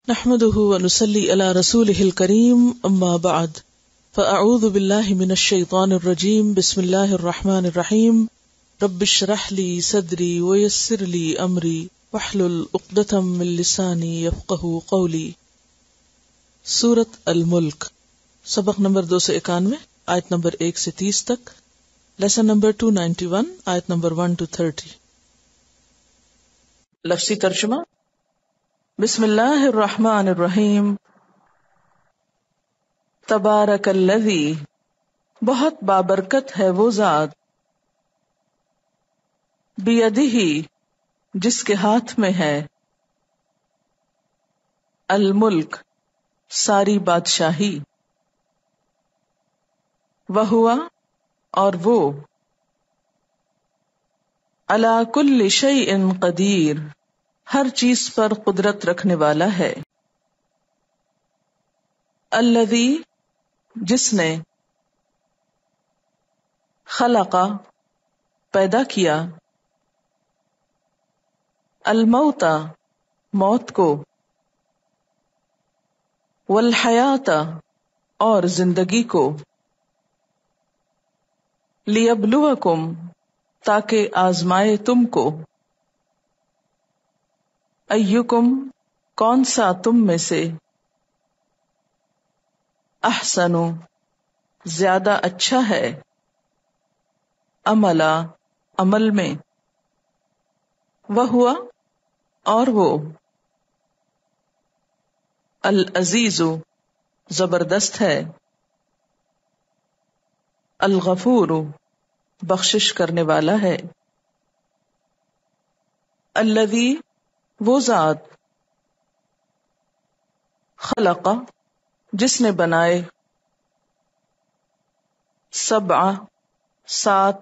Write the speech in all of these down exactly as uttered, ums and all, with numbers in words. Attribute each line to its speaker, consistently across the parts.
Speaker 1: نحمده ونصلي على رسوله الكريم اما بعد فاعوذ بالله من الشيطان الرجيم بسم الله الرحمن الرحيم رب اشرح لي صدري ويسر لي امري واحلل عقدة من لساني يفقهوا قولي۔ سورۃ الملک، سبق نمبر دو سو اکانوے، آیت نمبر ایک سے تیس تک، lesson number two ninety one, آیت نمبر ون ٹو تھرٹی۔ لفظی ترجمہ۔ بسم اللہ الرحمن الرحیم۔ تبارک الذی، بہت بابرکت ہے وہ ذات، بیدہ، جس کے ہاتھ میں ہے، الملک، ساری بادشاہی، وہوا، اور وہ، علی کل شیء قدیر، ہر چیز پر قدرت رکھنے والا ہے۔ الذی، جس نے، خلق، پیدا کیا، الموت، موت کو، والحیات، اور زندگی کو، لیبلوکم، تاکہ آزمائے تم کو، ایکم، کون سا تم میں سے، احسن، زیادہ اچھا ہے، عملا، عمل میں، وہوا، اور وہ، العزیز، زبردست ہے، الغفور، بخشش کرنے والا ہے۔ الذی، وہ ذات، خلق، جس نے بنائے، سبع، سات،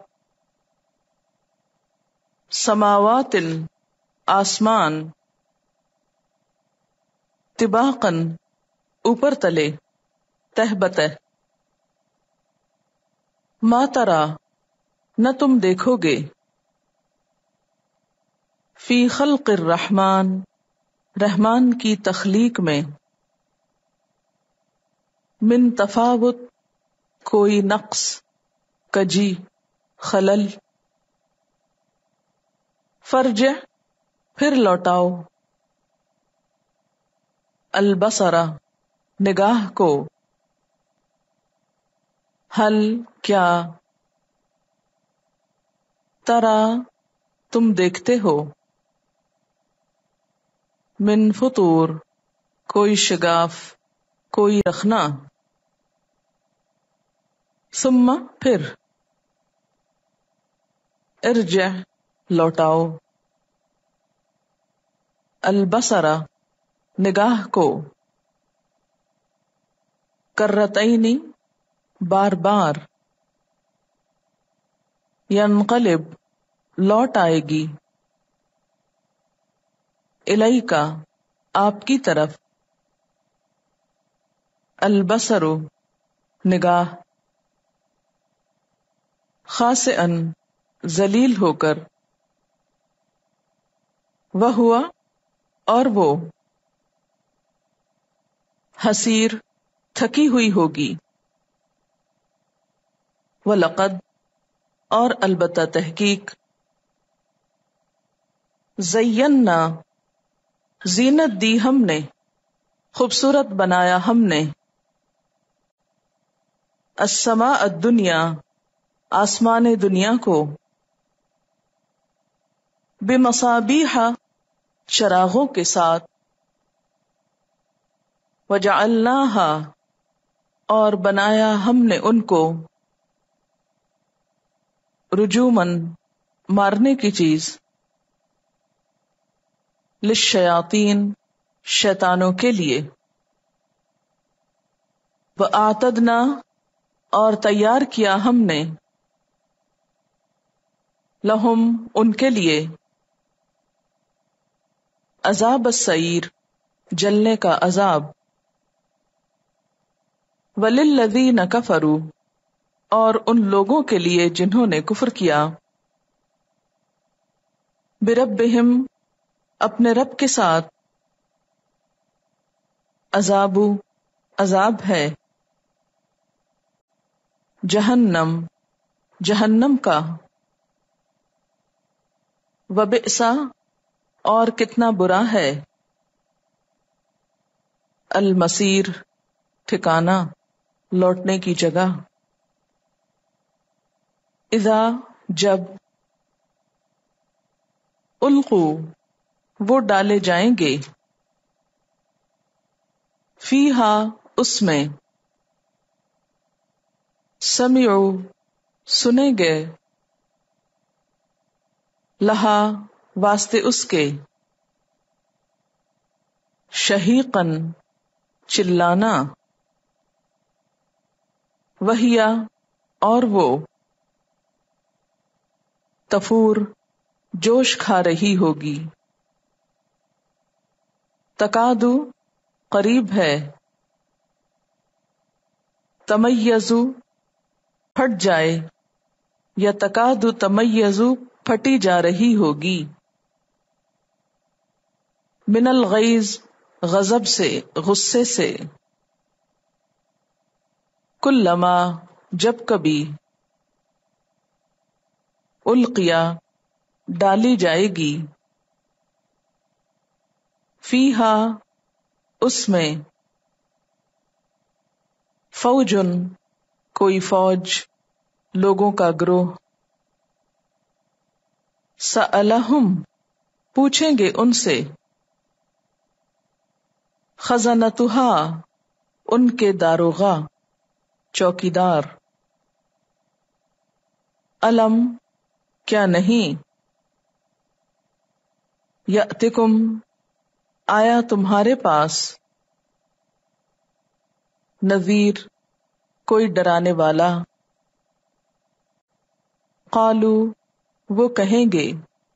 Speaker 1: سماوات، آسمان، طباقاً، اوپر تلے، تہ بتہ، ما ترا، نہ تم دیکھو گے، فی خلق الرحمن، رحمان کی تخلیق میں، من تفاوت، کوئی نقص، کجی، خلل، فرجع، پھر لوٹاؤ، البصر، نگاہ کو، حل، کیا، ترا، تم دیکھتے ہو، من فطور، کوئی شگاف، کوئی رخنا، ثم، پھر، ارجع، لوٹاؤ، البصر، نگاہ کو، کرتین، بار بار، ینقلب، لوٹ آئے گی، الیک، آپ کی طرف، البصر، نگاہ، خاسئا، ذلیل ہو کر، وہوا، اور وہ، حسیر، تھکی ہوئی ہوگی، وَلَقَدْ، اور البتہ تحقیق، زینا، زینت دی ہم نے، خوبصورت بنایا ہم نے، السماء الدنیا، آسمان دنیا کو، بمصابیح، چراغوں کے ساتھ، وجعلناہا، اور بنایا ہم نے ان کو، رجوماً، مارنے کی چیز، للشیاطین، شیطانوں کے لیے، وَأَعْتَدْنَا، اور تیار کیا ہم نے، لہم، ان کے لیے، عذاب السعیر، جلنے کا عذاب، وَلِلَّذِينَ كَفَرُوا، اور ان لوگوں کے لیے جنہوں نے کفر کیا، بربہم، اپنے رب کے ساتھ، عذاب عذاب ہے، جہنم جہنم کا، وبئس اور کتنا برا ہے، المصیر ٹھکانہ لوٹنے کی جگہ، اذا جب، القو وہ ڈالے جائیں گے، فیہا اس میں، سمعوا سنیں گے، لہا واسطے اس کے، شہیقاً چلانا، وہیا اور وہ، تفور جوش کھا رہی ہوگی، تکادو قریب ہے، تمیزو پھٹ جائے، یا تکادو تمیزو پھٹی جا رہی ہوگی، من الغیظ غضب سے، غصے سے، کلما جب کبھی، القیا ڈالی جائے گی، فیہا اس میں، فوجن کوئی فوج، لوگوں کا گروہ، سألہم پوچھیں گے ان سے، خزنتہا ان کے داروغہ چوکیدار، الم کیا نہیں، یأتکم آیا تمہارے پاس، نذیر کوئی ڈرانے والا، قالو وہ کہیں گے،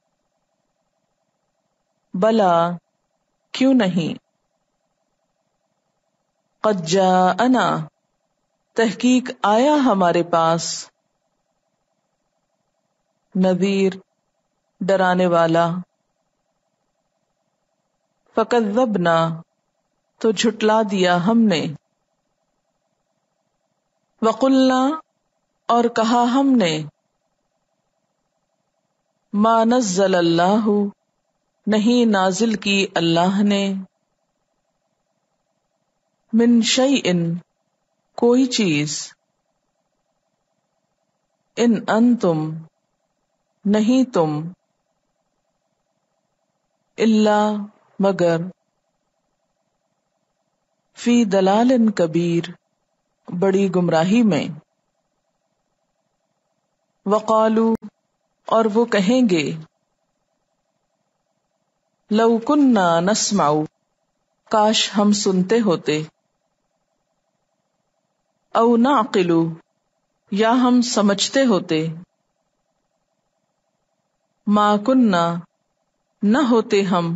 Speaker 1: بلا کیوں نہیں، قد جاءنا تحقیق آیا ہمارے پاس، نذیر ڈرانے والا، فکذبنا تو جھٹلا دیا ہم نے، وقلنا اور کہا ہم نے، ما نزل اللہ نہیں نازل کی اللہ نے، من شیء کوئی چیز، ان انتم نہیں تم، الا مگر، فی دلال کبیر بڑی گمراہی میں، وقالو اور وہ کہیں گے، لو کننا نسمع کاش ہم سنتے ہوتے، او نعقل یا ہم سمجھتے ہوتے، ما کننا نہ ہوتے ہم،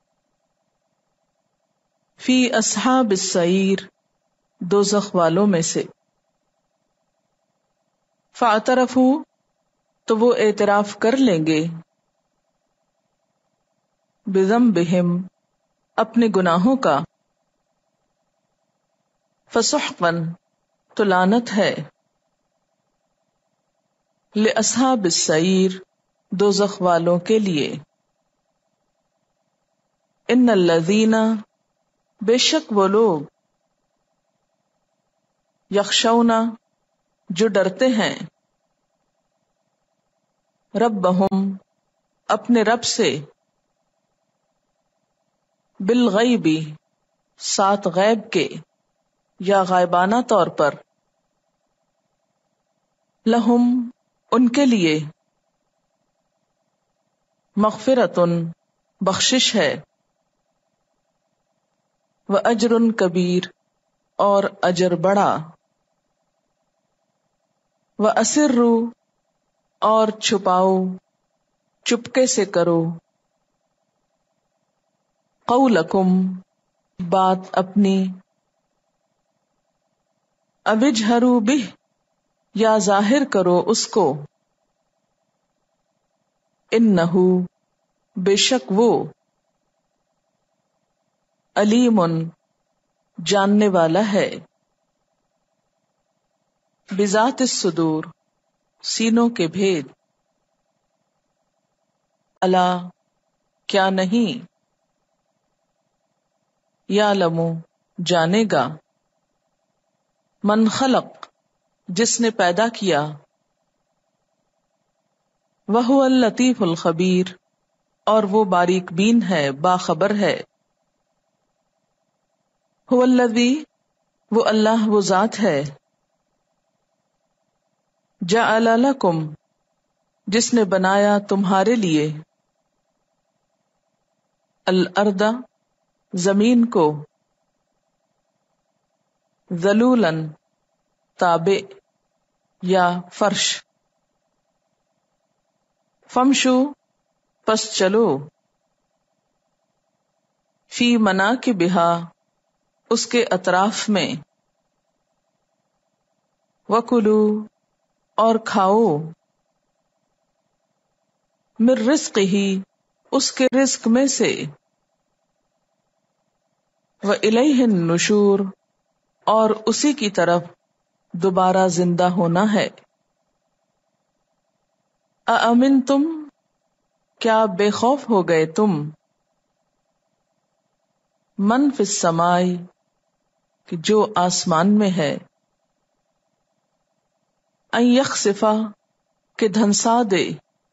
Speaker 1: فی اصحاب السعیر دوزخ والوں میں سے، فاعترفوا تو وہ اعتراف کر لیں گے، بذنبہم اپنے گناہوں کا، فسحقاً تو لعنت ہے، لاصحاب السعیر دوزخ والوں کے لیے، ان الذین بے شک وہ لوگ، یخشون جو ڈرتے ہیں، ربہم اپنے رب سے، بالغیب ساتھ غیب کے یا غائبانہ طور پر، لہم ان کے لیے، مغفرتن بخشش ہے، واجر کبیر اور اجر بڑا، واسروا اور چھپاؤ چپکے سے کرو، قولکم بات اپنی، اوجہروا بہ یا ظاہر کرو اس کو، انہو بے شک وہ، علیم جاننے والا ہے. بذات الصدور، سینوں کے بھید. الا، کیا نہیں. یعلم، جانے گا. من خلق، جس نے پیدا کیا. وہو اللطیف الخبیر، اور وہ باریک بین ہے، باخبر ہے. هو الذی، وہ اللہ، وہ ذات ہے. جعل لکم، جس نے بنایا تمہارے لیے. الارض، زمین کو. ذلولا، تابع یا فرش. فمشو، پس چلو. فی مناکبہا، اس کے اطراف میں. وکلو، اور کھاؤ. من رزقہ، اس کے رزق میں سے. وإلیہ النشور، اور اسی کی طرف دوبارہ زندہ ہونا ہے. اَأَمِنتُم، کیا بے خوف ہو گئے تم. من فی السماء، کہ جو آسمان میں ہے. ان یخسف، کہ دھنسا دے.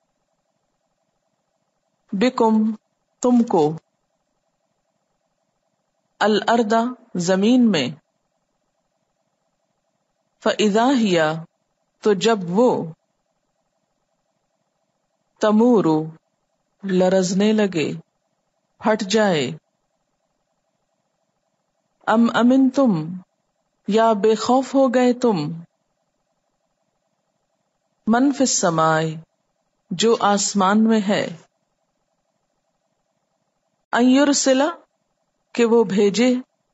Speaker 1: بکم، تم کو. الارض، زمین میں. فاذا ہی، تو جب وہ. تمور، لرزنے لگے، پھٹ جائے. ام امن تم، یا بے خوف ہو گئے تم. من فی السماء، جو آسمان میں ہے. ان یرسل، کہ وہ بھیجے.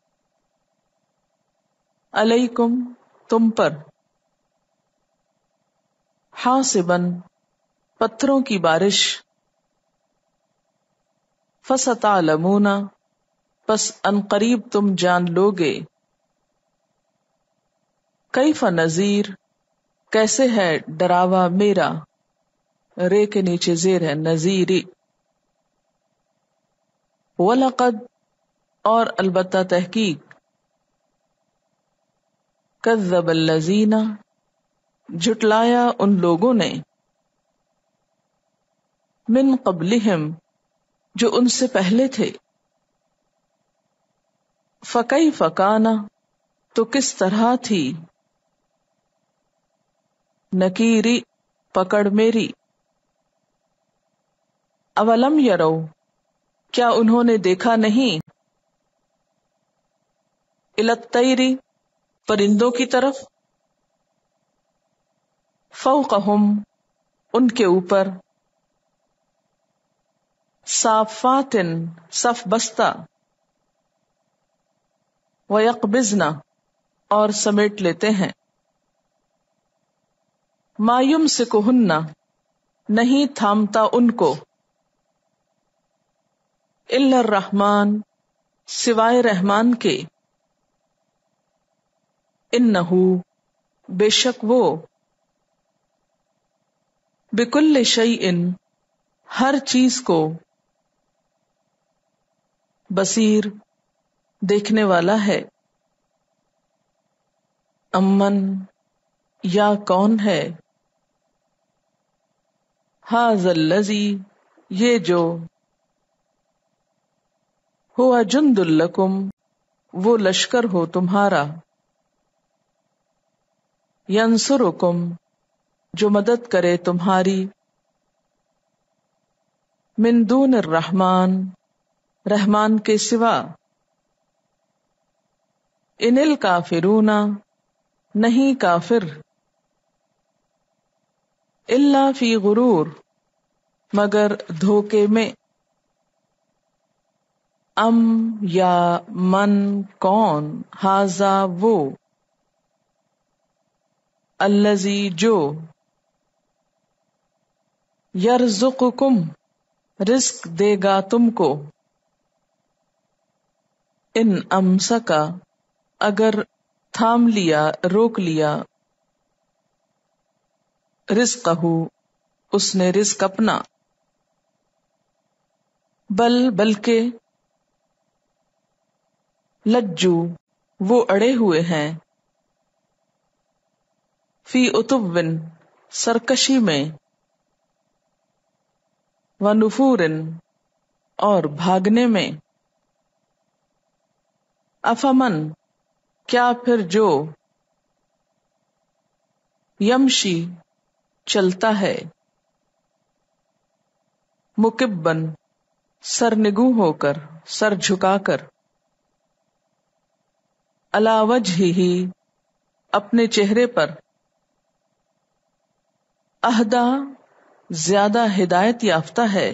Speaker 1: علیکم، تم پر. حاصبا، پتھروں کی بارش. فستعلمون، پس ان قریب تم جان لوگے. کیف نذیر، کیسے ہے ڈراوا میرا. رے کے نیچے زیر ہے، نذیری. وَلَقَدْ، اور البتہ تحقیق. کذب الذین، جھٹلایا ان لوگوں نے. من قبلہم، جو ان سے پہلے تھے. فکیف کان، تو کس طرح تھی. نکیری، پکڑ میری. اولم یرو، کیا انہوں نے دیکھا نہیں. الی الطیر، پرندوں کی طرف. فوقہم، ان کے اوپر. صافات، صف بستہ. ویقبضن، اور سمیٹ لیتے ہیں. ما یمسکہن، نہیں تھامتا ان کو. الا الرحمن، سوائے رحمان کے. انہو، بے شک وہ. بکل شیء، ہر چیز کو. بصیر، دیکھنے والا ہے. امن، یا کون ہے. ھذا الذی، یہ جو. ھو جند لکم، وہ لشکر ہو تمہارا. ینصرکم، جو مدد کرے تمہاری. من دون الرحمن، رحمان کے سوا. ان الکافرون، نہیں کافر. الا فی غرور، مگر دھوکے میں. ام، یا من، کون. ھذا، وہ. الذی، جو. یرزقکم، رزق دے گا تم کو. ان امسکا، اگر تھام لیا، روک لیا، رزقہ، اس نے رزق اپنا، بل بلکہ، لجو وہ اڑے ہوئے ہیں، فی اتوّن سرکشی میں، ونفورن اور بھاگنے میں، افمن کیا پھر جو، یمشی چلتا ہے، مکبن سرنگوں ہو کر، سر جھکا کر، علی وجہہ اپنے چہرے پر، اہدی زیادہ ہدایت یافتہ ہے،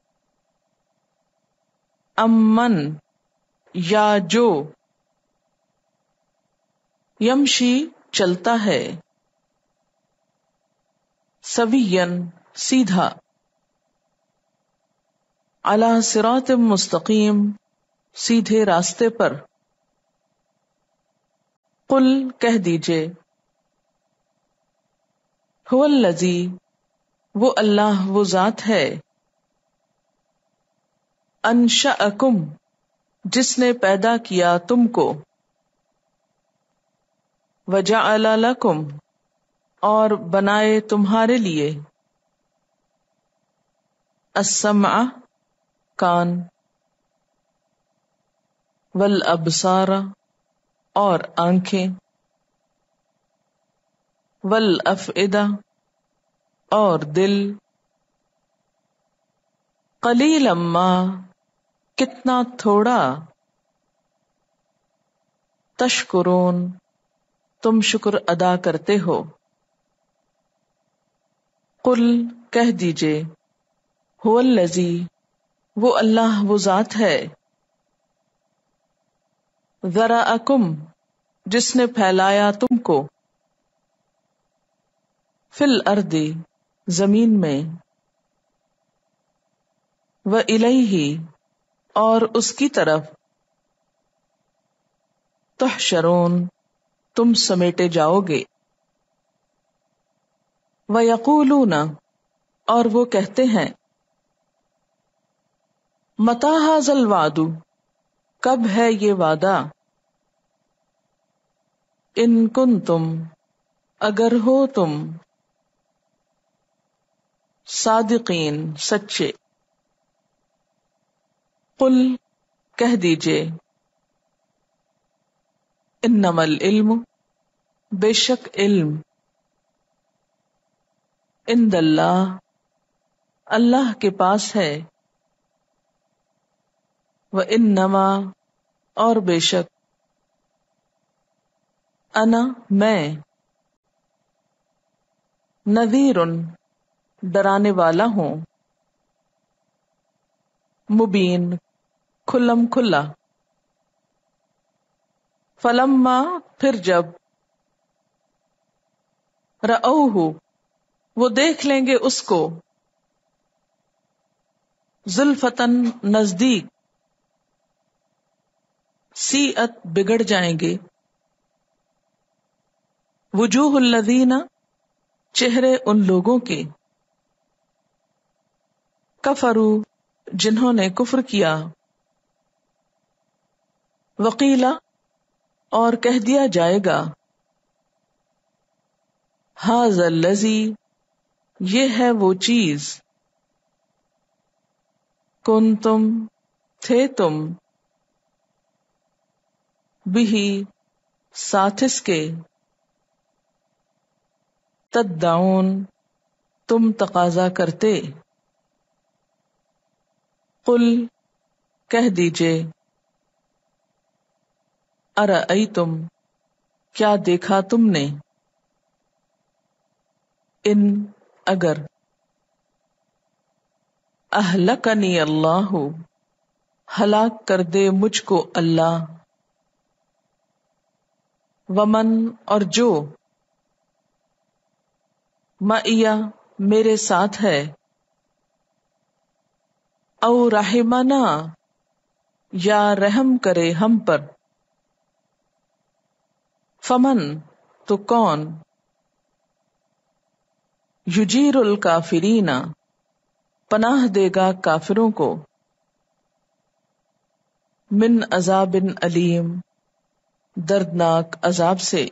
Speaker 1: امن یا جو، یمشی چلتا ہے، سویًا سیدھا، علی صراط مستقیم سیدھے راستے پر، قل کہہ دیجئے، هو الذی وہ اللہ وہ ذات ہے، انشأکم جس نے پیدا کیا تم کو، وجعل لکم اور بنائے تمہارے لیے، السمع کان، والابصار اور آنکھیں، والافئدہ اور دل، قلیلا ما کتنا تھوڑا، تشکرون تم شکر ادا کرتے ہو، قل کہہ دیجئے، هو الذی وہ اللہ وہ ذات ہے، ذرأکم جس نے پھیلایا تم کو، فی الارض زمین میں، وإلیہ اور اس کی طرف، تحشرون تم سمیٹے جاؤ گے، ویقولون اور وہ کہتے ہیں، متی ھذا الوعد کب ہے یہ وعدہ، ان کنتم اگر ہو تم، صادقین سچے، قل کہہ دیجئے، انما العلم بے شک علم، عند اللہ اللہ کے پاس ہے، وَإِنَّمَا اور بے شک، انا میں، نذیر ڈرانے والا ہوں، مبین کھلم کھلا، فلما پھر جب، رأوہ وہ دیکھ لیں گے اس کو، زلفتن نزدیک، سیئت بگڑ جائیں گے، وجوہ الذین چہرے ان لوگوں کے، کفروا جنہوں نے کفر کیا، وقیلا اور کہہ دیا جائے گا، ھذا الذی یہ ہے وہ چیز، کنتم تھے تم، بہ ساتھ اس کے، تدعون تم تقاضا کرتے، قل کہہ دیجئے، ارأیتم کیا دیکھا تم نے، ان اگر، اہلکنی اللہ ہلاک کر دے مجھ کو اللہ، ومن اور جو، معیہ میرے ساتھ ہے، او رحمنا یا رحم کرے ہم پر، فمن تو کون، یجیر الکافرین پناہ دے گا کافروں کو، من عذاب علیم دردناک عذاب سے،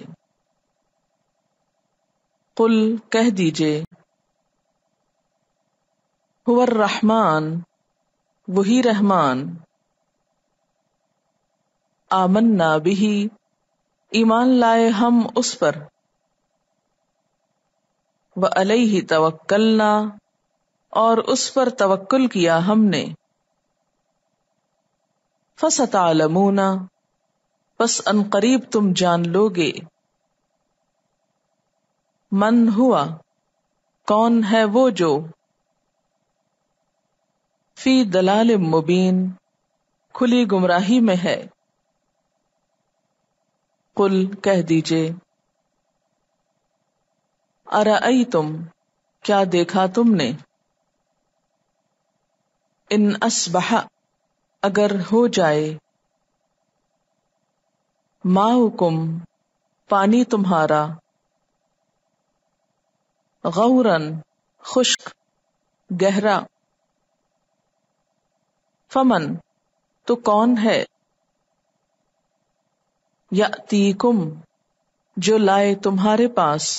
Speaker 1: قل کہہ دیجئے، هو الرحمن وہی رحمان، آمنا بہ ایمان لائے ہم اس پر، وعلیہ توکلنا اور اس پر توکل کیا ہم نے، فستعلمون پس ان قریب تم جان لوگے، من ہوا کون ہے وہ جو، فی دلال مبین کھلی گمراہی میں ہے، قل کہہ دیجئے، ارأیتم کیا دیکھا تم نے، ان اصبح اگر ہو جائے، ماؤکم پانی تمہارا، غورن خشک گہرا، فمن تو کون ہے، یأتیکم جو لائے تمہارے پاس،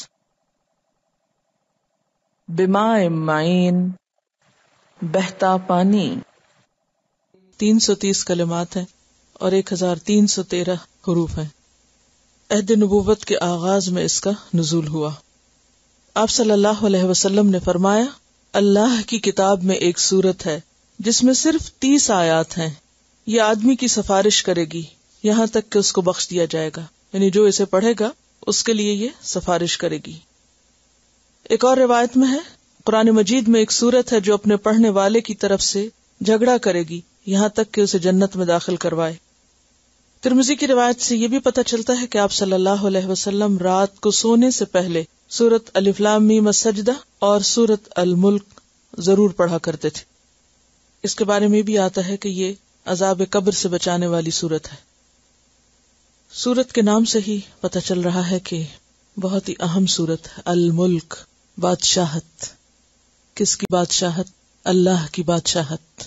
Speaker 1: بماء معین بہتا پانی۔ تین سو تیس کلمات ہیں اور ایک ہزار تین سو تیرہ حروف ہیں۔ عہد نبوت کے آغاز میں اس کا نزول ہوا۔ آپ صلی اللہ علیہ وسلم نے فرمایا، اللہ کی کتاب میں ایک سورت ہے جس میں صرف تیس آیات ہیں، یہ آدمی کی سفارش کرے گی یہاں تک کہ اس کو بخش دیا جائے گا، یعنی جو اسے پڑھے گا اس کے لیے یہ سفارش کرے گی۔ ایک اور روایت میں ہے، قرآن مجید میں ایک سورت ہے جو اپنے پڑھنے والے کی طرف سے جھگڑا کرے گی یہاں تک کہ اسے جنت میں داخل کروائے۔ ترمذی کی روایت سے یہ بھی پتہ چلتا ہے کہ آپ صلی اللہ علیہ وسلم رات کو سونے سے پہلے سورت الف لام میم السجدہ اور سورت الملک ضرور پڑھا کرتے تھے۔ اس کے بارے میں بھی آتا ہے کہ یہ عذاب قبر سے بچانے والی سورت ہے۔ سورت کے نام سے ہی پتہ چل رہا ہے کہ بہت ہی اہم سورت ہے۔ الملک بادشاہت، کس کی بادشاہت؟ اللہ کی بادشاہت۔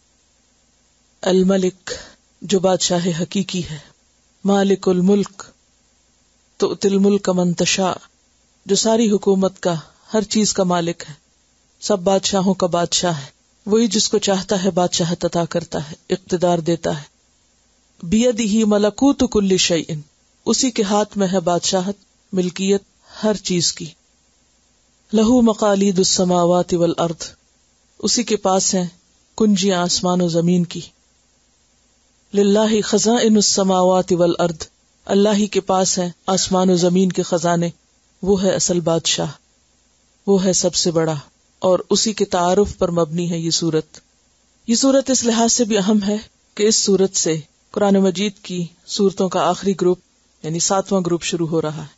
Speaker 1: الملک جو بادشاہ حقیقی ہے، مالک الملک تؤتی الملک من تشاء جو ساری حکومت کا، ہر چیز کا مالک ہے، سب بادشاہوں کا بادشاہ ہے، وہی جس کو چاہتا ہے بادشاہت عطا کرتا ہے، اقتدار دیتا ہے۔ بیدہ ملکوت کل شیء اسی کے ہاتھ میں ہے بادشاہت، ملکیت ہر چیز کی۔ لہو مقالید السماوات والارض اسی کے پاس ہیں کنجیاں آسمان و زمین کی۔ للہ خزائن السماوات والارض اللہ ہی کے پاس ہیں آسمان و زمین کے خزانے، وہ ہے اصل بادشاہ، وہ ہے سب سے بڑا، اور اسی کے تعارف پر مبنی ہے یہ سورت۔ یہ سورت اس لحاظ سے بھی اہم ہے کہ اس سورت سے قرآن مجید کی سورتوں کا آخری گروپ یعنی ساتواں گروپ شروع ہو رہا ہے،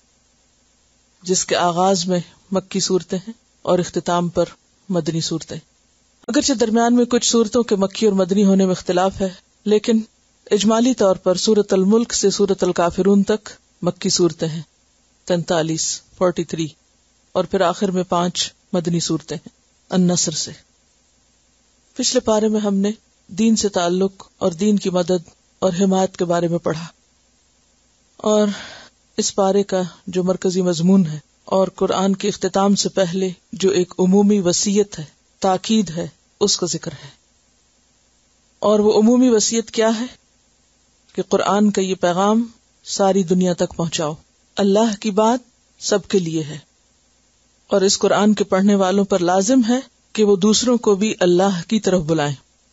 Speaker 1: جس کے آغاز میں مکی صورتیں ہیں اور اختتام پر مدنی صورتیں۔ اگرچہ درمیان میں کچھ صورتوں کے مکی اور مدنی ہونے میں اختلاف ہے، لیکن اجمالی طور پر سورت الملک سے سورت الکافرون تک مکی صورتیں ہیں، تینتالیس فورٹی تھری، اور پھر آخر میں پانچ مدنی صورتیں ہیں النصر سے۔ پچھلے پارے میں ہم نے دین سے تعلق اور دین کی مدد اور حمایت کے بارے میں پڑھا، اور اس پارے کا جو مرکزی مضمون ہے اور قرآن کے اختتام سے پہلے جو ایک عمومی وصیت ہے، تاکید ہے، اس کا ذکر ہے۔ اور وہ عمومی وصیت کیا ہے؟ کہ قرآن کا یہ پیغام ساری دنیا تک پہنچاؤ، اللہ کی بات سب کے لیے ہے، اور اس قرآن کے پڑھنے والوں پر لازم ہے کہ وہ دوسروں کو بھی اللہ کی طرف بلائیں،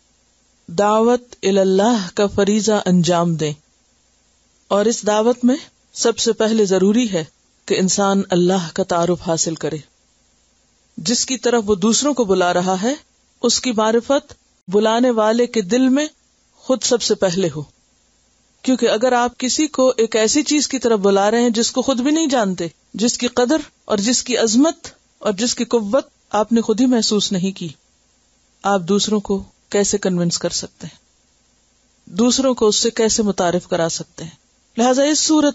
Speaker 1: دعوت اللہ کا فریضہ انجام دیں۔ اور اس دعوت میں سب سے پہلے ضروری ہے کہ انسان اللہ کا تعارف حاصل کرے، جس کی طرف وہ دوسروں کو بلا رہا ہے اس کی معرفت بلانے والے کے دل میں خود سب سے پہلے ہو۔ کیونکہ اگر آپ کسی کو ایک ایسی چیز کی طرف بلا رہے ہیں جس کو خود بھی نہیں جانتے، جس کی قدر اور جس کی عظمت اور جس کی قوت آپ نے خود ہی محسوس نہیں کی، آپ دوسروں کو کیسے کنونس کر سکتے ہیں، دوسروں کو اس سے کیسے متعارف کرا سکتے ہیں؟ لہٰذا اس صورت میں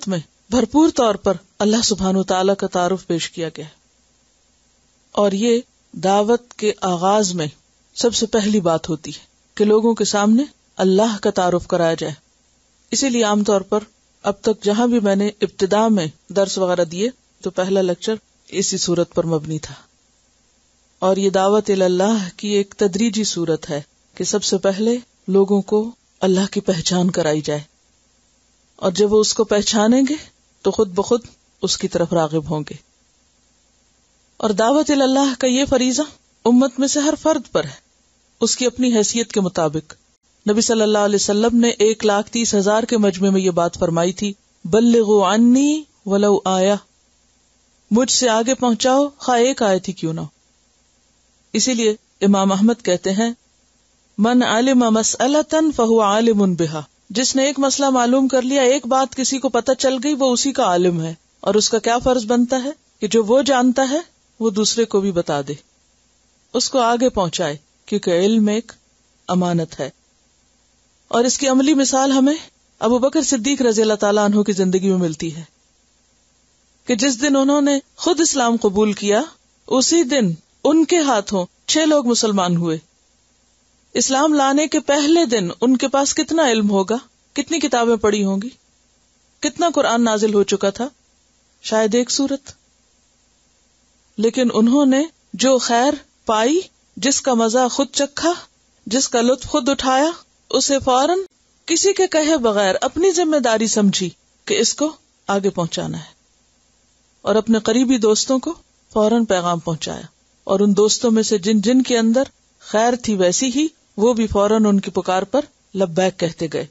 Speaker 1: بھرپور طور پر اللہ سبحانہ و تعالیٰ کا تعارف پیش کیا گیا ہے. اور یہ دعوت کے آغاز میں سب سے پہلی بات ہوتی ہے کہ لوگوں کے سامنے اللہ کا تعارف کرایا جائے. اسی لیے عام طور پر اب تک جہاں بھی میں نے ابتدا میں درس وغیرہ دیے تو پہلا لیکچر اسی صورت پر مبنی تھا. اور یہ دعوت اللہ کی ایک تدریجی صورت ہے کہ سب سے پہلے لوگوں کو اللہ کی پہچان کرائی جائے، اور جب وہ اس کو پہچانیں گے تو خود بخود اس کی طرف راغب ہوں گے. اور دعوت اللہ کا یہ فریضہ امت میں سے ہر فرد پر ہے، اس کی اپنی حیثیت کے مطابق. نبی صلی اللہ علیہ وسلم نے ایک لاکھ تیس ہزار کے مجمع میں یہ بات فرمائی تھی، بلغوا عنی ولو آیا، مجھ سے آگے پہنچاؤ خواہ ایک آیت ہی کیوں نہ ہو. اسی لیے امام احمد کہتے ہیں من علم مسئلۃ فہو عالم بہا، جس نے ایک مسئلہ معلوم کر لیا، ایک بات کسی کو پتہ چل گئی، وہ اسی کا عالم ہے. اور اس کا کیا فرض بنتا ہے کہ جو وہ جانتا ہے وہ دوسرے کو بھی بتا دے، اس کو آگے پہنچائے، کیونکہ علم ایک امانت ہے. اور اس کی عملی مثال ہمیں ابو بکر صدیق رضی اللہ تعالیٰ عنہ کی زندگی میں ملتی ہے کہ جس دن انہوں نے خود اسلام قبول کیا، اسی دن ان کے ہاتھوں چھ لوگ مسلمان ہوئے. اسلام لانے کے پہلے دن ان کے پاس کتنا علم ہوگا، کتنی کتابیں پڑھی ہوں گی، کتنا قرآن نازل ہو چکا تھا؟ شاید ایک سورت. لیکن انہوں نے جو خیر پائی، جس کا مزہ خود چکھا، جس کا لطف خود اٹھایا، اسے فوراً کسی کے کہے بغیر اپنی ذمہ داری سمجھی کہ اس کو آگے پہنچانا ہے، اور اپنے قریبی دوستوں کو فوراً پیغام پہنچایا. اور ان دوستوں میں سے جن جن کے اندر خیر تھی ویسی ہی وہ بھی فوراً ان کی پکار پر لبیک کہتے گئے.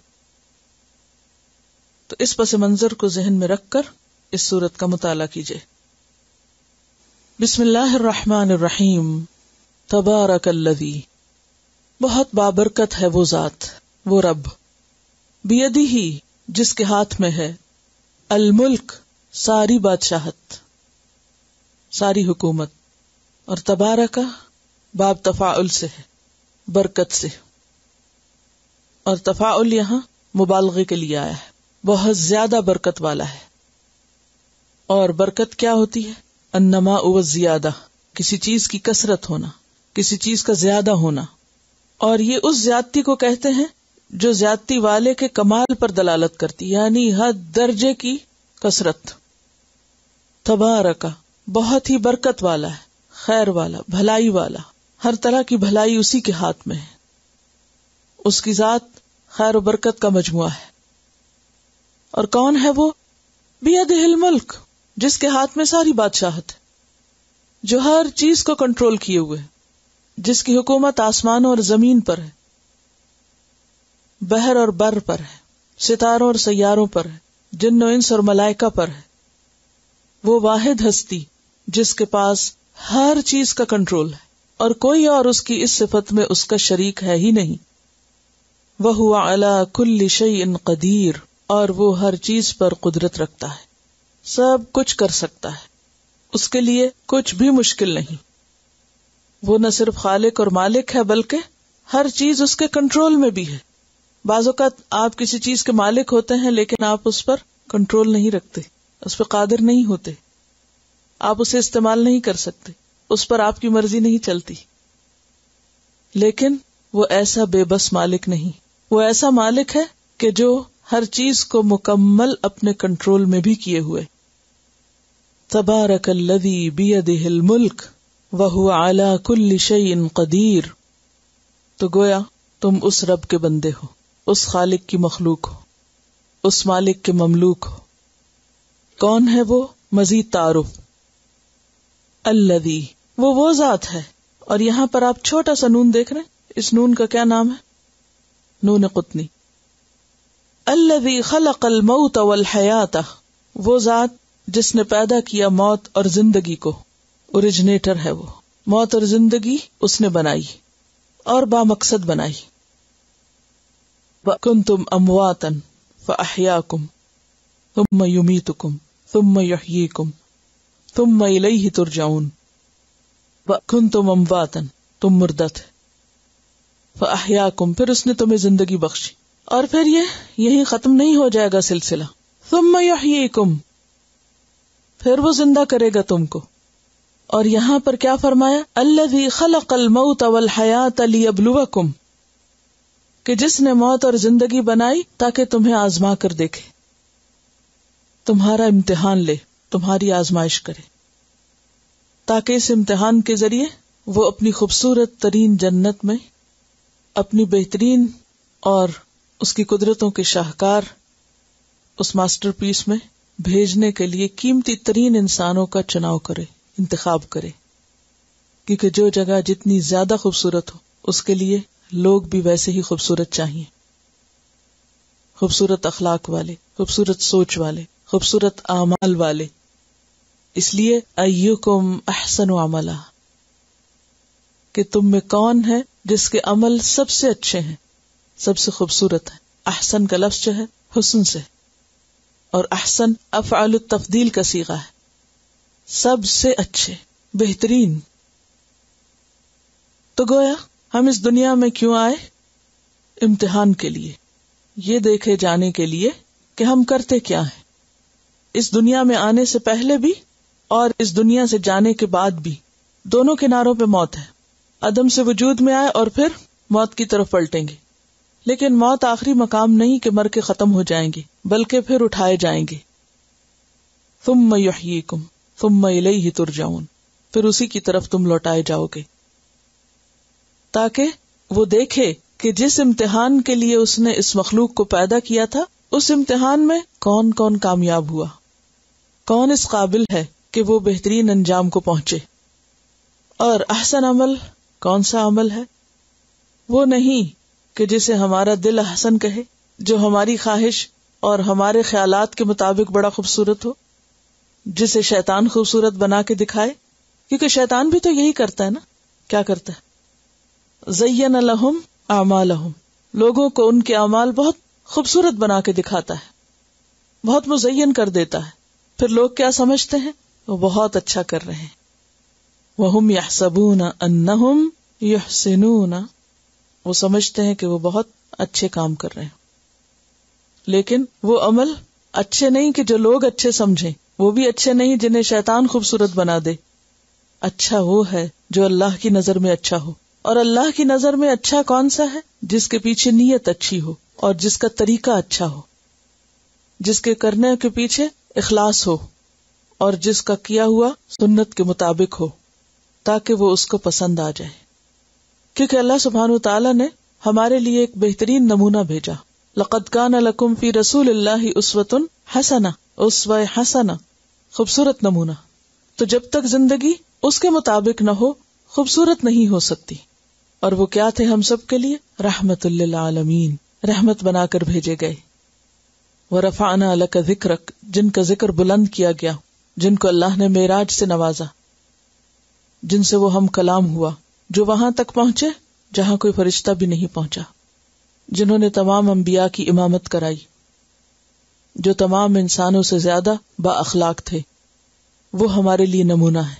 Speaker 1: تو اس پس منظر کو ذہن میں رکھ کر اس سورت کا مطالعہ کیجیے. بسم اللہ الرحمن الرحیم. تبارک الذی، بہت بابرکت ہے وہ ذات، وہ رب، بیدہ، جس کے ہاتھ میں ہے، الملک، ساری بادشاہت، ساری حکومت. اور تبارکہ باب تفاعل سے ہے، برکت سے. اور تفاعل یہاں مبالغے کے لیے آیا ہے، بہت زیادہ برکت والا ہے. اور برکت کیا ہوتی ہے؟ النماء والزیادہ، کسی چیز کی کثرت ہونا، کسی چیز کا زیادہ ہونا. اور یہ اس زیادتی کو کہتے ہیں جو زیادتی والے کے کمال پر دلالت کرتی، یعنی حد درجے کی کثرت. تبارکہ بہت ہی برکت والا ہے، خیر والا، بھلائی والا، ہر طرح کی بھلائی اسی کے ہاتھ میں ہے. اس کی ذات خیر و برکت کا مجموعہ ہے. اور کون ہے وہ؟ بیدہ الملک، جس کے ہاتھ میں ساری بادشاہت ہے، جو ہر چیز کو کنٹرول کیے ہوئے، جس کی حکومت آسمانوں اور زمین پر ہے، بحر اور بر پر ہے، ستاروں اور سیاروں پر ہے، جن و انس اور ملائکہ پر ہے. وہ واحد ہستی جس کے پاس ہر چیز کا کنٹرول ہے، اور کوئی اور اس کی اس صفت میں اس کا شریک ہے ہی نہیں. وَهُوَ عَلَى كُلِّ شَيْءٍ قَدِيرٌ، اور وہ ہر چیز پر قدرت رکھتا ہے، سب کچھ کر سکتا ہے، اس کے لیے کچھ بھی مشکل نہیں. وہ نہ صرف خالق اور مالک ہے بلکہ ہر چیز اس کے کنٹرول میں بھی ہے. بعض اوقات آپ کسی چیز کے مالک ہوتے ہیں لیکن آپ اس پر کنٹرول نہیں رکھتے، اس پہ قادر نہیں ہوتے، آپ اسے استعمال نہیں کر سکتے، اس پر آپ کی مرضی نہیں چلتی. لیکن وہ ایسا بے بس مالک نہیں، وہ ایسا مالک ہے کہ جو ہر چیز کو مکمل اپنے کنٹرول میں بھی کیے ہوئے. تبارک الذی بیدہ الملک وہو علی کل شیء قدیر. تو گویا تم اس رب کے بندے ہو، اس خالق کی مخلوق ہو، اس مالک کے مملوک ہو. کون ہے وہ؟ مزید تعارف. الذی، وہ وہ ذات ہے. اور یہاں پر آپ چھوٹا سا نون دیکھ رہے ہیں، اس نون کا کیا نام ہے؟ نون قطنی. الذی خلق الموت والحیات، وہ ذات جس نے پیدا کیا موت اور زندگی کو. اوریجنیٹر ہے وہ، موت اور زندگی اس نے بنائی اور با مقصد بنائی. وَكُنْتُمْ أَمْوَاتًا فَأَحْيَاكُمْ ثُمَّ يُمِيتُكُمْ ثُمَّ يُحْيِيكُمْ ثُمَّ إِلَيْهِ تُرْجَعُونَ. وَكُنْتُمْ أَمْوَاتًا، تم مردہ تھے، فَأَحْيَاكُمْ، پھر اس نے تمہیں زندگی بخشی. اور پھر یہ یہی ختم نہیں ہو جائے گا سلسلہ. ثُمَّ يُحْيِيكُمْ، پھر وہ زندہ کرے گا تم کو. اور یہاں پر کیا فرمایا؟ الذی خلق الموت والحیات لیبلوکم، کہ جس نے موت اور زندگی بنائی تاکہ تمہیں آزما کر دیکھے، تمہارا امتحان لے، تمہاری آزمائش کرے، تاکہ اس امتحان کے ذریعے وہ اپنی خوبصورت ترین جنت میں اپنی بہترین اور اس کی قدرتوں کے شاہکار اس ماسٹر پیس میں بھیجنے کے لیے قیمتی ترین انسانوں کا چناؤ کرے، انتخاب کرے. کیونکہ جو جگہ جتنی زیادہ خوبصورت ہو اس کے لیے لوگ بھی ویسے ہی خوبصورت چاہیے، خوبصورت اخلاق والے، خوبصورت سوچ والے، خوبصورت اعمال والے. اس لیے ایکم احسن عملا، کہ تم میں کون ہے جس کے عمل سب سے اچھے ہیں، سب سے خوبصورت ہے. احسن کا لفظ جو ہے حسن سے، اور احسن افعال التفضیل کا صیغہ ہے، سب سے اچھے، بہترین. تو گویا ہم اس دنیا میں کیوں آئے؟ امتحان کے لیے، یہ دیکھے جانے کے لیے کہ ہم کرتے کیا ہیں. اس دنیا میں آنے سے پہلے بھی اور اس دنیا سے جانے کے بعد بھی دونوں کناروں پہ موت ہے. عدم سے وجود میں آئے اور پھر موت کی طرف پلٹیں گے. لیکن موت آخری مقام نہیں کہ مر کے ختم ہو جائیں گے، بلکہ پھر اٹھائے جائیں گے. ثم یحییکم ثم الیہ ترجعون، پھر اسی کی طرف تم لوٹائے جاؤ گے، تاکہ وہ دیکھے کہ جس امتحان کے لیے اس نے اس مخلوق کو پیدا کیا تھا، اس امتحان میں کون کون کامیاب ہوا، کون اس قابل ہے کہ وہ بہترین انجام کو پہنچے. اور احسن عمل کون سا عمل ہے؟ وہ نہیں کہ جسے ہمارا دل احسن کہے، جو ہماری خواہش اور ہمارے خیالات کے مطابق بڑا خوبصورت ہو، جسے شیطان خوبصورت بنا کے دکھائے. کیونکہ شیطان بھی تو یہی کرتا ہے نا. کیا کرتا ہے؟ زین لہم اعمالہم، لوگوں کو ان کے اعمال بہت خوبصورت بنا کے دکھاتا ہے، بہت مزین کر دیتا ہے. پھر لوگ کیا سمجھتے ہیں؟ وہ بہت اچھا کر رہے ہیں. وَهُمْ يَحْسَبُونَ أَنَّهُمْ يُحْسِنُونَ، وہ سمجھتے ہیں کہ وہ بہت اچھے کام کر رہے ہیں. لیکن وہ عمل اچھے نہیں کہ جو لوگ اچھے سمجھیں، وہ بھی اچھے نہیں جنہیں شیطان خوبصورت بنا دے. اچھا وہ ہے جو اللہ کی نظر میں اچھا ہو. اور اللہ کی نظر میں اچھا کون سا ہے؟ جس کے پیچھے نیت اچھی ہو اور جس کا طریقہ اچھا ہو، جس کے کرنے کے پیچھے اخلاص ہو اور جس کا کیا ہوا سنت کے مطابق ہو، تاکہ وہ اس کو پسند آ جائے. کیونکہ اللہ سبحانہ وتعالی نے ہمارے لیے ایک بہترین نمونہ بھیجا. لقد کان لکم فی رسول اللہ اسوۃ حسنہ، اسوہ حسنہ، خوبصورت نمونہ. تو جب تک زندگی اس کے مطابق نہ ہو، خوبصورت نہیں ہو سکتی. اور وہ کیا تھے ہم سب کے لیے؟ رحمت للعالمین، رحمت بنا کر بھیجے گئے. ورفعنا لک ذکرک، جن کا ذکر بلند کیا گیا، جن کو اللہ نے معراج سے نوازا، جن سے وہ ہم کلام ہوا، جو وہاں تک پہنچے جہاں کوئی فرشتہ بھی نہیں پہنچا، جنہوں نے تمام انبیاء کی امامت کرائی، جو تمام انسانوں سے زیادہ با اخلاق تھے. وہ ہمارے لیے نمونہ ہے.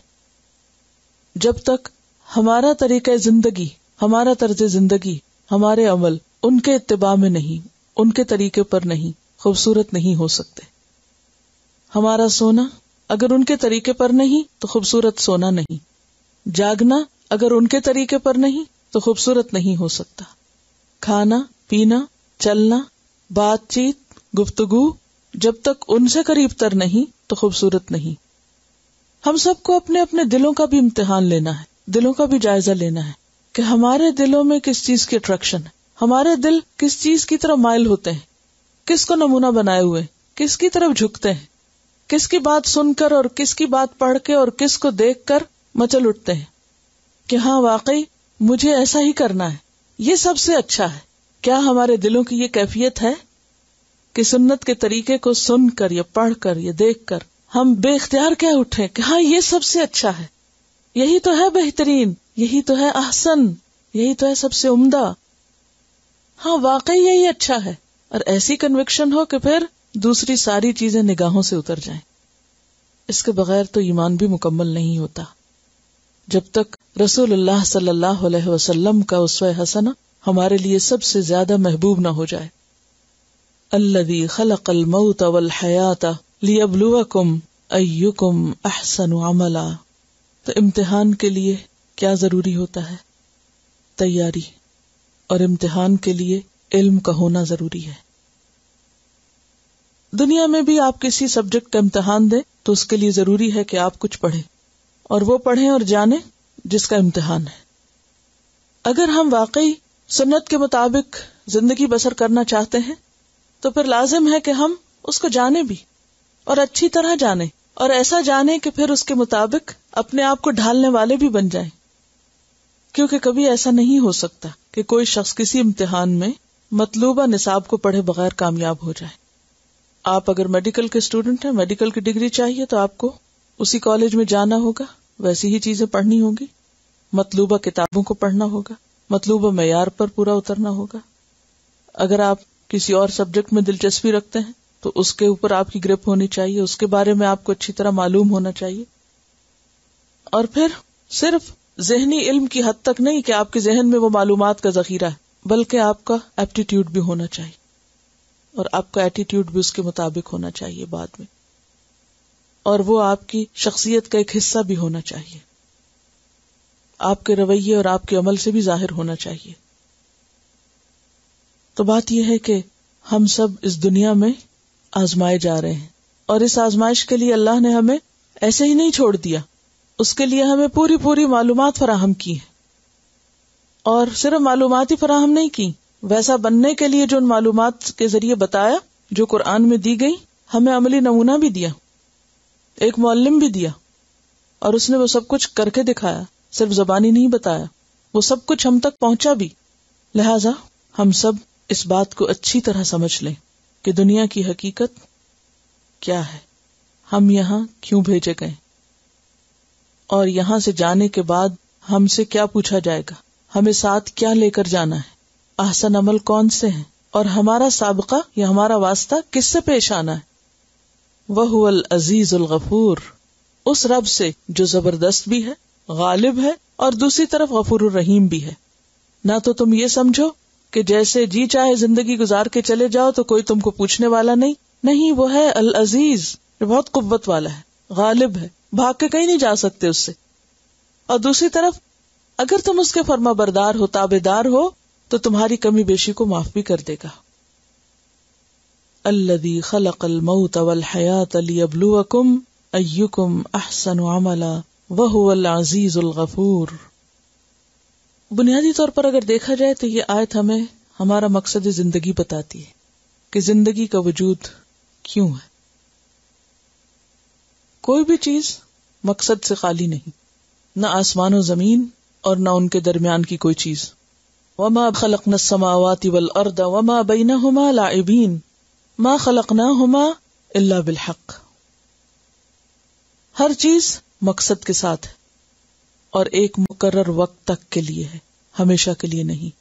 Speaker 1: جب تک ہمارا طریقہ زندگی، ہمارا طرز زندگی، ہمارے عمل ان کے اتباع میں نہیں، ان کے طریقے پر نہیں، خوبصورت نہیں ہو سکتے. ہمارا سونا اگر ان کے طریقے پر نہیں تو خوبصورت سونا نہیں. جاگنا اگر ان کے طریقے پر نہیں تو خوبصورت نہیں ہو سکتا. کھانا، پینا، چلنا، بات چیت، گفتگو جب تک ان سے قریب تر نہیں تو خوبصورت نہیں. ہم سب کو اپنے اپنے دلوں کا بھی امتحان لینا ہے، دلوں کا بھی جائزہ لینا ہے کہ ہمارے دلوں میں کس چیز کی اٹریکشن ہے، ہمارے دل کس چیز کی طرف مائل ہوتے ہیں، کس کو نمونہ بنائے ہوئے، کس کی طرف جھکتے ہیں، کس کی بات سن کر اور کس کی بات پڑھ کے اور کس کو دیکھ کر مچل اٹھتے ہیں کہ ہاں واقعی مجھے ایسا ہی کرنا ہے، یہ سب سے اچھا ہے. کیا ہمارے دلوں کی یہ کیفیت ہے کہ سنت کے طریقے کو سن کر یا پڑھ کر یا دیکھ کر ہم بے اختیار کیا اٹھے کہ ہاں یہ سب سے اچھا ہے، یہی تو ہے بہترین، یہی تو ہے احسن، یہی تو ہے سب سے عمدہ، ہاں واقعی یہی اچھا ہے. اور ایسی کنوکشن ہو کہ پھر دوسری ساری چیزیں نگاہوں سے اتر جائیں. اس کے بغیر تو ایمان بھی مکمل نہیں ہوتا. جب تک رسول اللہ صلی اللہ علیہ وسلم کا اسوہ حسنہ ہمارے لیے سب سے زیادہ محبوب نہ ہو جائے. الذی خلق الموت والحیات لیبلوکم ایکم احسن عملا. تو امتحان کے لیے کیا ضروری ہوتا ہے؟ تیاری. اور امتحان کے لیے علم کا ہونا ضروری ہے. دنیا میں بھی آپ کسی سبجیکٹ کا امتحان دیں تو اس کے لیے ضروری ہے کہ آپ کچھ پڑھیں، اور وہ پڑھیں اور جانیں جس کا امتحان ہے. اگر ہم واقعی سنت کے مطابق زندگی بسر کرنا چاہتے ہیں تو پھر لازم ہے کہ ہم اس کو جانیں بھی، اور اچھی طرح جانیں، اور ایسا جانیں کہ پھر اس کے مطابق اپنے آپ کو ڈھالنے والے بھی بن جائیں. کیونکہ کبھی ایسا نہیں ہو سکتا کہ کوئی شخص کسی امتحان میں مطلوبہ نصاب کو پڑھے بغیر کامیاب ہو جائے. آپ اگر میڈیکل کے اسٹوڈنٹ ہیں، میڈیکل کی ڈگری چاہیے تو آپ کو اسی کالج میں جانا ہوگا، ویسی ہی چیزیں پڑھنی ہوں گی، مطلوبہ کتابوں کو پڑھنا ہوگا، مطلوبہ معیار پر پورا اترنا ہوگا. اگر آپ کسی اور سبجیکٹ میں دلچسپی رکھتے ہیں تو اس کے اوپر آپ کی گرپ ہونی چاہیے، اس کے بارے میں آپ کو اچھی طرح معلوم ہونا چاہیے. اور پھر صرف ذہنی علم کی حد تک نہیں کہ آپ کے ذہن میں وہ معلومات کا ذخیرہ ہے، بلکہ آپ کا ایپٹیٹیوڈ بھی ہونا چاہیے، اور آپ کا ایٹیٹیوڈ بھی اس کے مطابق ہونا چاہیے بعد میں، اور وہ آپ کی شخصیت کا ایک حصہ بھی ہونا چاہیے، آپ کے رویے اور آپ کے عمل سے بھی ظاہر ہونا چاہیے. تو بات یہ ہے کہ ہم سب اس دنیا میں آزمائے جا رہے ہیں، اور اس آزمائش کے لیے اللہ نے ہمیں ایسے ہی نہیں چھوڑ دیا، اس کے لیے ہمیں پوری پوری معلومات فراہم کی ہیں. اور صرف معلومات ہی فراہم نہیں کی، ویسا بننے کے لیے جو ان معلومات کے ذریعے بتایا، جو قرآن میں دی گئی، ہمیں عملی نمونہ بھی دیا، ایک معلم بھی دیا، اور اس نے وہ سب کچھ کر کے دکھایا، صرف زبانی نہیں بتایا، وہ سب کچھ ہم تک پہنچا بھی. لہذا ہم سب اس بات کو اچھی طرح سمجھ لیں کہ دنیا کی حقیقت کیا ہے، ہم یہاں کیوں بھیجے گئے، اور یہاں سے جانے کے بعد ہم سے کیا پوچھا جائے گا، ہمیں ساتھ کیا لے کر جانا ہے، احسن عمل کون سے ہیں، اور ہمارا سابقہ یا ہمارا واسطہ کس سے پیش آنا ہے. وَهُوَ الْعَزِيزُ الْغَفُورُ، اس رب سے جو زبردست بھی ہے، غالب ہے، اور دوسری طرف غفور الرحیم بھی ہے. نہ تو تم یہ سمجھو کہ جیسے جی چاہے زندگی گزار کے چلے جاؤ تو کوئی تم کو پوچھنے والا نہیں، نہیں، وہ ہے العزیز، جو بہت قوت والا ہے، غالب ہے، بھاگ کے کہیں نہیں جا سکتے اس سے. اور دوسری طرف اگر تم اس کے فرما بردار ہو، تابعدار ہو، تو تمہاری کمی بیشی کو معاف بھی کر دے گا. الذی خلق الموت والحیاۃ لیبلوکم ایکم احسن عملا وہو العزیز الغفور. بنیادی طور پر اگر دیکھا جائے تو یہ آیت ہمیں ہمارا مقصد زندگی بتاتی ہے کہ زندگی کا وجود کیوں ہے. کوئی بھی چیز مقصد سے خالی نہیں، نہ آسمان و زمین اور نہ ان کے درمیان کی کوئی چیز. وما خلقنا السماوات والارض وما بینہما لاعبین ما خلقناہما الا بالحق. ہر چیز مقصد کے ساتھ ہے اور ایک مقرر وقت تک کے لیے ہے، ہمیشہ کے لیے نہیں.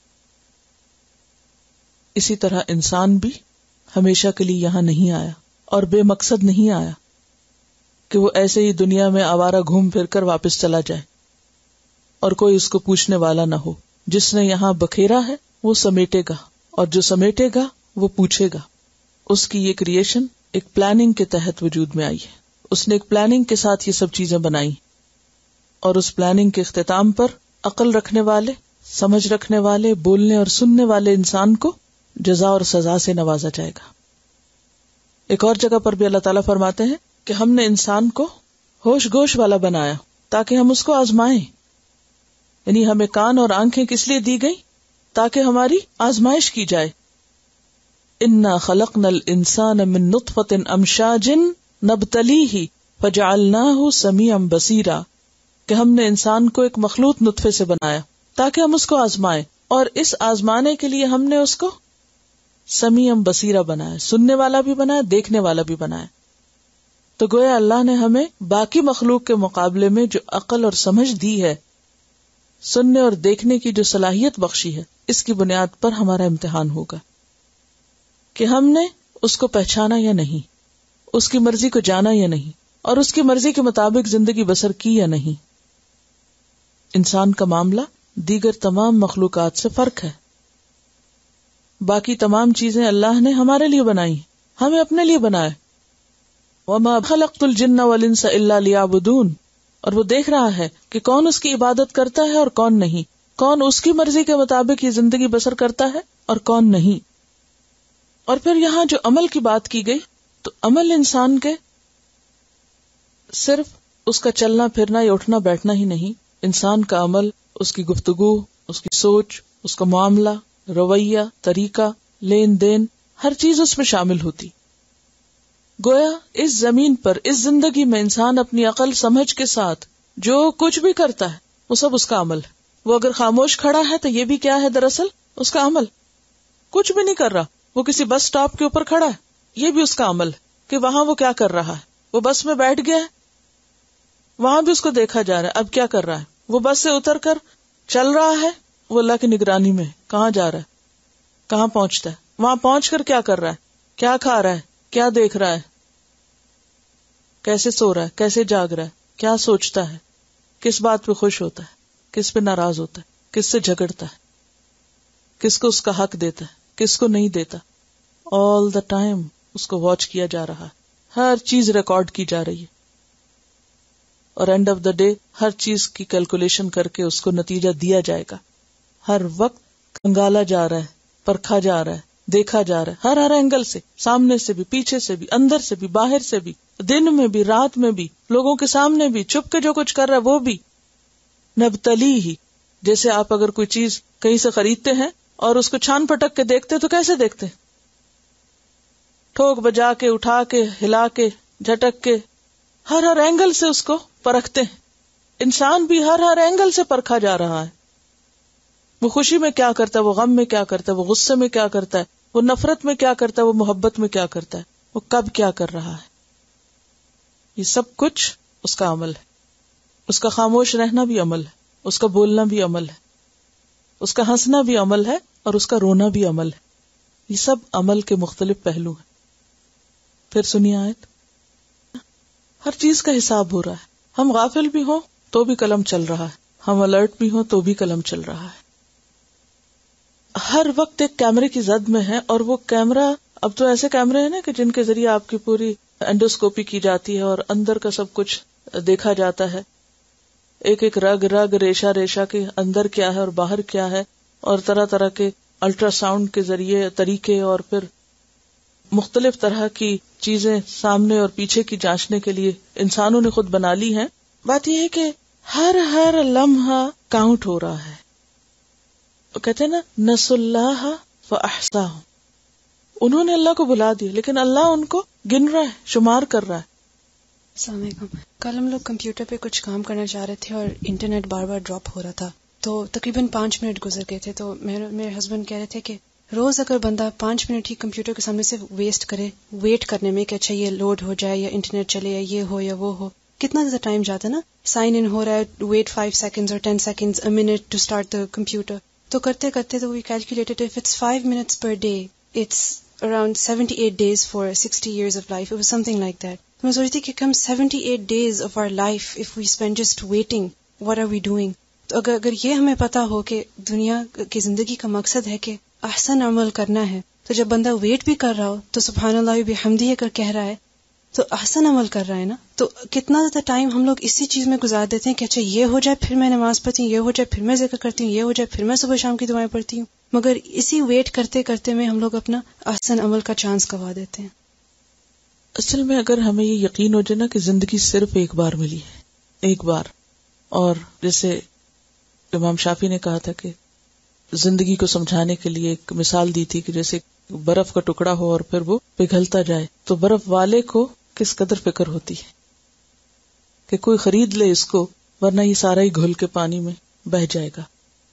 Speaker 1: اسی طرح انسان بھی ہمیشہ کے لیے یہاں نہیں آیا اور بے مقصد نہیں آیا کہ وہ ایسے ہی دنیا میں آوارہ گھوم پھر کر واپس چلا جائے اور کوئی اس کو پوچھنے والا نہ ہو. جس نے یہاں بکھیرا ہے وہ سمیٹے گا، اور جو سمیٹے گا وہ پوچھے گا. اس کی یہ کریشن ایک پلاننگ کے تحت وجود میں آئی ہے. اس نے ایک پلاننگ کے ساتھ یہ سب چیزیں بنائی، اور اس پلاننگ کے اختتام پر عقل رکھنے والے، سمجھ رکھنے والے، بولنے اور سننے والے انسان کو جزا اور سزا سے نوازا جائے گا. ایک اور جگہ پر بھی اللہ تعالیٰ فرماتے ہیں کہ ہم نے انسان کو ہوش گوش والا بنایا تاکہ ہم اس کو آزمائیں. یعنی ہمیں کان اور آنکھیں کس لیے دی گئی؟ تاکہ ہماری آزمائش کی جائے. انا خلقنا الانسان من نطفۃ امشاج نبتلیہ فجعلناہ سمیعا بصیرا، کہ ہم نے انسان کو ایک مخلوط نطفے سے بنایا تاکہ ہم اس کو آزمائیں، اور اس آزمانے کے لیے ہم نے اس کو سمیعا بصیرا بنایا، سننے والا بھی بنایا، دیکھنے والا بھی بنایا. تو گویا اللہ نے ہمیں باقی مخلوق کے مقابلے میں جو عقل اور سمجھ دی ہے، سننے اور دیکھنے کی جو صلاحیت بخشی ہے، اس کی بنیاد پر ہمارا امتحان ہوگا کہ ہم نے اس کو پہچانا یا نہیں، اس کی مرضی کو جانا یا نہیں، اور اس کی مرضی کے مطابق زندگی بسر کی یا نہیں. انسان کا معاملہ دیگر تمام مخلوقات سے فرق ہے. باقی تمام چیزیں اللہ نے ہمارے لیے بنائی، ہمیں اپنے لیے بنایا. وما خلقت الجن والانس الا لیعبدون، اور وہ دیکھ رہا ہے کہ کون اس کی عبادت کرتا ہے اور کون نہیں، کون اس کی مرضی کے مطابق یہ زندگی بسر کرتا ہے اور کون نہیں۔ اور پھر یہاں جو عمل کی بات کی گئی، تو عمل انسان کے صرف اس کا چلنا پھرنا یا اٹھنا بیٹھنا ہی نہیں، انسان کا عمل، اس کی گفتگو، اس کی سوچ، اس کا معاملہ، رویہ، طریقہ، لین دین، ہر چیز اس میں شامل ہوتی۔ گویا اس زمین پر، اس زندگی میں انسان اپنی عقل سمجھ کے ساتھ جو کچھ بھی کرتا ہے وہ سب اس کا عمل ہے۔ وہ اگر خاموش کھڑا ہے تو یہ بھی کیا ہے؟ دراصل اس کا عمل۔ کچھ بھی نہیں کر رہا، وہ کسی بس سٹاپ کے اوپر کھڑا ہے، یہ بھی اس کا عمل ہے کہ وہاں وہ کیا کر رہا ہے۔ وہ بس میں بیٹھ گیا ہے، وہاں بھی اس کو دیکھا جا رہا ہے، اب کیا کر رہا ہے۔ وہ بس سے اتر کر چل رہا ہے، وہ اللہ کی نگرانی میں کہاں جا رہا ہے، کہاں پہنچتا ہے، وہاں پہنچ کر کیا کر رہا ہے، کیا کھا رہا ہے، کیا دیکھ رہا ہے، کیسے سو رہا ہے، کیسے جاگ رہا ہے، کیا سوچتا ہے، کس بات پہ خوش ہوتا ہے، کس پہ ناراض ہوتا ہے، کس سے جھگڑتا ہے، کس کو اس کا حق دیتا ہے، کس کو نہیں دیتا۔ آل دا ٹائم اس کو واچ کیا جا رہا ہے، ہر چیز ریکارڈ کی جا رہی ہے، اور اینڈ آف دا ڈے ہر چیز کی کیلکولیشن کر کے اس کو نتیجہ دیا جائے گا۔ ہر وقت کنگالا جا رہا ہے، پرکھا جا رہا ہے، دیکھا جا رہا ہے، ہر ہر اینگل سے، سامنے سے بھی، پیچھے سے بھی، اندر سے بھی، باہر سے بھی، دن میں بھی، رات میں بھی، لوگوں کے سامنے بھی، چھپ کے جو کچھ کر رہا ہے وہ بھی۔ نبتلی ہی، جیسے آپ اگر کوئی چیز کہیں سے خریدتے ہیں اور اس کو چھان پٹک کے دیکھتے تو کیسے دیکھتے ہیں؟ ٹھوک بجا کے، اٹھا کے، ہلا کے، جھٹک کے، ہر ہر اینگل سے اس کو پرکھتے ہیں۔ انسان بھی ہر ہر اینگل سے پرکھا جا رہا ہے، وہ خوشی میں کیا کرتا ہے، وہ غم میں کیا کرتا ہے، وہ غصے میں کیا کرتا ہے، وہ نفرت میں کیا کرتا ہے، وہ محبت میں کیا کرتا ہے، وہ کب کیا کر رہا ہے۔ یہ سب کچھ اس کا عمل ہے۔ اس کا خاموش رہنا بھی عمل ہے، اس کا بولنا بھی عمل ہے، اس کا ہنسنا بھی عمل ہے، اور اس کا رونا بھی عمل ہے۔ یہ سب عمل کے مختلف پہلو ہیں۔ پھر سنیے آیت، ہر چیز کا حساب ہو رہا ہے۔ ہم غافل بھی ہوں تو بھی قلم چل رہا ہے، ہم الرٹ بھی ہوں تو بھی قلم چل رہا ہے۔ ہر وقت ایک کیمرے کی زد میں ہے، اور وہ کیمرہ، اب تو ایسے کیمرے ہیں نا کہ جن کے ذریعے آپ کی پوری اینڈوسکوپی کی جاتی ہے اور اندر کا سب کچھ دیکھا جاتا ہے، ایک ایک رگ رگ، ریشہ ریشہ کے اندر کیا ہے اور باہر کیا ہے، اور طرح طرح کے الٹرا ساؤنڈ کے ذریعے طریقے، اور پھر مختلف طرح کی چیزیں سامنے اور پیچھے کی جانچنے کے لیے انسانوں نے خود بنا لی ہیں۔ بات یہ ہے کہ ہر ہر لمحہ کاؤنٹ ہو رہا ہے۔ وہ کہتے ہیں نا، نسوا اللہ فاحصاہم، انہوں نے اللہ کو بلا دیا لیکن اللہ ان کو گن رہا ہے، شمار کر رہا ہے۔
Speaker 2: السلام علیکم۔ کل ہم لوگ کمپیوٹر پہ کچھ کام کرنا چاہ رہے تھے اور انٹرنیٹ بار بار ڈراپ ہو رہا تھا، تو تقریباً پانچ منٹ گزر گئے تھے، تو میرے ہسبینڈ کہہ رہے تھے کہ روز اگر بندہ پانچ منٹ ہی کمپیوٹر کے سامنے سے ویسٹ کرے ویٹ کرنے میں کہ اچھا یہ لوڈ ہو جائے یا انٹرنیٹ چلے یا یہ ہو یا وہ ہو، کتنا زیادہ ٹائم جاتا ہے نا۔ سائن ان ہو رہا ہے، ویٹ فائیو سیکنڈز اور ten seconds a minute to start the computer, تو کرتے کرتے تو we calculated if it's five minutes per day it's around seventy-eight days for sixty years of life. It was something like that. میں سوچ رہی تھی کہ کم seventy-eight days of our life if we spend just waiting, what are we doing? تو اگر اگر یہ ہمیں پتا ہو کہ دنیا کی زندگی کا مقصد ہے کہ احسن عمل کرنا ہے، تو جب بندہ ویٹ بھی کر رہا ہو تو سبحان اللہ بحمدہ کر کہہ رہا ہے تو احسن عمل کر رہا ہے نا۔ تو کتنا زیادہ ٹائم ہم لوگ اسی چیز میں گزار دیتے ہیں کہ اچھا یہ ہو جائے پھر میں نماز پڑھتی ہوں، یہ ہو جائے پھر میں ذکر کرتی ہوں، یہ ہو جائے پھر میں صبح شام کی دعائیں پڑھتی ہوں، مگر اسی ویٹ کرتے کرتے میں ہم لوگ اپنا احسن عمل کا چانس گوا دیتے ہیں۔
Speaker 1: اصل میں اگر ہمیں یہ یقین ہو جائے نا کہ زندگی صرف ایک بار ملی ہے، ایک بار، اور جیسے امام شافعی نے کہا تھا کہ زندگی کو سمجھانے کے لیے ایک مثال دی تھی کہ جیسے برف کا ٹکڑا ہو اور پھر وہ پگھلتا جائے، تو برف والے کو کس قدر فکر ہوتی ہے کہ کوئی خرید لے اس کو، ورنہ یہ سارا ہی گھل کے پانی میں بہہ جائے گا،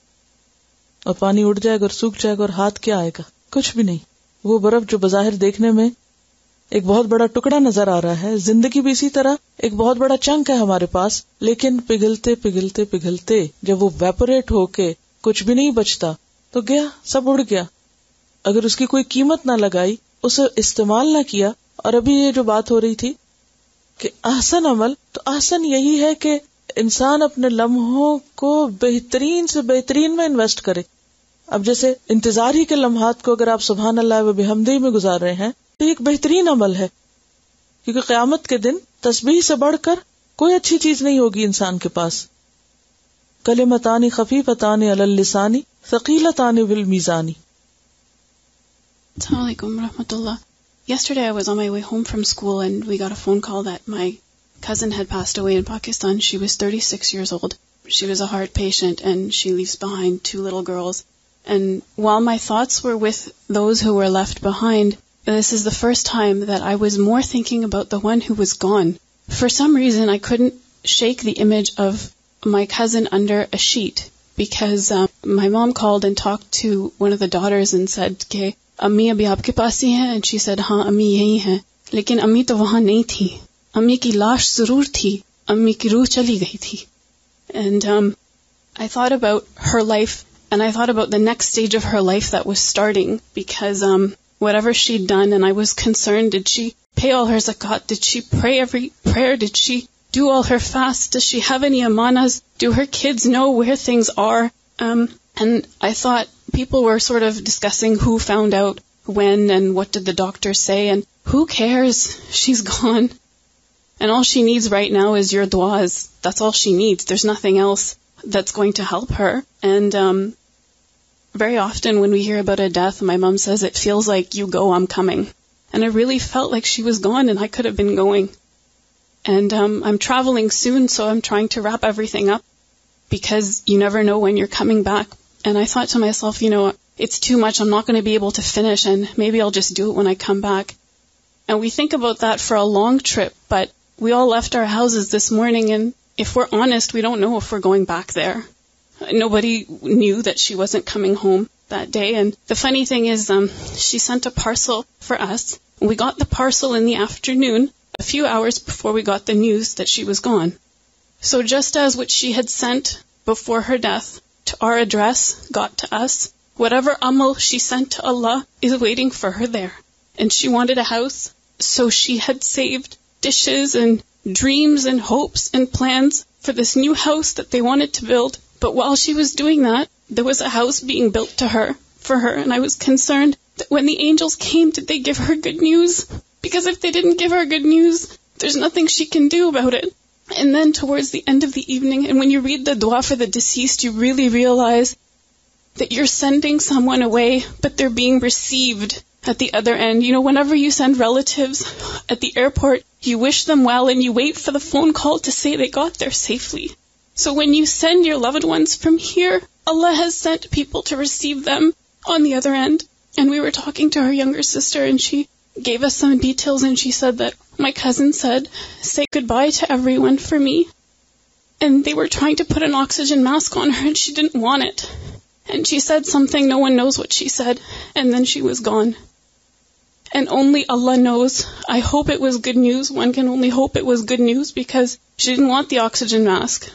Speaker 1: اور پانی اڑ جائے گا اور سوکھ جائے گا، اور ہاتھ کیا آئے گا؟ کچھ بھی نہیں۔ وہ برف جو بظاہر دیکھنے میں ایک بہت بڑا ٹکڑا نظر آ رہا ہے، زندگی بھی اسی طرح ایک بہت بڑا چنک ہے ہمارے پاس، لیکن پگھلتے پگھلتے پگھلتے جب وہ ویپوریٹ ہو کے کچھ بھی نہیں بچتا تو گیا، سب اڑ گیا۔ اگر اس کی کوئی قیمت نہ لگائی، اسے استعمال نہ کیا۔ اور ابھی یہ جو بات ہو رہی تھی کہ احسن عمل، تو احسن یہی ہے کہ انسان اپنے لمحوں کو بہترین سے بہترین میں انویسٹ کرے۔ اب جیسے انتظار ہی کے لمحات کو اگر آپ سبحان اللہ و بحمدہ میں گزار رہے ہیں تو یہ ایک بہترین عمل ہے، کیونکہ قیامت کے دن تسبیح سے بڑھ کر کوئی اچھی چیز نہیں ہوگی انسان کے پاس. کلمتان خفیفتان علی اللسان ثقیلتان بالمیزان.
Speaker 3: Assalamu alaikum wa rahmatullah. Yesterday I was on my way home from school and we got a phone call that my cousin had passed away in Pakistan. She was thirty-six years old. She was a heart patient and she leaves behind two little girls. And while my thoughts were with those who were left behind, this is the first time that I was more thinking about the one who was gone. For some reason I couldn't shake the image of my cousin under a sheet because um, my mom called and talked to one of the daughters and said, "Ke امی ابھی آپ کے پاس ہی ہیں?" And she said ہاں امی یہی ہیں، لیکن امی تو وہاں نہیں تھی، امی کی لاش ضرور تھی، امی کی روح چلی گئی تھی. And I thought about her life and I thought about the next stage of her life that was starting because whatever she done and I was concerned did she pay all her zakat, did she pray every prayer, did she do all her fast, does she have any amanahs, do her kids know where things are. And I thought people were sort of discussing who found out when and what did the doctor say and who cares? She's gone. And all she needs right now is your du'as. That's all she needs. There's nothing else that's going to help her. And um, very often when we hear about a death, my mom says it feels like you go, I'm coming. And I really felt like she was gone and I could have been going. And um, I'm traveling soon, so I'm trying to wrap everything up because you never know when you're coming back. And I thought to myself, you know, it's too much. I'm not going to be able to finish and maybe I'll just do it when I come back. And we think about that for a long trip, but we all left our houses this morning and if we're honest, we don't know if we're going back there. Nobody knew that she wasn't coming home that day. And the funny thing is, um, she sent a parcel for us. We got the parcel in the afternoon, a few hours before we got the news that she was gone. So just as what she had sent before her death to our address got to us, whatever amal she sent to Allah is waiting for her there. And she wanted a house, so she had saved dishes and dreams and hopes and plans for this new house that they wanted to build. But while she was doing that, there was a house being built to her, for her, and I was concerned that when the angels came, did they give her good news? Because if they didn't give her good news, there's nothing she can do about it. And then towards the end of the evening, and when you read the dua for the deceased, you really realize that you're sending someone away, but they're being received at the other end. You know, whenever you send relatives at the airport, you wish them well and you wait for the phone call to say they got there safely. So when you send your loved ones from here, Allah has sent people to receive them on the other end. And we were talking to her younger sister and she gave us some details and she said that my cousin said, say goodbye to everyone for me. And they were trying to put an oxygen mask on her and she didn't want it. And she said something, no one knows what she said, and then she was gone. And only Allah knows. I hope it was good news. One can only hope it was good news because she didn't want the oxygen mask.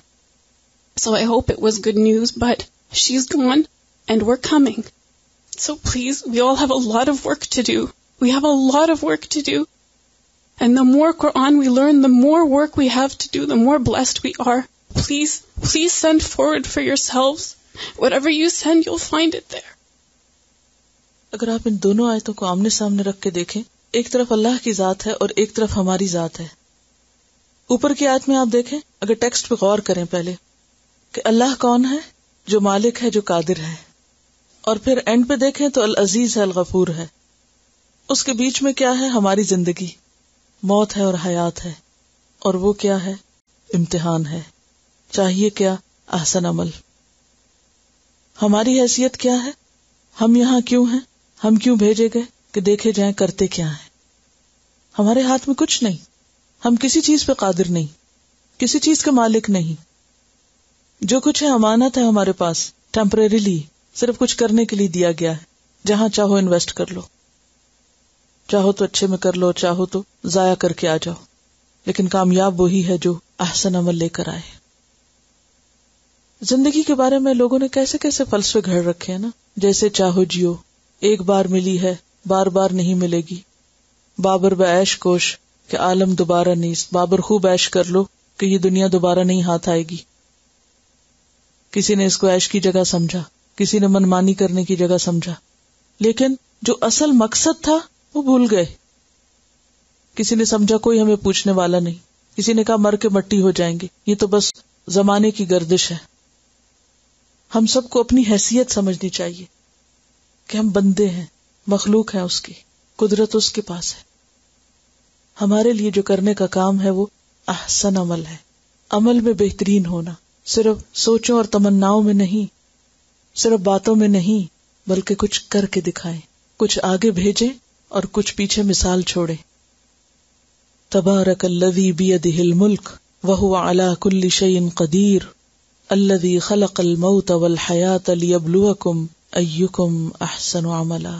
Speaker 3: So I hope it was good news, but she's gone and we're coming. So please, we all have a lot of work to do. We have a lot of work to do. And the more Quran we learn, the more work we have to do, the more blessed we are. Please, please send forward for yourselves. Whatever you send, you'll find it there.
Speaker 1: اگر آپ ان دونوں آیتوں کو آمنے سامنے رکھ کے دیکھیں، ایک طرف اللہ کی ذات ہے اور ایک طرف ہماری ذات ہے. اوپر کی آیت میں آپ دیکھیں، اگر ٹیکسٹ پہ غور کریں پہلے کہ اللہ کون ہے؟ جو مالک ہے، جو قادر ہے. اور پھر اینڈ پہ دیکھیں تو العزیز ہے، الغفور ہے. اس کے بیچ میں کیا ہے؟ ہماری زندگی، موت ہے اور حیات ہے. اور وہ کیا ہے؟ امتحان ہے. چاہیے کیا؟ احسن عمل. ہماری حیثیت کیا ہے؟ ہم یہاں کیوں ہیں؟ ہم کیوں بھیجے گئے؟ کہ دیکھے جائیں کرتے کیا ہیں. ہمارے ہاتھ میں کچھ نہیں. ہم کسی چیز پہ قادر نہیں، کسی چیز کے مالک نہیں. جو کچھ ہے امانت ہے ہمارے پاس، ٹیمپریریلی صرف کچھ کرنے کے لیے دیا گیا ہے. جہاں چاہو انویسٹ کر لو، چاہو تو اچھے میں کر لو، چاہو تو ضائع کر کے آ جاؤ. لیکن کامیاب وہی ہے جو احسن عمل لے کر آئے. زندگی کے بارے میں لوگوں نے کیسے کیسے فلسفے گھڑ رکھے ہیں نا. جیسے چاہو جیو، ایک بار ملی ہے بار بار نہیں ملے گی. بابر بعیش کوش کہ عالم دوبارہ نیست. بابر خوب عیش کر لو کہ یہ دنیا دوبارہ نہیں ہاتھ آئے گی. کسی نے اس کو عیش کی جگہ سمجھا، کسی نے منمانی کرنے کی جگہ سمجھا، لیکن جو اصل مقصد تھا وہ بھول گئے. کسی نے سمجھا کوئی ہمیں پوچھنے والا نہیں، کسی نے کہا مر کے مٹی ہو جائیں گے، یہ تو بس زمانے کی گردش ہے. ہم سب کو اپنی حیثیت سمجھنی چاہیے کہ ہم بندے ہیں، مخلوق ہیں اس کی، قدرت اس کے پاس ہے. ہمارے لیے جو کرنے کا کام ہے وہ احسن عمل ہے، عمل میں بہترین ہونا، صرف سوچوں اور تمناؤں میں نہیں، صرف باتوں میں نہیں، بلکہ کچھ کر کے دکھائیں، کچھ آگے بھیجیں اور کچھ پیچھے مثال چھوڑیں. تبارک الذی بیدہ الملک وہو علی کل شیء قدیر الذی خلق الموت والحیاۃ لیبلوکم ایکم احسن عملا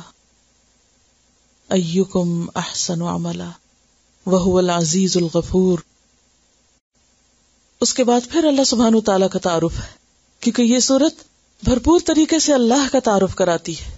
Speaker 1: ایکم احسن عملا وہو العزیز الغفور. اس کے بعد پھر اللہ سبحانہ وتعالیٰ کا تعارف ہے، کیونکہ یہ سورت بھرپور طریقے سے اللہ کا تعارف کراتی ہے.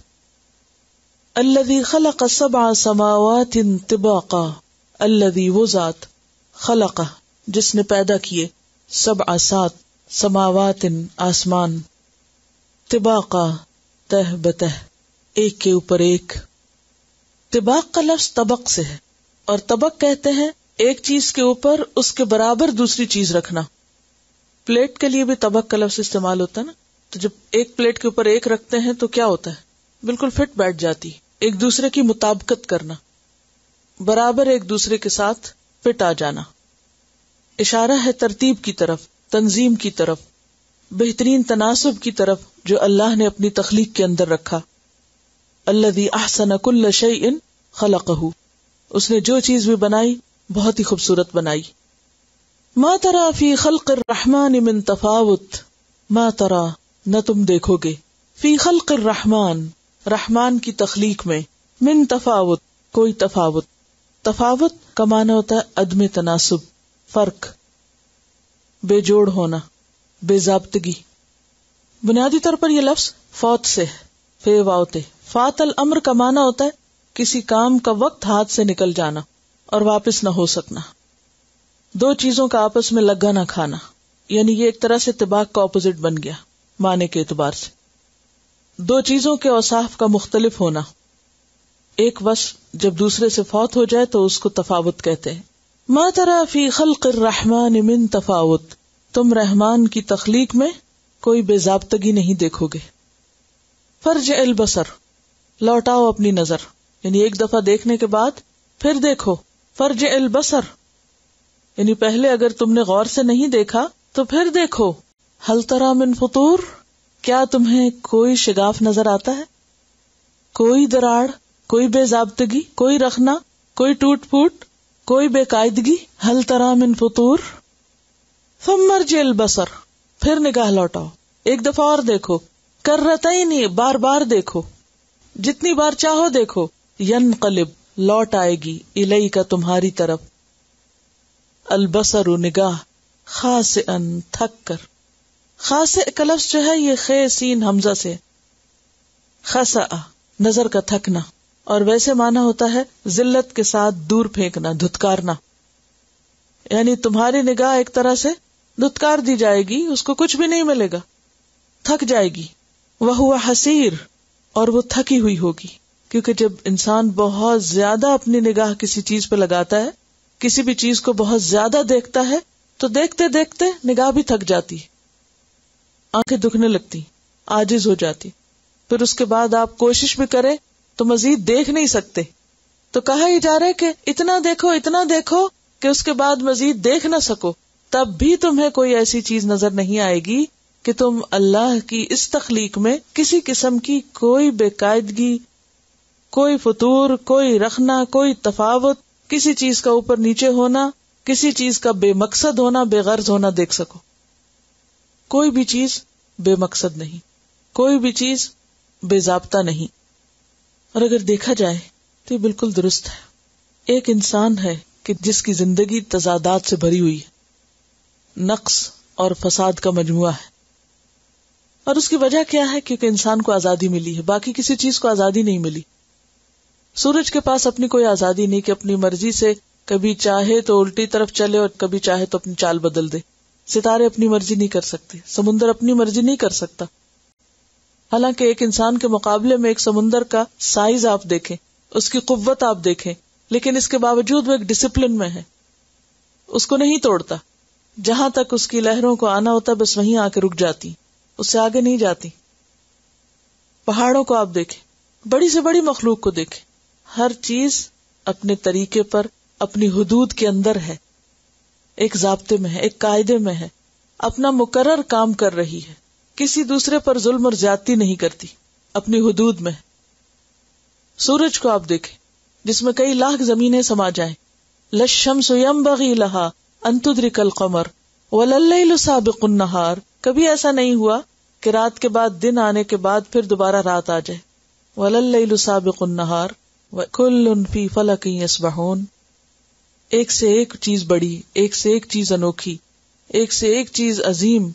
Speaker 1: الذی خلق سبع سماوات طباقا، الذی وہ ذات، خلق جس نے پیدا کیے، سبع سات، سماوات آسمان، طباقا تہ بتہ، ایک کے اوپر ایک. طباق کا لفظ طبق سے ہے، اور طبق کہتے ہیں ایک چیز کے اوپر اس کے برابر دوسری چیز رکھنا. پلیٹ کے لیے بھی طبق کا لفظ استعمال ہوتا ہے نا، تو جب ایک پلیٹ کے اوپر ایک رکھتے ہیں تو کیا ہوتا ہے، بالکل فٹ بیٹھ جاتی، ایک دوسرے کی مطابقت کرنا، برابر ایک دوسرے کے ساتھ فٹ آ جانا. اشارہ ہے ترتیب کی طرف، تنظیم کی طرف، بہترین تناسب کی طرف جو اللہ نے اپنی تخلیق کے اندر رکھا. الذی احسن کل شیء خلقہ، اس نے جو چیز بھی بنائی بہت ہی خوبصورت بنائی. ما ترى فی خلق الرحمن من تفاوت، ما ترى نہ تم دیکھو گے، فی خلق الرحمن رحمان کی تخلیق میں، من تفاوت کوئی تفاوت. تفاوت کا معنی ہوتا ہے عدم تناسب، فرق، بے جوڑ ہونا، بے ضابطگی. بنیادی طور پر یہ لفظ فوت سے ہے، فے واوتے. فات الامر کا معنی ہوتا ہے کسی کام کا وقت ہاتھ سے نکل جانا اور واپس نہ ہو سکنا، دو چیزوں کا آپس میں لگا نہ کھانا، یعنی یہ ایک طرح سے طباق کا اپوزٹ بن گیا معنی کے اعتبار سے. دو چیزوں کے اوصاف کا مختلف ہونا، ایک وصف جب دوسرے سے فوت ہو جائے تو اس کو تفاوت کہتے ہیں. ما ترى فی خلق الرحمن من تفاوت، تم رحمان کی تخلیق میں کوئی بے ضابطگی نہیں دیکھو گے. فرجع البصر، لوٹاؤ اپنی نظر، یعنی ایک دفعہ دیکھنے کے بعد پھر دیکھو. فرجع البصر یعنی پہلے اگر تم نے غور سے نہیں دیکھا تو پھر دیکھو. هل ترى من فطور، کیا تمہیں کوئی شگاف نظر آتا ہے، کوئی دراڑ، کوئی بے ضابطگی، کوئی رخنا، کوئی ٹوٹ پھوٹ، کوئی بے قاعدگی. هل ترى من فطور ثم ارجع البصر، پھر نگاہ لوٹاؤ، ایک دفعہ اور دیکھو. کرتین، بار بار دیکھو، جتنی بار چاہو دیکھو. ینقلب، لوٹ آئے گی، الیک تمہاری طرف. البصر نگاہ، خاسئا تھک کر. خاسئ کا لفظ جو ہے یہ خے سین حمزہ سے، خسأ نظر کا تھکنا، اور ویسے معنی ہوتا ہے ذلت کے ساتھ دور پھینکنا، دھتکارنا. یعنی تمہاری نگاہ ایک طرح سے دھتکار دی جائے گی، اس کو کچھ بھی نہیں ملے گا، تھک جائے گی. وہو حسیر، اور وہ تھکی ہوئی ہوگی، کیونکہ جب انسان بہت زیادہ اپنی نگاہ کسی چیز پہ لگاتا ہے، کسی بھی چیز کو بہت زیادہ دیکھتا ہے تو دیکھتے دیکھتے نگاہ بھی تھک جاتی، آنکھیں دکھنے لگتی، عاجز ہو جاتی. پھر اس کے بعد آپ کوشش بھی کریں تو مزید دیکھ نہیں سکتے. تو کہا ہی جا رہا ہے کہ اتنا دیکھو اتنا دیکھو کہ اس کے بعد مزید دیکھ نہ سکو، تب بھی تمہیں کوئی ایسی چیز نظر نہیں آئے گی کہ تم اللہ کی اس تخلیق میں کسی قسم کی کوئی بے قاعدگی، کوئی فطور، کوئی رخنا، کوئی تفاوت، کسی چیز کا اوپر نیچے ہونا، کسی چیز کا بے مقصد ہونا، بے غرض ہونا دیکھ سکو. کوئی بھی چیز بے مقصد نہیں، کوئی بھی چیز بے ضابطہ نہیں. اور اگر دیکھا جائے تو یہ بالکل درست ہے. ایک انسان ہے کہ جس کی زندگی تضادات سے بھری ہوئی ہے، نقص اور فساد کا مجموعہ ہے. اور اس کی وجہ کیا ہے؟ کیونکہ انسان کو آزادی ملی ہے، باقی کسی چیز کو آزادی نہیں ملی. سورج کے پاس اپنی کوئی آزادی نہیں کہ اپنی مرضی سے کبھی چاہے تو الٹی طرف چلے اور کبھی چاہے تو اپنی چال بدل دے. ستارے اپنی مرضی نہیں کر سکتے، سمندر اپنی مرضی نہیں کر سکتا. حالانکہ ایک انسان کے مقابلے میں ایک سمندر کا سائز آپ دیکھیں، اس کی قوت آپ دیکھیں، لیکن اس کے باوجود وہ ایک ڈسپلن میں ہے، اس کو نہیں توڑتا. جہاں تک اس کی لہروں کو آنا ہوتا بس وہیں آ کے رک جاتی، اس سے آگے نہیں جاتی. پہاڑوں کو آپ دیکھیں، بڑی سے بڑی مخلوق کو دیکھیں، ہر چیز اپنے طریقے پر اپنی حدود کے اندر ہے، ایک ضابطے میں ہے، ایک قاعدے میں ہے، اپنا مقرر کام کر رہی ہے، کسی دوسرے پر ظلم اور زیادتی نہیں کرتی، اپنی حدود میں. سورج کو آپ دیکھیں جس میں کئی لاکھ زمینیں سما جائیں. للشمس ينبغي لها ان تدرك القمر ولا الليل سابق النهار. کبھی ایسا نہیں ہوا کہ رات کے بعد دن آنے کے بعد پھر دوبارہ رات آ جائے. ولا الليل سابق النهار وكل في فلك يسبحون. ایک سے ایک چیز بڑی، ایک سے ایک چیز انوکھی، ایک سے ایک چیز عظیم،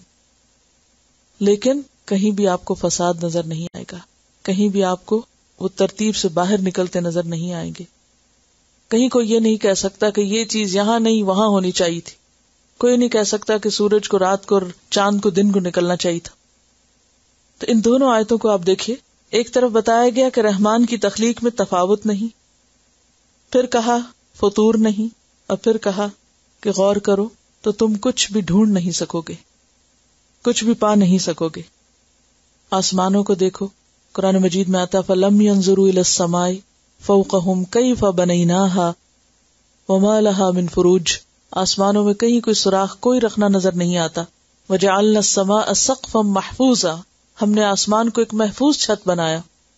Speaker 1: لیکن کہیں بھی آپ کو فساد نظر نہیں آئے گا، کہیں بھی آپ کو وہ ترتیب سے باہر نکلتے نظر نہیں آئیں گے. کہیں کوئی یہ نہیں کہہ سکتا کہ یہ چیز یہاں نہیں وہاں ہونی چاہیے تھی. کوئی نہیں کہہ سکتا کہ سورج کو رات کو اور چاند کو دن کو نکلنا چاہیے تھا. تو ان دونوں آیتوں کو آپ دیکھیے، ایک طرف بتایا گیا کہ رحمان کی تخلیق میں تفاوت نہیں، پھر کہا فطور نہیں، اور پھر کہا کہ غور کرو تو تم کچھ بھی ڈھونڈ نہیں سکو گے، کچھ بھی پا نہیں سکو گے. آسمانوں کو دیکھو، قرآن مجید میں آتا فَلَمْ يَنظُرُوا إِلَى السَّمَاءِ فَوْقَهُمْ كَيْفَ بَنَيْنَاهَا وَمَا لَهَا مِنْ فُرُوجٍ. آسمانوں میں کہیں کوئی سوراخ، کوئی رخنا نظر نہیں آتا. وَجَعَلْنَا السَّمَاءَ سَقْفًا مَحْفُوظًا. ہم نے آسمان کو ایک محفوظ چھت بنایا.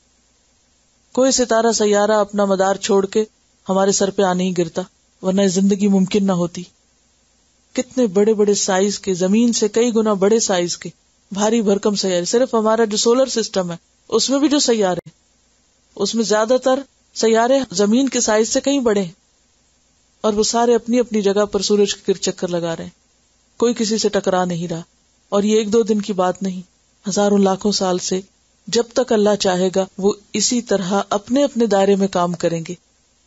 Speaker 1: کوئی ستارہ سیارہ اپنا مدار چھوڑ کے ہمارے سر پہ آ نہیں گرتا، ورنہ زندگی ممکن نہ ہوتی. کتنے بڑے بڑے سائز کے، زمین سے کئی گنا بڑے سائز کے بھاری بھرکم سیارے. صرف ہمارا جو سولر سسٹم ہے اس میں بھی جو سیارے، اس میں زیادہ تر سیارے زمین کے سائز سے کہیں بڑے ہیں، اور وہ سارے اپنی اپنی جگہ پر سورج کے گرد چکر لگا رہے ہیں. کوئی کسی سے ٹکرا نہیں رہا. اور یہ ایک دو دن کی بات نہیں، ہزاروں لاکھوں سال سے جب تک اللہ چاہے گا وہ اسی طرح اپنے اپنے دائرے میں کام کریں گے.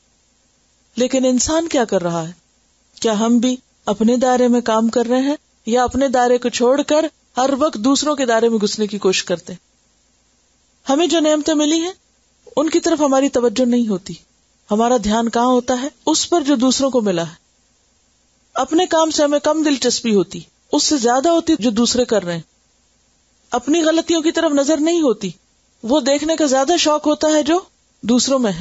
Speaker 1: لیکن انسان کیا کر رہا ہے؟ کیا ہم بھی اپنے دائرے میں کام کر رہے ہیں، یا اپنے دائرے کو چھوڑ کر ہر وقت دوسروں کے دائرے میں گھسنے کی کوشش کرتے ہیں؟ ہمیں جو نعمتیں ملی ہیں ان کی طرف ہماری توجہ نہیں ہوتی. ہمارا دھیان کہاں ہوتا ہے؟ اس پر جو دوسروں کو ملا ہے. اپنے کام سے ہمیں کم دلچسپی ہوتی، اس سے زیادہ ہوتی جو دوسرے کر رہے ہیں. اپنی غلطیوں کی طرف نظر نہیں ہوتی، وہ دیکھنے کا زیادہ شوق ہوتا ہے جو دوسروں میں ہے.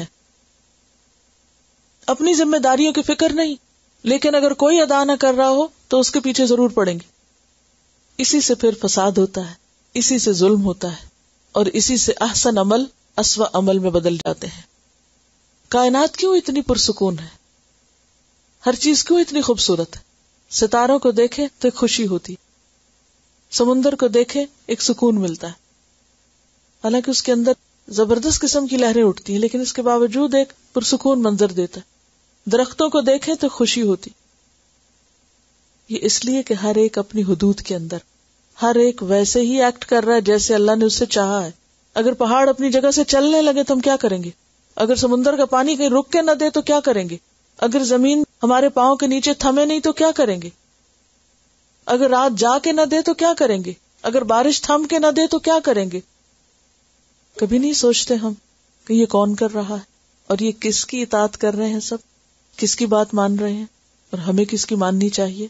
Speaker 1: اپنی ذمہ داریوں کی فکر نہیں، لیکن اگر کوئی ادا نہ کر رہا ہو تو اس کے پیچھے ضرور پڑیں گے. اسی سے پھر فساد ہوتا ہے، اسی سے ظلم ہوتا ہے، اور اسی سے احسن عمل اسوأ عمل میں بدل جاتے ہیں. کائنات کیوں اتنی پرسکون ہے؟ ہر چیز کیوں اتنی خوبصورت ہے؟ ستاروں کو دیکھیں تو ایک خوشی ہوتی، سمندر کو دیکھیں ایک سکون ملتا ہے. حالانکہ اس کے اندر زبردست قسم کی لہریں اٹھتی ہیں، لیکن اس کے باوجود ایک پرسکون منظر دیتا ہے. درختوں کو دیکھیں تو خوشی ہوتی. یہ اس لیے کہ ہر ایک اپنی حدود کے اندر، ہر ایک ویسے ہی ایکٹ کر رہا ہے جیسے اللہ نے اس سے چاہا ہے. اگر پہاڑ اپنی جگہ سے چلنے لگے تو ہم کیا کریں گے؟ اگر سمندر کا پانی کہیں رک کے نہ دے تو کیا کریں گے؟ اگر زمین ہمارے پاؤں کے نیچے تھمے نہیں تو کیا کریں گے؟ اگر رات جا کے نہ دے تو کیا کریں گے؟ اگر بارش تھم کے نہ دے تو کیا کریں گے؟ کبھی نہیں سوچتے ہم کہ یہ کون کر رہا ہے، اور یہ کس کی اطاعت کر رہے ہیں، سب کس کی بات مان رہے ہیں، اور ہمیں کس کی ماننی چاہیے.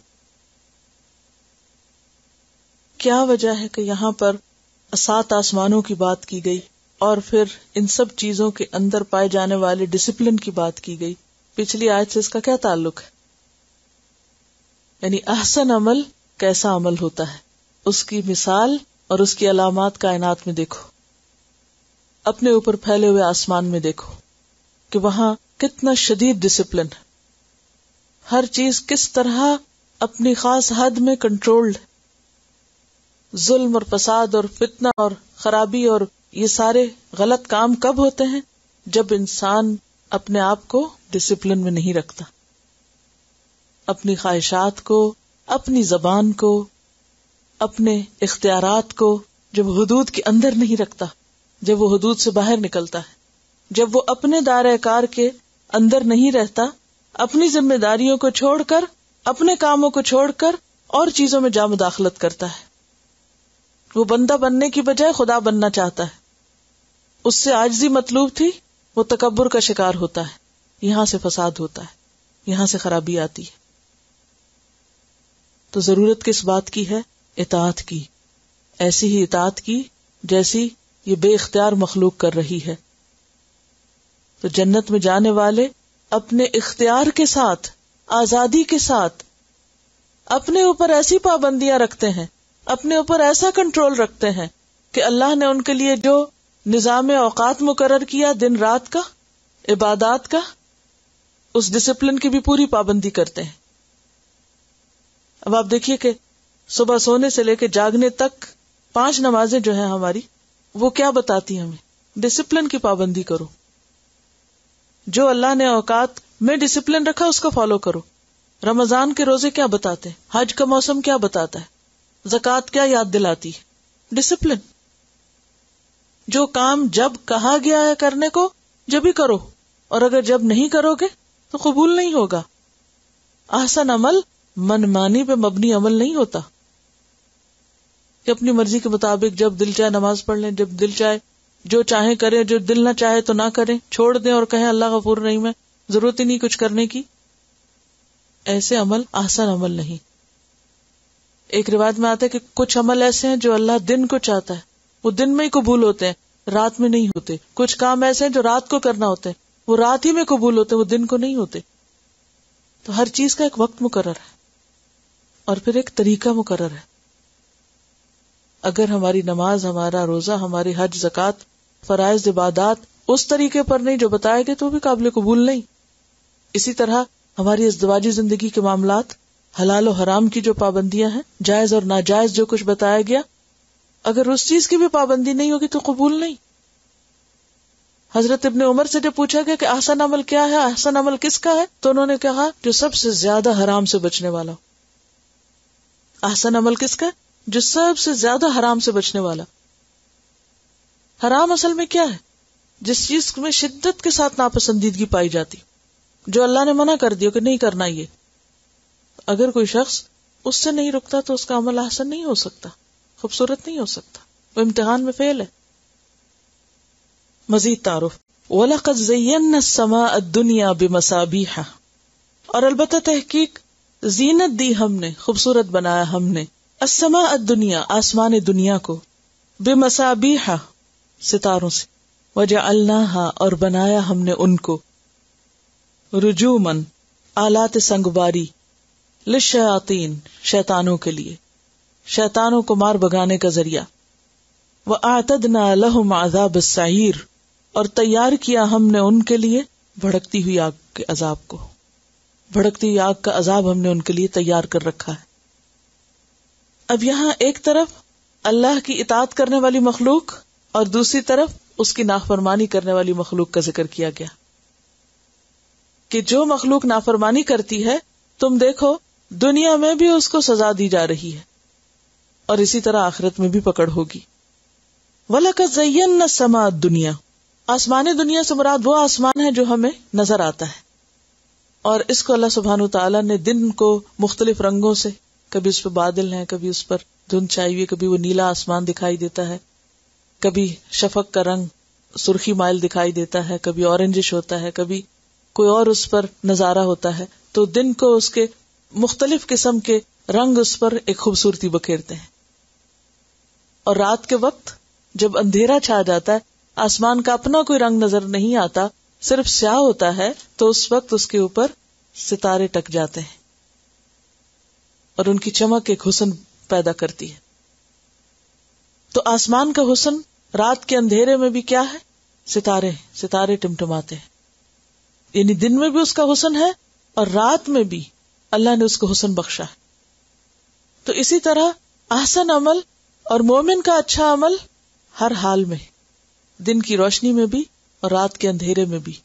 Speaker 1: کیا وجہ ہے کہ یہاں پر سات آسمانوں کی بات کی گئی اور پھر ان سب چیزوں کے اندر پائے جانے والے ڈسپلن کی بات کی گئی؟ پچھلی آیت سے اس کا کیا تعلق ہے؟ یعنی احسن عمل کیسا عمل ہوتا ہے، اس کی مثال اور اس کی علامات کائنات میں دیکھو. اپنے اوپر پھیلے ہوئے آسمان میں دیکھو کہ وہاں کتنا شدید ڈسپلن ہے. ہر چیز کس طرح اپنی خاص حد میں کنٹرولڈ. ظلم اور فساد اور فتنہ اور خرابی اور یہ سارے غلط کام کب ہوتے ہیں؟ جب انسان اپنے آپ کو ڈسپلن میں نہیں رکھتا، اپنی خواہشات کو، اپنی زبان کو، اپنے اختیارات کو جب حدود کے اندر نہیں رکھتا، جب وہ حدود سے باہر نکلتا ہے، جب وہ اپنے دائرہ کار کے اندر نہیں رہتا، اپنی ذمہ داریوں کو چھوڑ کر، اپنے کاموں کو چھوڑ کر اور چیزوں میں جا مداخلت کرتا ہے. وہ بندہ بننے کی بجائے خدا بننا چاہتا ہے. اس سے عاجزی مطلوب تھی، وہ تکبر کا شکار ہوتا ہے. یہاں سے فساد ہوتا ہے، یہاں سے خرابی آتی ہے. تو ضرورت کس بات کی ہے؟ اطاعت کی، ایسی ہی اطاعت کی جیسی یہ بے اختیار مخلوق کر رہی ہے. تو جنت میں جانے والے اپنے اختیار کے ساتھ، آزادی کے ساتھ اپنے اوپر ایسی پابندیاں رکھتے ہیں، اپنے اوپر ایسا کنٹرول رکھتے ہیں کہ اللہ نے ان کے لیے جو نظام اوقات مقرر کیا، دن رات کا، عبادات کا، اس ڈسپلن کی بھی پوری پابندی کرتے ہیں. اب آپ دیکھیے کہ صبح سونے سے لے کے جاگنے تک پانچ نمازیں جو ہیں ہماری، وہ کیا بتاتی ہیں ہمیں؟ ڈسپلن کی پابندی کرو. جو اللہ نے اوقات میں ڈسپلن رکھا اس کو فالو کرو. رمضان کے روزے کیا بتاتے ہیں؟ حج کا موسم کیا بتاتا ہے؟ زکوٰۃ کیا یاد دلاتی ہے؟ ڈسپلن. جو کام جب کہا گیا ہے کرنے کو جب ہی کرو، اور اگر جب نہیں کرو گے تو قبول نہیں ہوگا. احسن عمل منمانی پہ مبنی عمل نہیں ہوتا کہ اپنی مرضی کے مطابق جب دل چاہے نماز پڑھ لیں، جب دل چاہے جو چاہیں کریں، جو دل نہ چاہے تو نہ کریں، چھوڑ دیں اور کہیں اللہ غفور رحیم ہے، ضرورت ہی نہیں کچھ کرنے کی. ایسے عمل احسن عمل نہیں. ایک روایت میں آتا ہے کہ کچھ عمل ایسے ہیں جو اللہ دن کو چاہتا ہے، وہ دن میں ہی قبول ہوتے ہیں، رات میں نہیں ہوتے. کچھ کام ایسے ہیں جو رات کو کرنا ہوتے ہیں، وہ رات ہی میں قبول ہوتے ہیں، وہ دن کو نہیں ہوتے. تو ہر چیز کا ایک وقت مقرر ہے اور پھر ایک طریقہ مقرر ہے. اگر ہماری نماز، ہمارا روزہ، ہماری حج، زکوٰۃ، فرائض عبادات اس طریقے پر نہیں جو بتائے گئے تو بھی قابل قبول نہیں. اسی طرح ہماری ازدواجی زندگی کے معاملات، حلال و حرام کی جو پابندیاں ہیں، جائز اور ناجائز جو کچھ بتایا گیا، اگر اس چیز کی بھی پابندی نہیں ہوگی تو قبول نہیں. حضرت ابن عمر سے جب پوچھا گیا کہ احسن عمل کیا ہے، احسن عمل کس کا ہے، تو انہوں نے کہا جو سب سے زیادہ حرام سے بچنے والا ہو. احسن عمل کس کا ہے؟ جو سب سے زیادہ حرام سے بچنے والا. حرام اصل میں کیا ہے؟ جس چیز میں شدت کے ساتھ ناپسندیدگی پائی جاتی، جو اللہ نے منع کر دیا کہ نہیں کرنا. یہ اگر کوئی شخص اس سے نہیں رکتا تو اس کا عمل احسن نہیں ہو سکتا، خوبصورت نہیں ہو سکتا، وہ امتحان میں فیل ہے. مزید تعارف. وَلَقَدْ زَيَّنَّا السَّمَاءَ الدُّنْيَا بِمَصَابِيحَ، اور البتہ تحقیق زینت دی ہم نے، خوبصورت بنایا ہم نے، السماء الدنیا، آسمان دنیا کو، بمصابیح، ستاروں سے، وجعلناها، اور بنایا ہم نے ان کو، رجومن، آلات سنگباری، للشیاطین، شیطانوں کے لیے، شیطانوں کو مار بگانے کا ذریعہ، وَأَعْتَدْنَا لَهُمْ عَذَابَ السَّعِيرِ، اور تیار کیا ہم نے ان کے لیے بھڑکتی ہوئی آگ کے عذاب کو. بھڑکتی ہوئی آگ کا عذاب ہم نے ان کے لیے تیار کر رکھا ہے. اب یہاں ایک طرف اللہ کی اطاعت کرنے والی مخلوق اور دوسری طرف اس کی نافرمانی کرنے والی مخلوق کا ذکر کیا گیا کہ جو مخلوق نافرمانی کرتی ہے، تم دیکھو دنیا میں بھی اس کو سزا دی جا رہی ہے اور اسی طرح آخرت میں بھی پکڑ ہوگی. وَلَقَدْ زَيَّنَّا السَّمَاءَ الدُّنْيَا، آسمان دنیا سے مراد وہ آسمان ہے جو ہمیں نظر آتا ہے، اور اس کو اللہ سبحانہ وتعالیٰ نے دن کو مختلف رنگوں سے، کبھی اس پہ بادل ہیں، کبھی اس پر دھند چھائی ہوئی، کبھی وہ نیلا آسمان دکھائی دیتا ہے، کبھی شفق کا رنگ سرخی مائل دکھائی دیتا ہے، کبھی اورنجش ہوتا ہے، کبھی کوئی اور اس پر نظارہ ہوتا ہے. تو دن کو اس کے مختلف قسم کے رنگ اس پر ایک خوبصورتی بکھیرتے ہیں. اور رات کے وقت جب اندھیرا چھا جاتا ہے، آسمان کا اپنا کوئی رنگ نظر نہیں آتا، صرف سیاہ ہوتا ہے، تو اس وقت اس کے اوپر ستارے ٹک جاتے ہیں اور ان کی چمک ایک حسن پیدا کرتی ہے. تو آسمان کا حسن رات کے اندھیرے میں بھی کیا ہے؟ ستارے ستارے ٹمٹماتے ہیں. یعنی دن میں بھی اس کا حسن ہے اور رات میں بھی اللہ نے اس کو حسن بخشا ہے. تو اسی طرح احسن عمل اور مومن کا اچھا عمل ہر حال میں، دن کی روشنی میں بھی اور رات کے اندھیرے میں بھی.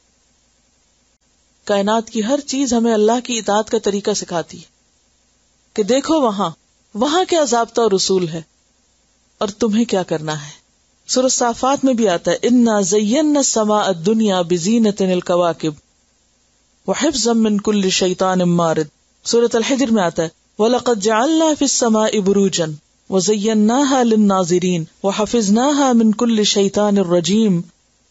Speaker 1: کائنات کی ہر چیز ہمیں اللہ کی اطاعت کا طریقہ سکھاتی ہے کہ دیکھو وہاں وہاں کیا ضابطہ اور اصول ہے اور تمہیں کیا کرنا ہے. سورۃ الصافات میں بھی آتا ہے انا زینا السماء الدنیا بزینۃ الکواکب وحفظا من کل شیطان مارد. سورۃ الحجر میں آتا ہے وَلَقَدْ جَعَلْنَا فِي السَّمَاءِ بُرُوجًا وَزَيَّنَّاهَا لِلنَّاظِرِينَ وَحَفِظْنَاهَا مِنْ كُلِّ شَيْطَانٍ رَجِيمٍ.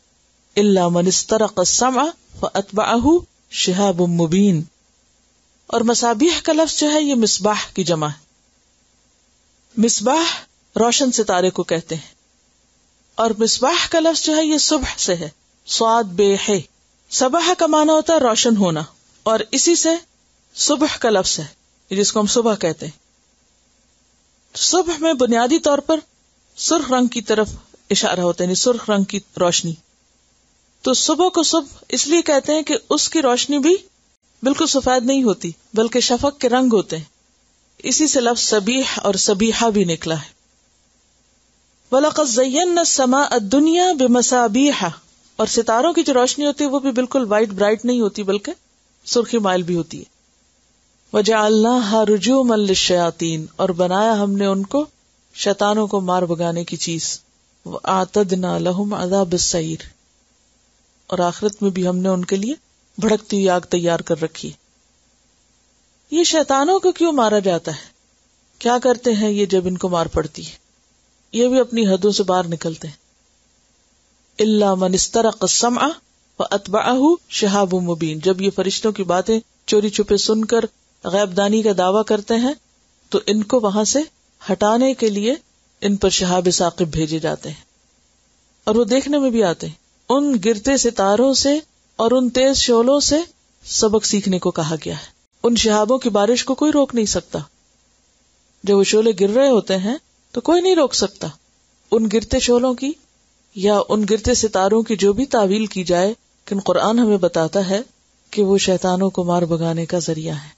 Speaker 1: الا من استرق السمع فاتبعه شهاب مبین. اور مصابیح کا لفظ جو ہے یہ مصباح کی جمع ہے. مصباح روشن ستارے کو کہتے ہیں، اور مصباح کا لفظ جو ہے یہ صبح سے ہے، صاد بے ہے. صبح کا معنی ہوتا ہے روشن ہونا، اور اسی سے صبح کا لفظ ہے جس کو ہم صبح کہتے ہیں. صبح میں بنیادی طور پر سرخ رنگ کی طرف اشارہ ہوتا ہے، یعنی سرخ رنگ کی روشنی. تو صبح کو صبح اس لیے کہتے ہیں کہ اس کی روشنی بھی بالکل سفید نہیں ہوتی بلکہ شفق کے رنگ ہوتے ہیں. اسی سے لفظ صبیح اور صبیحہ بھی نکلا ہے. وَلَقَدْ زَيَّنَّا السَّمَاءَ الدُّنْيَا بِمَصَابِيحَ، اور ستاروں کی جو روشنی ہوتی ہے وہ بھی بالکل وائٹ برائٹ نہیں ہوتی بلکہ سرخی مائل بھی ہوتی ہے. وَجَعَلْنَاهَا رُجُومًا لِلشَّيَاطِينِ، اور بنایا ہم نے ان کو شیطانوں کو مار بگانے کی چیز. وَأَعْتَدْنَا لَهُمْ عَذَابَ السَّعِيرِ، اور آخرت میں بھی ہم نے ان کے لیے بھڑکتی ہوئی آگ تیار کر رکھی. یہ شیطانوں کو کیوں مارا جاتا ہے؟ کیا کرتے ہیں یہ جب ان کو مار پڑتی ہے؟ یہ بھی اپنی حدوں سے باہر نکلتے ہیں. الا من استرق السمع فاتبعه شهاب مبین، جب یہ فرشتوں کی باتیں چوری چھپے سن کر غیب دانی کا دعویٰ کرتے ہیں تو ان کو وہاں سے ہٹانے کے لیے ان پر شہاب ثاقب بھیجے جاتے ہیں، اور وہ دیکھنے میں بھی آتے ہیں. ان گرتے ستاروں سے اور ان تیز شعلوں سے سبق سیکھنے کو کہا گیا ہے. ان شہابوں کی بارش کو کوئی روک نہیں سکتا. جب وہ شعلے گر رہے ہوتے ہیں تو کوئی نہیں روک سکتا. ان گرتے شعلوں کی یا ان گرتے ستاروں کی جو بھی تعویل کی جائے، لیکن قرآن ہمیں بتاتا ہے کہ وہ شیطانوں کو مار بگانے کا ذریعہ ہے.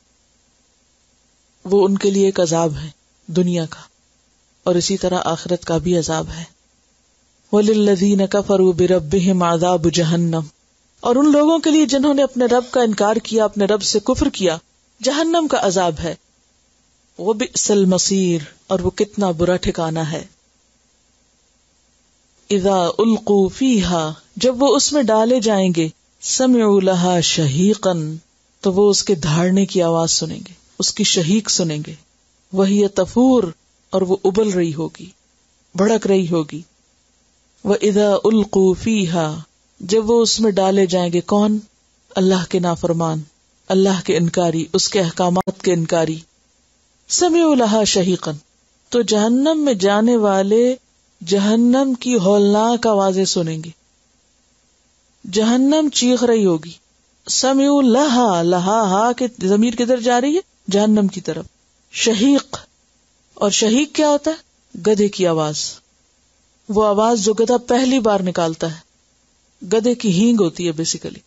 Speaker 1: وہ ان کے لیے ایک عذاب ہے دنیا کا، اور اسی طرح آخرت کا بھی عذاب ہے. وَلِلَّذِينَ كَفَرُوا بِرَبِّهِمْ عَذَابُ جَهَنَّمَ، اور ان لوگوں کے لیے جنہوں نے اپنے رب کا انکار کیا، اپنے رب سے کفر کیا، جہنم کا عذاب ہے. وَبِئْسَ الْمَصِيرُ، اور وہ کتنا برا ٹھکانہ ہے. اذا القوا فیها، جب وہ اس میں ڈالے جائیں گے، سمعوا لها شہیقا، تو وہ اس کے دھاڑنے کی آواز سنیں گے، اس کی شہیق سنیں گے. وہی تفور، اور وہ ابل رہی ہوگی، بھڑک رہی ہوگی. واذا القوا فیها، جب وہ اس میں ڈالے جائیں گے، کون؟ اللہ کے نافرمان، اللہ کے انکاری، اس کے احکامات کے انکاری. سمعوا لها شہیقا، تو جہنم میں جانے والے جہنم کی ہولناک آوازیں سنیں گے. جہنم چیخ رہی ہوگی. سمعوا لها، لہا ہا کہ ضمیر کدھر جا رہی ہے؟ جہنم کی طرف. شہیق، اور شہیق کیا ہوتا ہے؟ گدھے کی آواز. وہ آواز جو گدھا پہلی بار نکالتا ہے، گدھے کی ہینگ ہوتی ہے بیسیکلی.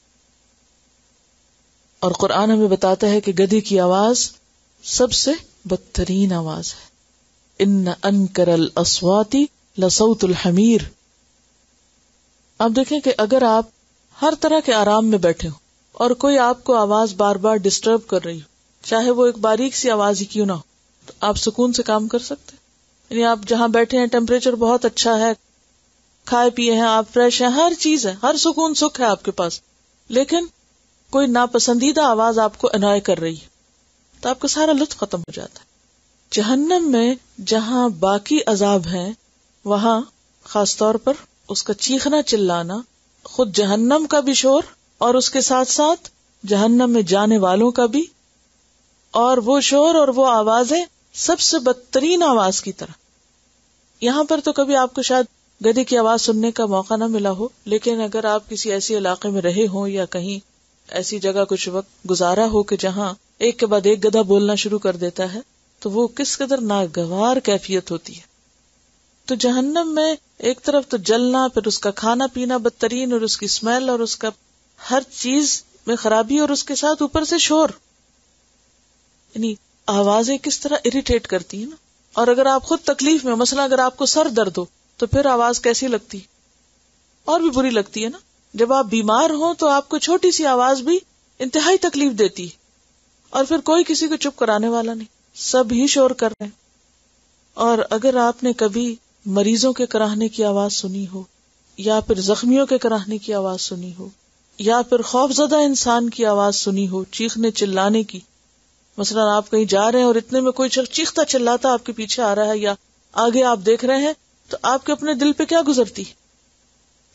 Speaker 1: اور قرآن ہمیں بتاتا ہے کہ گدھے کی آواز سب سے بدترین آواز ہے. ان انکر الاصوات لصوت الحمیر. آپ دیکھیں کہ اگر آپ ہر طرح کے آرام میں بیٹھے ہو اور کوئی آپ کو آواز بار بار ڈسٹرب کر رہی ہو، چاہے وہ ایک باریک سی آواز ہی کیوں نہ ہو، تو آپ سکون سے کام کر سکتے. یعنی آپ جہاں بیٹھے ہیں ٹیمپریچر بہت اچھا ہے، کھائے پیے ہیں آپ، فریش ہیں، ہر چیز ہے، ہر سکون سکھ ہے آپ کے پاس، لیکن کوئی ناپسندیدہ آواز آپ کو انوائے کر رہی ہے تو آپ کا سارا لطف ختم ہو جاتا ہے. جہنم میں جہاں باقی عذاب ہیں وہاں خاص طور پر اس کا چیخنا چلانا، خود جہنم کا بھی شور اور اس کے ساتھ ساتھ جہنم میں جانے والوں کا بھی، اور وہ شور اور وہ آوازیں سب سے بدترین آواز کی طرح. یہاں پر تو کبھی آپ کو شاید گدھے کی آواز سننے کا موقع نہ ملا ہو، لیکن اگر آپ کسی ایسی علاقے میں رہے ہوں یا کہیں ایسی جگہ کچھ وقت گزارا ہو کہ جہاں ایک کے بعد ایک گدھا بولنا شروع کر دیتا ہے تو وہ کس قدر ناگوار کیفیت ہوتی ہے. تو جہنم میں ایک طرف تو جلنا، پھر اس کا کھانا پینا بدترین، اور اس کی اسمیل اور اس کا ہر چیز میں خرابی، اور اس کے ساتھ اوپر سے شور. یعنی آوازیں کس طرح اریٹیٹ کرتی ہیں نا. اور اگر آپ خود تکلیف میں، مثلا اگر آپ کو سر درد ہو تو پھر آواز کیسی لگتی، اور بھی بری لگتی ہے نا. جب آپ بیمار ہوں تو آپ کو چھوٹی سی آواز بھی انتہائی تکلیف دیتی ہے، اور پھر کوئی کسی کو چپ کرانے والا نہیں، سب ہی شور کر رہے ہیں. اور اگر آپ نے کبھی مریضوں کے کراہنے کی آواز سنی ہو، یا پھر زخمیوں کے کراہنے کی آواز سنی ہو، یا پھر خوف زدہ انسان کی آواز سنی ہو، چیخنے چلانے کی، مثلا آپ کہیں جا رہے ہیں اور اتنے میں کوئی چیختا چلاتا آپ کے پیچھے آ رہا ہے یا آگے آپ دیکھ رہے ہیں، تو آپ کے اپنے دل پہ کیا گزرتی.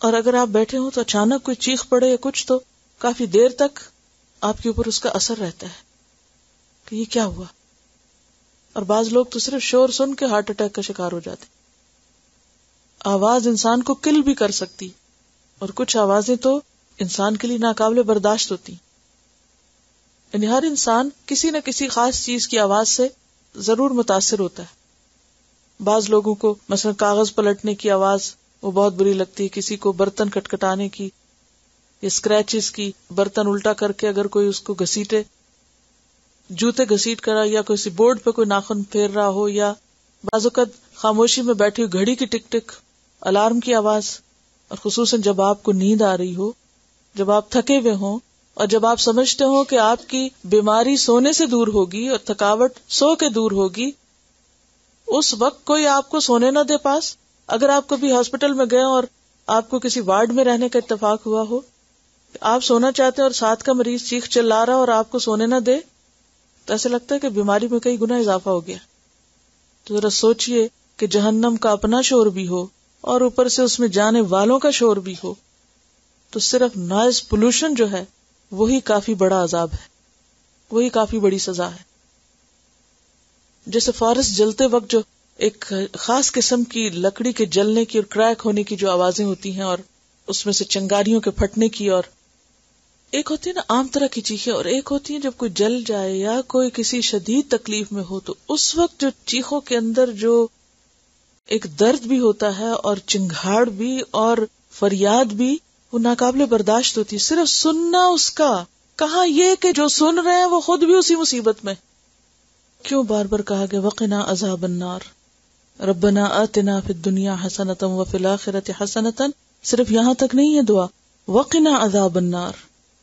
Speaker 1: اور اگر آپ بیٹھے ہوں تو اچانک کوئی چیخ پڑے یا کچھ، تو کافی دیر تک آپ کے اوپر اس کا اثر رہتا ہے کہ یہ کیا ہوا. اور بعض لوگ تو صرف شور سن کے ہارٹ اٹیک کا شکار ہو جاتے. آواز انسان کو کل بھی کر سکتی، اور کچھ آوازیں تو انسان کے لیے ناقابل برداشت ہوتی. یعنی ہر انسان کسی نہ کسی خاص چیز کی آواز سے ضرور متاثر ہوتا ہے. بعض لوگوں کو مثلا کاغذ پلٹنے کی آواز وہ بہت بری لگتی ہے، کسی کو برتن کٹکھٹانے کی یا اسکریچز کی، برتن الٹا کر کے اگر کوئی اس کو گھسیٹے، جوتے گھسیٹ کر، یا کسی بورڈ پہ کوئی ناخن پھیر رہا ہو، یا بعض اوقات خاموشی میں بیٹھی ہوئی گھڑی کی ٹک ٹک، الارم کی آواز. اور خصوصاً جب آپ کو نیند آ رہی ہو، جب آپ تھکے ہوئے ہوں، اور جب آپ سمجھتے ہو کہ آپ کی بیماری سونے سے دور ہوگی اور تھکاوٹ سو کے دور ہوگی، اس وقت کوئی آپ کو سونے نہ دے پاس. اگر آپ کبھی ہاسپٹل میں گئے اور آپ کو کسی وارڈ میں رہنے کا اتفاق ہوا ہو، آپ سونا چاہتے ہیں اور ساتھ کا مریض چیخ چلا رہا اور آپ کو سونے نہ دے، تو ایسا لگتا ہے کہ بیماری میں کئی گنا اضافہ ہو گیا. تو ذرا سوچئے کہ جہنم کا اپنا شور بھی ہو اور اوپر سے اس میں جانے والوں کا شور بھی ہو، تو صرف نوائز پولوشن جو ہے وہی کافی بڑا عذاب ہے، وہی کافی بڑی سزا ہے. جیسے فارسٹ جلتے وقت جو ایک خاص قسم کی لکڑی کے جلنے کی اور کریک ہونے کی جو آوازیں ہوتی ہیں، اور اس میں سے چنگاریوں کے پھٹنے کی، اور ایک ہوتی ہے نا عام طرح کی چیخیں، اور ایک ہوتی ہے جب کوئی جل جائے یا کوئی کسی شدید تکلیف میں ہو، تو اس وقت جو چیخوں کے اندر جو ایک درد بھی ہوتا ہے اور چنگھاڑ بھی اور فریاد بھی، وہ ناقابل برداشت ہوتی ہے. صرف سننا اس کا، کہاں یہ کہ جو سن رہے ہیں وہ خود بھی اسی مصیبت میں. کیوں بار بار کہا گیا وقنا عذاب النار، ربنا آتنا فی الدنیا حسنۃ وفی الآخرۃ حسنۃ. صرف یہاں تک نہیں ہے دعا، وقنا عذاب النار.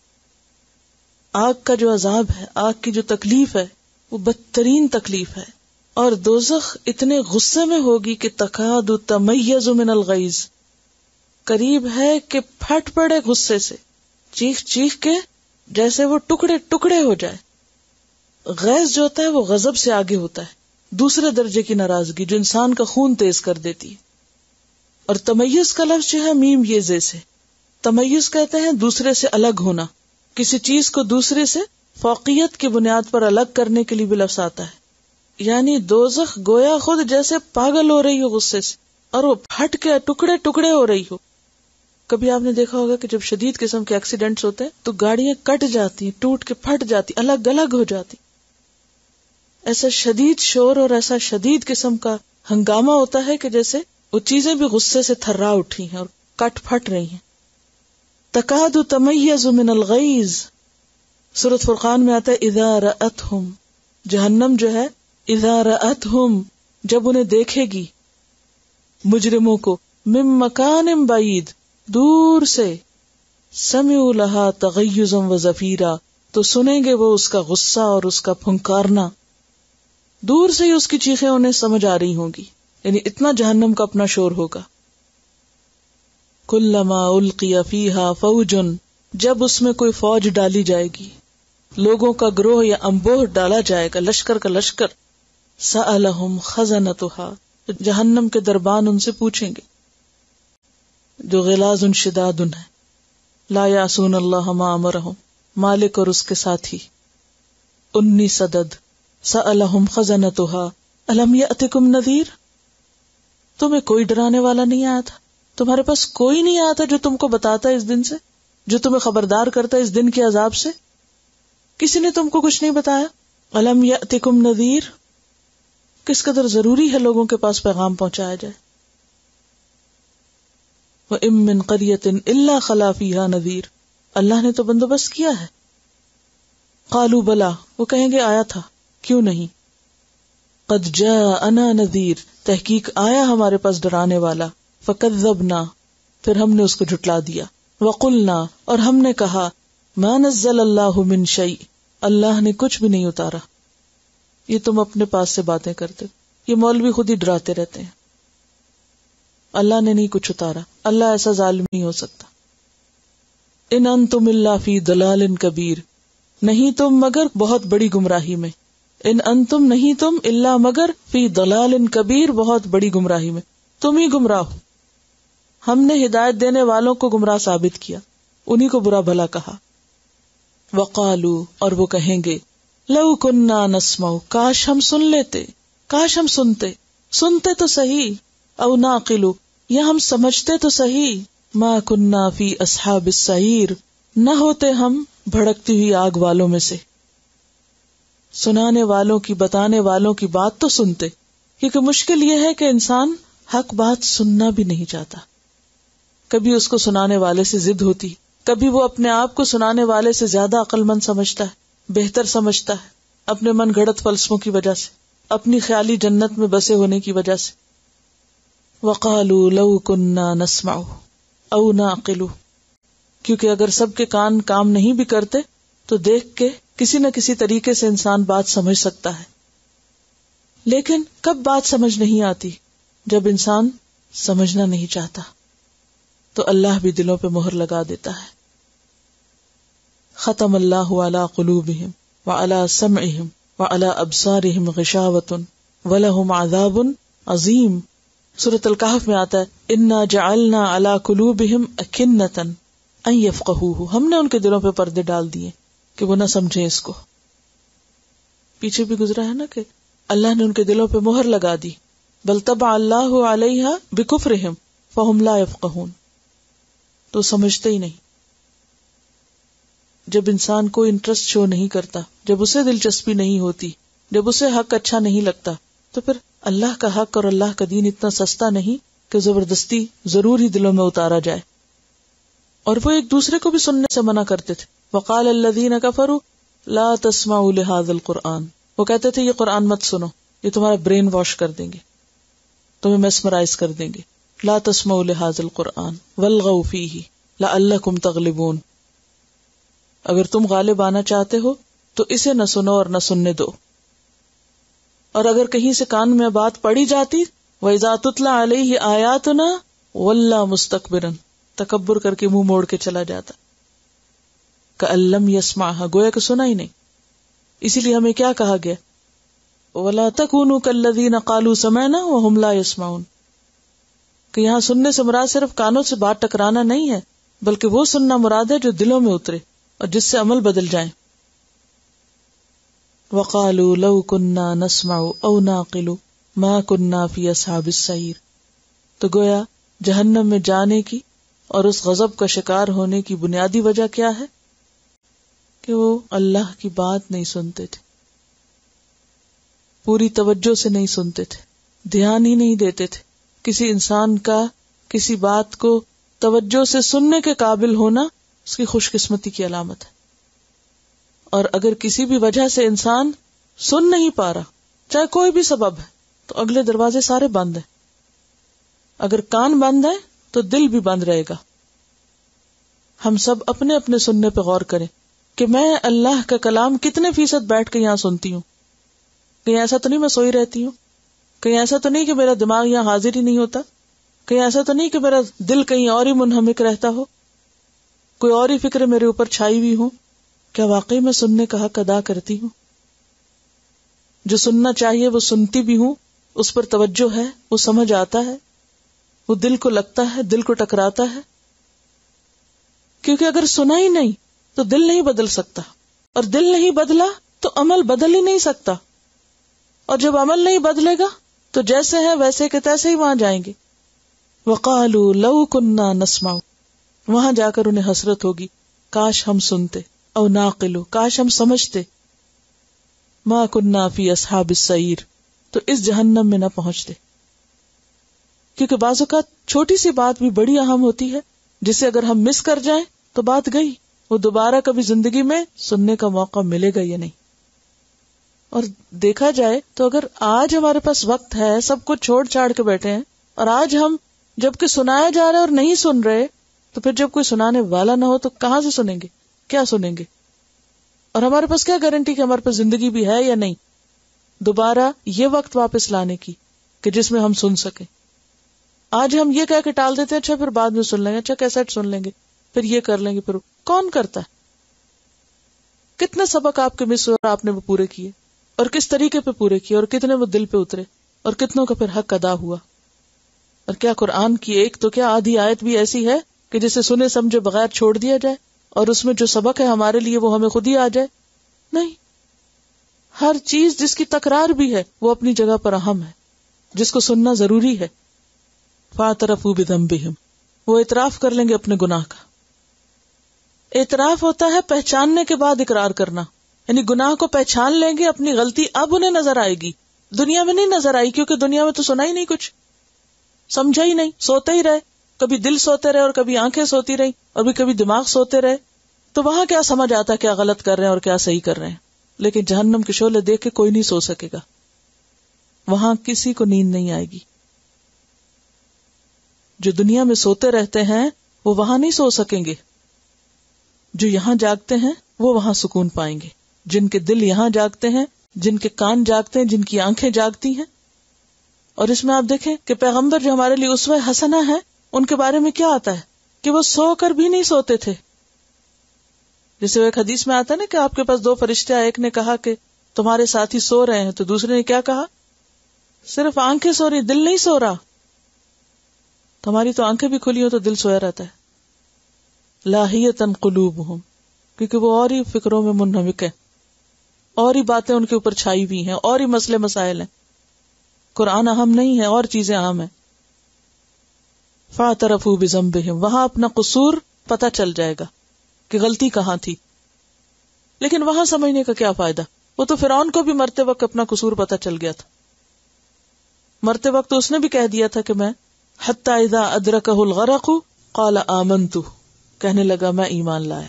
Speaker 1: آگ کا جو عذاب ہے، آگ کی جو تکلیف ہے، وہ بدترین تکلیف ہے. اور دوزخ اتنے غصے میں ہوگی کہ تکاد تمیز من الغیظ، قریب ہے کہ پھٹ پڑے غصے سے، چیخ چیخ کے جیسے وہ ٹکڑے ٹکڑے ہو جائے. غیظ جو ہوتا ہے وہ غضب سے آگے ہوتا ہے، دوسرے درجے کی ناراضگی جو انسان کا خون تیز کر دیتی ہے. اور تمیز کا لفظ جو ہے میم یہ زے سے، تمیز کہتے ہیں دوسرے سے الگ ہونا، کسی چیز کو دوسرے سے فوقیت کی بنیاد پر الگ کرنے کے لیے بھی لفظ آتا ہے. یعنی دوزخ گویا خود جیسے پاگل ہو رہی ہو غصے سے، اور وہ پھٹ کے ٹکڑے ٹکڑے ہو رہی ہو. کبھی آپ نے دیکھا ہوگا کہ جب شدید قسم کے ایکسیڈنٹس ہوتے ہیں تو گاڑیاں کٹ جاتی ہیں، ٹوٹ کے پھٹ جاتی، الگ الگ ہو جاتی. ایسا شدید شور اور ایسا شدید قسم کا ہنگامہ ہوتا ہے کہ جیسے وہ چیزیں بھی غصے سے تھرا اٹھی ہیں اور کٹ پھٹ رہی ہیں. تکاد تمیز من الغیظ، سورۃ فرقان میں آتا ہے اذا رأتہم، جہنم جو ہے اذا رأتہم جب انہیں دیکھے گی، مجرموں کو، من مکان بعید دور سے، سمعوا لہا تغیظا وزفیرا تو سنیں گے وہ اس کا غصہ اور اس کا پھنکارنا. دور سے ہی اس کی چیخیں انہیں سمجھ آ رہی ہوں گی، یعنی اتنا جہنم کا اپنا شور ہوگا. کلما القی فیہا فوج، جب اس میں کوئی فوج ڈالی جائے گی، لوگوں کا گروہ یا امبوہ ڈالا جائے گا، لشکر کا لشکر، سألہم خزنتہا، جہنم کے دربان ان سے پوچھیں گے، جو غلاظ شداد ہے، لا یعصون اللہ ما امرہم، مالک اور اس کے ساتھی، انی صدد، سألہم خزنتہا الم یأتکم نذیر، تمہیں کوئی ڈرانے والا نہیں آیا تھا، تمہارے پاس کوئی نہیں آیا تھا جو تم کو بتاتا اس دن سے، جو تمہیں خبردار کرتا اس دن کے عذاب سے، کسی نے تم کو کچھ نہیں بتایا. الم یأتکم نذیر، کس قدر ضروری ہے لوگوں کے پاس پیغام پہنچایا جائے. وَإِن مِّن قَرْيَةٍ إِلَّا خَلَا فِيهَا نَذِيرٌ، اللہ نے تو بندوبست کیا ہے. قالوا بلا، وہ کہیں گے آیا تھا، کیوں نہیں. قد جاءنا نذیر، تحقیق آیا ہمارے پاس ڈرانے والا. فکذبنا، پھر ہم نے اس کو جھٹلا دیا. وقلنا، اور ہم نے کہا ما نزل اللہ من شیء، اللہ نے کچھ بھی نہیں اتارا. یہ تم اپنے پاس سے باتیں کرتے، یہ مولوی خود ہی ڈراتے رہتے ہیں. اللہ نے نہیں کچھ اتارا، اللہ ایسا ظالم نہیں ہو سکتا. ان انتم الا فی ضلال کبیر، نہیں تم مگر بہت بڑی گمراہی میں. ان انتم نہیں تم الا مگر فی ضلال کبیر، بہت بڑی گمراہی میں، تم ہی گمراہ ہو. ہم نے ہدایت دینے والوں کو گمراہ ثابت کیا، انہی کو برا بھلا کہا. وقالو، اور وہ کہیں گے، لو کننا نسمع، کاش ہم سن لیتے، کاش ہم سنتے، سنتے تو صحیح، او ناقلو، یا ہم سمجھتے تو صحیح، ما کننا فی اصحاب السعیر، نہ ہوتے ہم بھڑکتی ہوئی آگ والوں میں سے. سنانے والوں کی، بتانے والوں کی بات تو سنتے، کیونکہ مشکل یہ ہے کہ انسان حق بات سننا بھی نہیں چاہتا. کبھی اس کو سنانے والے سے ضد ہوتی، کبھی وہ اپنے آپ کو سنانے والے سے زیادہ عقل مند سمجھتا ہے، بہتر سمجھتا ہے، اپنے من گھڑت فلسفوں کی وجہ سے، اپنی خیالی جنت میں بسے ہونے کی وجہ سے. وقالوا لو كنا نسمع او نعقل، کیونکہ اگر سب کے کان کام نہیں بھی کرتے تو دیکھ کے کسی نہ کسی طریقے سے انسان بات سمجھ سکتا ہے. لیکن کب بات سمجھ نہیں آتی؟ جب انسان سمجھنا نہیں چاہتا، تو اللہ بھی دلوں پہ مہر لگا دیتا ہے. ختم اللہ علی قلوبہم وعلی سمعہم وعلی ابصارہم غشاوۃ ولہم عذاب عظیم. سورۃ الکہف میں آتا ہے، انا جعلنا علی قلوبہم اکنۃ ان یفقہوہ، ہم نے ان کے دلوں پہ پردے ڈال دیے کہ وہ نہ سمجھیں اس کو. پیچھے بھی گزرا ہے نا کہ اللہ نے ان کے دلوں پہ مہر لگا دی. بل طبع اللہ علیہا بکفرہم فہم لا یفقہون، تو سمجھتے ہی نہیں. جب انسان کو انٹرسٹ شو نہیں کرتا، جب اسے دلچسپی نہیں ہوتی، جب اسے حق اچھا نہیں لگتا، تو پھر اللہ کا حق اور اللہ کا دین اتنا سستا نہیں کہ زبردستی ضرور ہی دلوں میں اتارا جائے. اور وہ ایک دوسرے کو بھی سننے سے منع کرتے تھے. وقال الذین کفروا لا تسمعوا لهذا القرآن، وہ کہتے تھے یہ قرآن مت سنو، یہ تمہارا برین واش کر دیں گے، تمہیں میسمرائز کر دیں گے. لا تسمعوا لهذا القرآن والغوا فیہ لعلکم تغلبون، اگر تم غالب آنا چاہتے ہو تو اسے نہ سنو اور نہ سننے دو. اور اگر کہیں سے کان میں بات پڑی جاتی، وَإِذَا تُتْلَى عَلَيْهِ آيَاتُنَا وَلَّى مُسْتَكْبِرًا، تکبر کر کے منہ موڑ کے چلا جاتا. كَأَن لَّمْ يَسْمَعْهَا، گویا کہ سنا ہی نہیں. اسی لیے ہمیں کیا کہا گیا، وَلَا تَكُونُوا كَالَّذِينَ قَالُوا سَمِعْنَا وَهُمْ لَا يَسْمَعُونَ، کہ یہاں سننے سے مراد صرف کانوں سے بات ٹکرانا نہیں ہے، بلکہ وہ سننا مراد ہے جو دلوں میں اترے اور جس سے عمل بدل جائیں. وَقَالُوا لَوْ كُنَّا نَسْمَعُ أَوْ نَعْقِلُ مَا كُنَّا فِي أَصْحَابِ السَّعِيرِ، تو گویا جہنم میں جانے کی اور اس غضب کا شکار ہونے کی بنیادی وجہ کیا ہے کہ وہ اللہ کی بات نہیں سنتے تھے، پوری توجہ سے نہیں سنتے تھے، دھیان ہی نہیں دیتے تھے. کسی انسان کا کسی بات کو توجہ سے سننے کے قابل ہونا اس کی خوش قسمتی کی علامت ہے. اور اگر کسی بھی وجہ سے انسان سن نہیں پا رہا، چاہے کوئی بھی سبب ہے، تو اگلے دروازے سارے بند ہیں. اگر کان بند ہے تو دل بھی بند رہے گا. ہم سب اپنے اپنے سننے پہ غور کریں کہ میں اللہ کا کلام کتنے فیصد بیٹھ کے یہاں سنتی ہوں. کہیں ایسا تو نہیں میں سوئی رہتی ہوں، کہیں ایسا تو نہیں کہ میرا دماغ یہاں حاضر ہی نہیں ہوتا، کہیں ایسا تو نہیں کہ میرا دل کہیں اور ہی منہمک رہتا ہو، کوئی اور ہی فکر میرے اوپر چھائی ہوئی ہوں. کیا واقعی میں سننے کا حق ادا کرتی ہوں؟ جو سننا چاہیے وہ سنتی بھی ہوں، اس پر توجہ ہے، وہ سمجھ آتا ہے، وہ دل کو لگتا ہے، دل کو ٹکراتا ہے. کیونکہ اگر سنا ہی نہیں تو دل نہیں بدل سکتا، اور دل نہیں بدلا تو عمل بدل ہی نہیں سکتا، اور جب عمل نہیں بدلے گا تو جیسے ہے ویسے کے تیسے ہی وہاں جائیں گے. وَقَالُوا لَوْ كُنَّا نَسْمَعُ، وہاں جا کر انہیں حسرت ہوگی، کاش ہم سنتے، او ناقلو، کاش ہم سمجھتے، ما کننا فی اصحاب السعیر، تو اس جہنم میں نہ پہنچتے. کیونکہ بعض اوقات چھوٹی سی بات بھی بڑی اہم ہوتی ہے، جسے اگر ہم مس کر جائیں تو بات گئی، وہ دوبارہ کبھی زندگی میں سننے کا موقع ملے گا یا نہیں. اور دیکھا جائے تو اگر آج ہمارے پاس وقت ہے، سب کچھ چھوڑ چھاڑ کے بیٹھے ہیں، اور آج ہم جبکہ سنایا جا رہا ہے اور نہیں سن رہے، تو پھر جب کوئی سنانے والا نہ ہو تو کہاں سے سنیں گے، کیا سنیں گے؟ اور ہمارے پاس کیا گارنٹی کہ ہمارے پاس زندگی بھی ہے یا نہیں دوبارہ یہ وقت واپس لانے کی کہ جس میں ہم سن سکیں. آج ہم یہ کہہ کے ٹال دیتے ہیں، اچھا پھر بعد میں سن لیں گے، اچھا کیسٹ سن لیں گے، پھر یہ کر لیں گے. پھر کون کرتا ہے؟ کتنے سبق آپ کے مس اور آپ نے وہ پورے کیے، اور کس طریقے پہ پورے کیے، اور کتنے وہ دل پہ اترے، اور کتنوں کا پھر حق ادا ہوا. اور کیا قرآن کی ایک تو کیا آدھی آیت بھی ایسی ہے کہ جسے سنے سمجھے بغیر چھوڑ دیا جائے اور اس میں جو سبق ہے ہمارے لیے وہ ہمیں خود ہی آ جائے؟ نہیں. ہر چیز جس کی تکرار بھی ہے وہ اپنی جگہ پر اہم ہے، جس کو سننا ضروری ہے. فاعترفوا بذنبہم، وہ اعتراف کر لیں گے اپنے گناہ کا. اعتراف ہوتا ہے پہچاننے کے بعد اقرار کرنا، یعنی گناہ کو پہچان لیں گے، اپنی غلطی اب انہیں نظر آئے گی، دنیا میں نہیں نظر آئی، کیونکہ دنیا میں تو سنا ہی نہیں، کچھ سمجھا ہی نہیں، سوتے ہی رہے، کبھی دل سوتے رہے اور کبھی آنکھیں سوتی رہی اور بھی کبھی دماغ سوتے رہے، تو وہاں کیا سمجھ آتا کیا غلط کر رہے ہیں اور کیا صحیح کر رہے ہیں. لیکن جہنم کے شعلے دیکھ کے کوئی نہیں سو سکے گا، وہاں کسی کو نیند نہیں آئے گی. جو دنیا میں سوتے رہتے ہیں وہ وہاں نہیں سو سکیں گے، جو یہاں جاگتے ہیں وہ وہاں سکون پائیں گے. جن کے دل یہاں جاگتے ہیں، جن کے کان جاگتے ہیں، جن کی آنکھیں جاگتی ہیں. اور اس میں آپ دیکھیں کہ پیغمبر جو ہمارے لیے اسوہ حسنہ ہے، ان کے بارے میں کیا آتا ہے کہ وہ سو کر بھی نہیں سوتے تھے. جیسے وہ ایک حدیث میں آتا ہے نا کہ آپ کے پاس دو فرشتے آئے، ایک نے کہا کہ تمہارے ساتھی سو رہے ہیں، تو دوسرے نے کیا کہا؟ صرف آنکھیں سو رہی، دل نہیں سو رہا. تمہاری تو آنکھیں بھی کھلی ہو تو دل سویا رہتا ہے. لاہیۃ قلوبہم، کیونکہ وہ اور ہی فکروں میں منہمک ہے، اور ہی باتیں ان کے اوپر چھائی ہوئی ہیں، اور ہی مسئلے مسائل ہیں. قرآن اہم نہیں ہے، اور چیزیں اہم ہیں. فاعترفوا بذنبہم، وہاں اپنا قصور پتہ چل جائے گا کہ غلطی کہاں تھی. لیکن وہاں سمجھنے کا کیا فائدہ؟ وہ تو فرعون کو بھی مرتے وقت اپنا قصور پتہ چل گیا تھا. مرتے وقت اس نے بھی کہہ دیا تھا کہ میں حتی اذا ادرکہ الغرق قال آمنت، کہنے لگا میں ایمان لایا.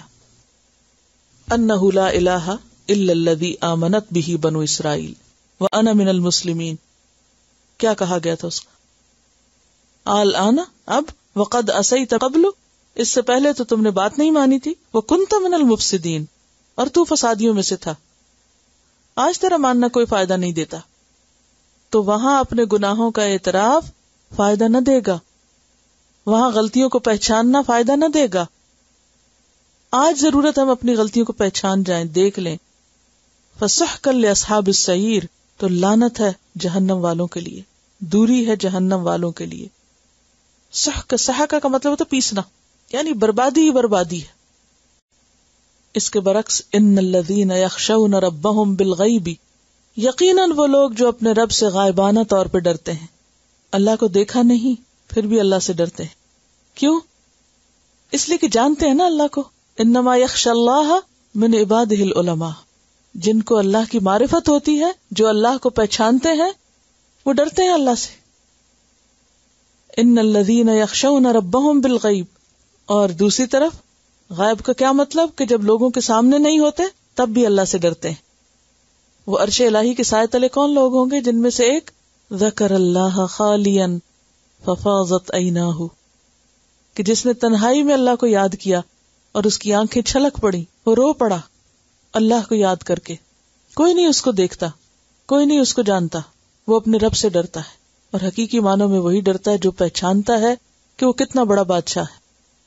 Speaker 1: انہ لا الہ الا الذی آمنت بہ بنو اسرائیل وانا من المسلمین. کیا کہا گیا تھا اس کا؟ الآن، اب، وقد عصیت قبل، اس سے پہلے تو تم نے بات نہیں مانی تھی، وکنت من المفسدین، اور تو فسادیوں میں سے تھا. آج تیرا ماننا کوئی فائدہ نہیں دیتا. تو وہاں اپنے گناہوں کا اعتراف فائدہ نہ دے گا، وہاں غلطیوں کو پہچاننا فائدہ نہ دے گا. آج ضرورت ہم اپنی غلطیوں کو پہچان جائیں، دیکھ لیں. فسحقا لاصحاب السعیر، تو لعنت ہے جہنم والوں کے لیے، دوری ہے جہنم والوں کے لیے. سحق، سحقہ کا مطلب ہوتا ہے پیسنا، یعنی بربادی ہی بربادی ہے. اس کے برعکس ان الذین یخشون ربہم بالغیب، یقیناً وہ لوگ جو اپنے رب سے غائبانہ طور پہ ڈرتے ہیں. اللہ کو دیکھا نہیں پھر بھی اللہ سے ڈرتے ہیں. کیوں؟ اس لیے کہ جانتے ہیں نا اللہ کو. انما یخشی اللہ من عبادہ العلماء، جن کو اللہ کی معرفت ہوتی ہے، جو اللہ کو پہچانتے ہیں، وہ ڈرتے ہیں اللہ سے. ان الذین یخشون ربہم بالغیب، اور دوسری طرف غائب کا کیا مطلب؟ کہ جب لوگوں کے سامنے نہیں ہوتے تب بھی اللہ سے ڈرتے ہیں. وہ عرش الہی کے سائے تلے کون لوگ ہوں گے؟ جن میں سے ایک ذکر اللہ خالیا ففاضت عیناہ، کہ جس نے تنہائی میں اللہ کو یاد کیا اور اس کی آنکھیں چھلک پڑی، وہ رو پڑا اللہ کو یاد کر کے. کوئی نہیں اس کو دیکھتا، کوئی نہیں اس کو جانتا، وہ اپنے رب سے ڈرتا ہے. اور حقیقی معنوں میں وہی ڈرتا ہے جو پہچانتا ہے کہ وہ کتنا بڑا بادشاہ ہے.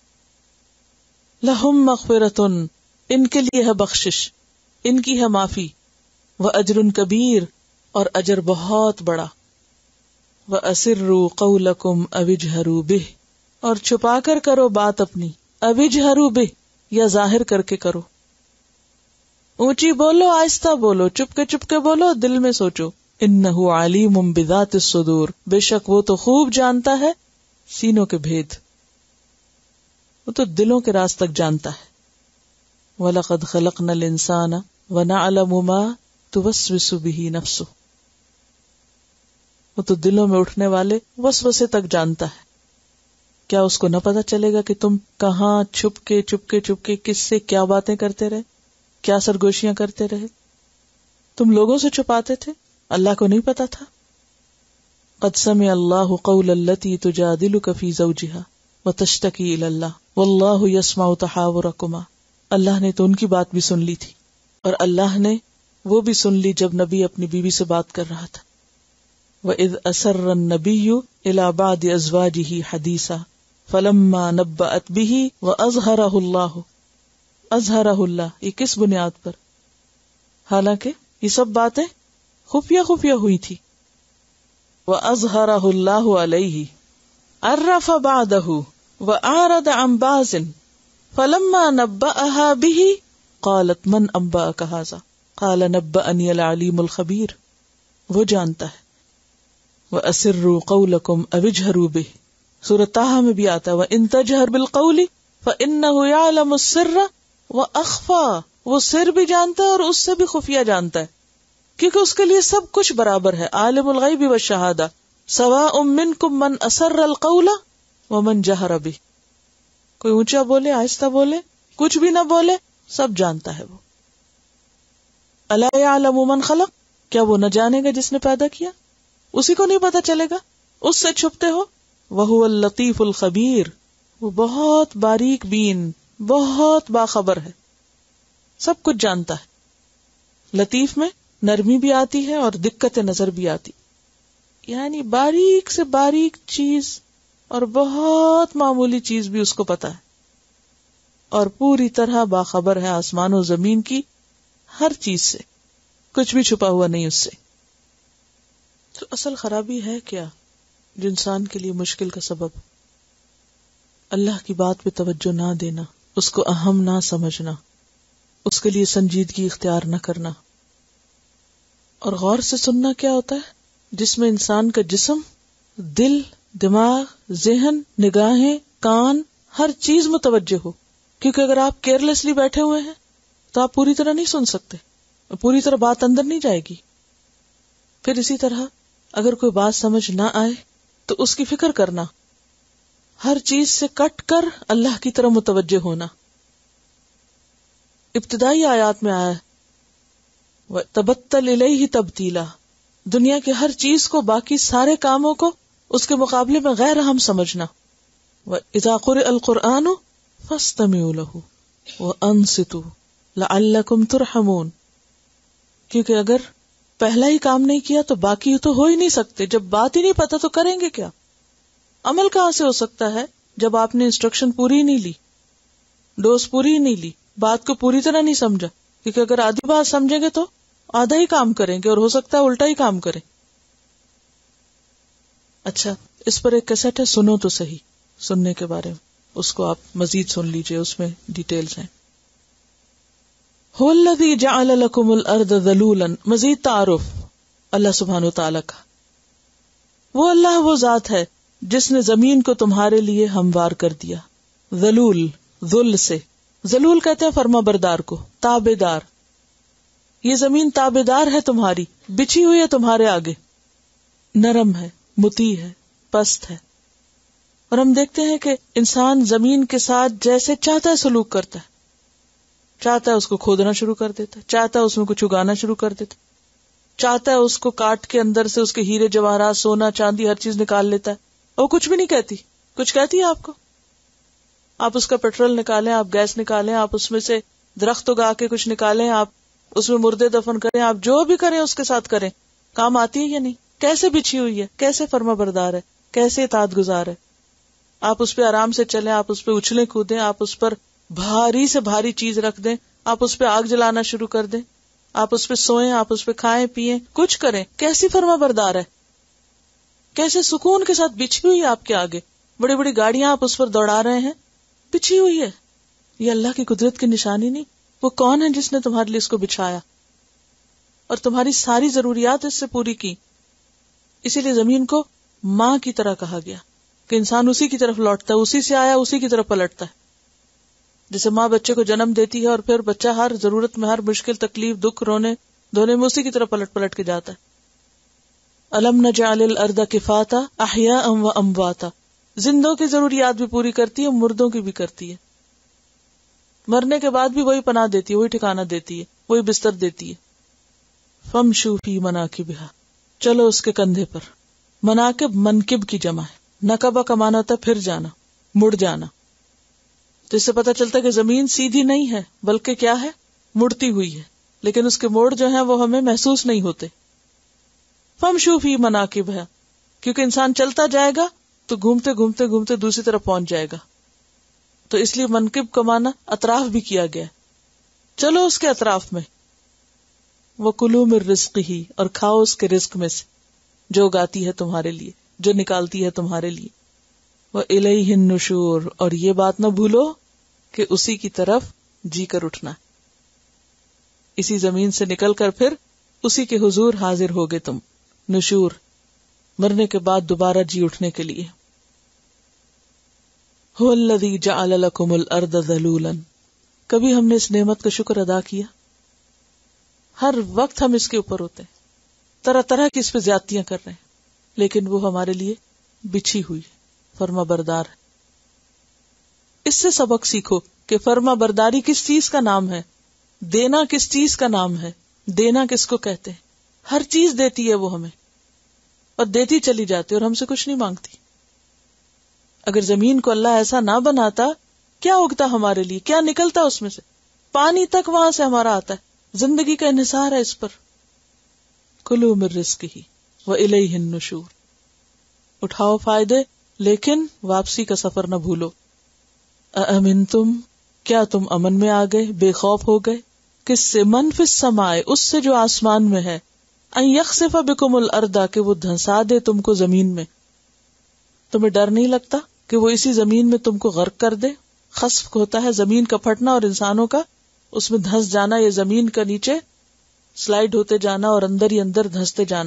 Speaker 1: لہم مغفرۃ، ان کے لیے ہے بخشش، ان کی ہے معافی. واجر کبیر، اور اجر بہت بڑا. واسروا قولکم او اجہروا بہ، اور چھپا کر کرو بات اپنی، او اجہروا بہ، یا ظاہر کر کے کرو. اونچی بولو، آہستہ بولو، چپ کے چپ کے بولو، دل میں سوچو. انہ علیم بذات الصدور، بے شک وہ تو خوب جانتا ہے سینوں کے بھید، وہ تو دلوں کے راز تک جانتا ہے. وَلَقَدْ خَلَقْنَا الْإِنسَانَ وَنَعْلَمُ مَا تُوَسْوِسُ بِهِ نَفْسُهُ، وہ تو دلوں میں اٹھنے والے وسوسے تک جانتا ہے. کیا اس کو نہ پتا چلے گا کہ تم کہاں چھپ کے چپ کے چپ کے کس سے کیا باتیں کرتے رہے، کیا سرگوشیاں کرتے رہے؟ تم لوگوں سے چھپاتے تھے، اللہ کو نہیں پتا تھا. قد سمع اللہ قول التی تجادلک فی زوجہا وتشتکی الی اللہ واللہ یسمع تحاورکما، اللہ نے تو ان کی بات بھی سن لی تھی، اور اللہ نے وہ بھی سن لی جب نبی اپنی بیوی سے بات کر رہا تھا. وَإِذْ أَسَرَّ النَّبِيُّ إِلَى بَعْضِ أَزْوَاجِهِ حَدِيثًا فَلَمَّا نَبَّأَتْ بِهِ وَأَظْهَرَهُ اللَّهُ، أَظْهَرَهُ اللہ، یہ کس بنیاد پر؟ حالانکہ یہ سب باتیں خفیہ خفیہ ہوئی تھی. وَأَظْهَرَهُ اللَّهُ عَلَيْهِ، عرف بعده وأعرض عن بعض فلما نبأها به قالت من أنبأك هذا قال نبأني العليم الخبير. وہ جانتا ہے. وَأَسِرُّوا قَوْلَكُمْ أَوِ اجْهَرُوا بِهِ. سورۃ طٰہٰ میں بھی آتا ہے وَإِن تَجْهَرْ بِالْقَوْلِ فَإِنَّهُ يَعْلَمُ السِّرَّ وَأَخْفَى. وہ سر بھی جانتا ہے اور اس سے بھی خفیہ جانتا ہے، کیونکہ اس کے لیے سب کچھ برابر ہے. عالم الغیب والشہادہ سواء منکم من اسر القول ومن جہر بہ. کوئی اونچا بولے آہستہ بولے کچھ بھی نہ بولے سب جانتا ہے وہ. الا یعلم من خلق. کیا وہ نہ جانے گا جس نے پیدا کیا؟ اسی کو نہیں پتا چلے گا؟ اس سے چھپتے ہو. وہو اللطیف الخبیر. وہ بہت باریک بین بہت باخبر ہے، سب کچھ جانتا ہے. لطیف میں نرمی بھی آتی ہے اور دقت نظر بھی آتی، یعنی باریک سے باریک چیز اور بہت معمولی چیز بھی اس کو پتا ہے، اور پوری طرح باخبر ہے آسمان و زمین کی ہر چیز سے، کچھ بھی چھپا ہوا نہیں اس سے. تو اصل خرابی ہے کیا جو انسان کے لیے مشکل کا سبب؟ اللہ کی بات پہ توجہ نہ دینا، اس کو اہم نہ سمجھنا، اس کے لیے سنجیدگی اختیار نہ کرنا. اور غور سے سننا کیا ہوتا ہے؟ جس میں انسان کا جسم، دل، دماغ، ذہن، نگاہیں، کان، ہر چیز متوجہ ہو. کیونکہ اگر آپ کیئرلیسلی بیٹھے ہوئے ہیں تو آپ پوری طرح نہیں سن سکتے، پوری طرح بات اندر نہیں جائے گی. پھر اسی طرح اگر کوئی بات سمجھ نہ آئے تو اس کی فکر کرنا، ہر چیز سے کٹ کر اللہ کی طرح متوجہ ہونا. ابتدائی آیات میں آیا وَتَبَتَّلْ إِلَيْهِ تَبْتِيلًا. دنیا کے ہر چیز کو، باقی سارے کاموں کو اس کے مقابلے میں غیر اہم سمجھنا. وَإِذَا قُرِئَ الْقُرْآنُ فَاسْتَمِعُوا لَهُ وَأَنصِتُوا لَعَلَّكُمْ تُرْحَمُونَ. کیونکہ اگر پہلا ہی کام نہیں کیا تو باقی تو ہو ہی نہیں سکتے. جب بات ہی نہیں پتا تو کریں گے کیا؟ عمل کہاں سے ہو سکتا ہے جب آپ نے انسٹرکشن پوری نہیں لی، ڈوز پوری نہیں لی، بات کو پوری طرح نہیں سمجھا. کیونکہ اگر آدھی بات سمجھیں گے تو آدھا ہی کام کریں گے اور ہو سکتا ہے الٹا ہی کام کریں. اچھا، اس پر ایک کیسٹ ہے، سنو تو صحیح، سننے کے بارے میں، اس کو آپ مزید سن لیجئے، اس میں ڈیٹیلز ہیں. هو الذی جعل لکم الارض ذلولا. مزید تعارف اللہ سبحانہ وتعالی کا. وہ اللہ وہ ذات ہے جس نے زمین کو تمہارے لیے ہموار کر دیا. ذلول، ذل سے، ذلول کہتے ہیں فرما بردار کو، تابع دار. یہ زمین تابع دار ہے تمہاری، بچھی ہوئی ہے تمہارے آگے، نرم ہے، مطیع ہے، پست ہے. اور ہم دیکھتے ہیں کہ انسان زمین کے ساتھ جیسے چاہتا ہے سلوک کرتا ہے. چاہتا ہے اس کو کھودنا شروع کر دیتا ہے، چاہتا ہے اس میں کچھ اگانا شروع کر دیتا ہے، چاہتا ہے اس کو کاٹ کے اندر سے اس کے ہیرے جواہرات، سونا چاندی ہر چیز نکال لیتا ہے. اور کچھ بھی نہیں کہتی. کچھ کہتی ہے آپ کو؟ آپ اس کا پیٹرول نکالیں، آپ گیس نکالیں، آپ اس میں سے درخت اگا کے کچھ نکالیں، آپ اس میں مردے دفن کریں، آپ جو بھی کریں اس کے ساتھ کریں، کام آتی ہے یا نہیں؟ کیسے بچھی ہوئی ہے، کیسے فرما بردار ہے، کیسے اطاعت گزار ہے. آپ اس پہ آرام سے چلیں، آپ اس پہ اچھلیں کودیں، آپ اس پر بھاری سے بھاری چیز رکھ دیں، آپ اس پہ آگ جلانا شروع کر دیں، آپ اس پہ سوئیں، آپ اس پہ کھائیں پیئیں، کچھ کریں، کیسی فرما بردار ہے، کیسے سکون کے ساتھ بچھی ہوئی ہے آپ کے آگے. بڑی بڑی گاڑیاں آپ اس پر دوڑا رہے ہیں، بچھی ہوئی ہے. یہ اللہ کی قدرت کی نشانی نہیں؟ وہ کون ہے جس نے تمہارے لیے اس کو بچھایا اور تمہاری ساری ضروریات اس سے پوری کی. اسی لیے زمین کو ماں کی طرح کہا گیا کہ انسان اسی کی طرف لوٹتا ہے، اسی سے آیا اسی کی طرف پلٹتا ہے. جیسے ماں بچے کو جنم دیتی ہے اور پھر بچہ ہر ضرورت میں، ہر مشکل، تکلیف، دکھ، رونے دھونے میں اسی کی طرف پلٹ پلٹ کے جاتا ہے. الم نجعل الارض کفاتا احیاء و امواتا. زندوں کی ضروریات بھی پوری کرتی ہے، مردوں کی بھی کرتی ہے. مرنے کے بعد بھی وہی پناہ دیتی ہے، وہی ٹھکانہ دیتی ہے، وہی بستر دیتی ہے. فمشوا فی مناکبہا. چلو اس کے کندھے پر. مناکب منکب کی جمع ہے. نکبہ کا معنی ہوتا ہے پھر جانا، مڑ جانا. تو اس سے پتہ چلتا ہے کہ زمین سیدھی نہیں ہے بلکہ کیا ہے، مڑتی ہوئی ہے، لیکن اس کے موڑ جو ہیں وہ ہمیں محسوس نہیں ہوتے. فمشوا فی مناکبہا، کیونکہ انسان چلتا جائے گا تو گھومتے گھومتے گھومتے دوسری طرف پہنچ جائے گا. تو اس لیے منکب کا معنی اطراف بھی کیا گیا. چلو اس کے اطراف میں. وَكُلُوا مِن رِزْقِهِ، اور کھاؤ اس کے رزق میں سے، جو اگاتی ہے تمہارے لیے، جو نکالتی ہے تمہارے لیے. وَإِلَيْهِ النُّشُورُ، اور یہ بات نہ بھولو کہ اسی کی طرف جی کر اٹھنا، اسی زمین سے نکل کر پھر اسی کے حضور حاضر ہوگے تم. نشور، مرنے کے بعد دوبارہ جی اٹھنے کے لیے. هُوَ الَّذِي جَعَلَ لَكُمُ الْأَرْضَ ذَلُولًا، کبھی ہم نے اس نعمت کا شکر ادا کیا؟ ہر وقت ہم اس کے اوپر ہوتے ہیں، طرح طرح کی اس پہ زیادتیاں کر رہے ہیں، لیکن وہ ہمارے لیے بچھی ہوئی فرما بردار ہے. اس سے سبق سیکھو کہ فرما برداری کس چیز کا نام ہے، دینا کس چیز کا نام ہے، دینا کس کو کہتے ہیں. ہر چیز دیتی ہے وہ ہمیں، اور دیتی چلی جاتی اور ہم سے کچھ نہیں مانگتی. اگر زمین کو اللہ ایسا نہ بناتا، کیا اگتا ہمارے لیے، کیا نکلتا اس میں سے؟ پانی تک وہاں سے ہمارا آتا ہے، زندگی کا انحصار ہے اس پر. کلوا من رزقہ وإلیہ النشور، اٹھاؤ فائدے لیکن واپسی کا سفر نہ بھولو. اامنتم، کیا تم امن میں آ گئے، بے خوف ہو گئے؟ کس سے؟ من فی السماء، اس سے جو آسمان میں ہے. ان یخسف بکم الارض، کہ وہ دھنسا دے تم کو زمین میں. تمہیں ڈر نہیں لگتا کہ وہ اسی زمین میں تم کو غرق کر دے؟ خسف ہوتا ہے زمین کا پھٹنا اور انسانوں کا اس میں دھنس جانا، یہ زمین کا نیچے سلائیڈ ہوتے جانا اور اندر ہی اندر دھنستے جانا.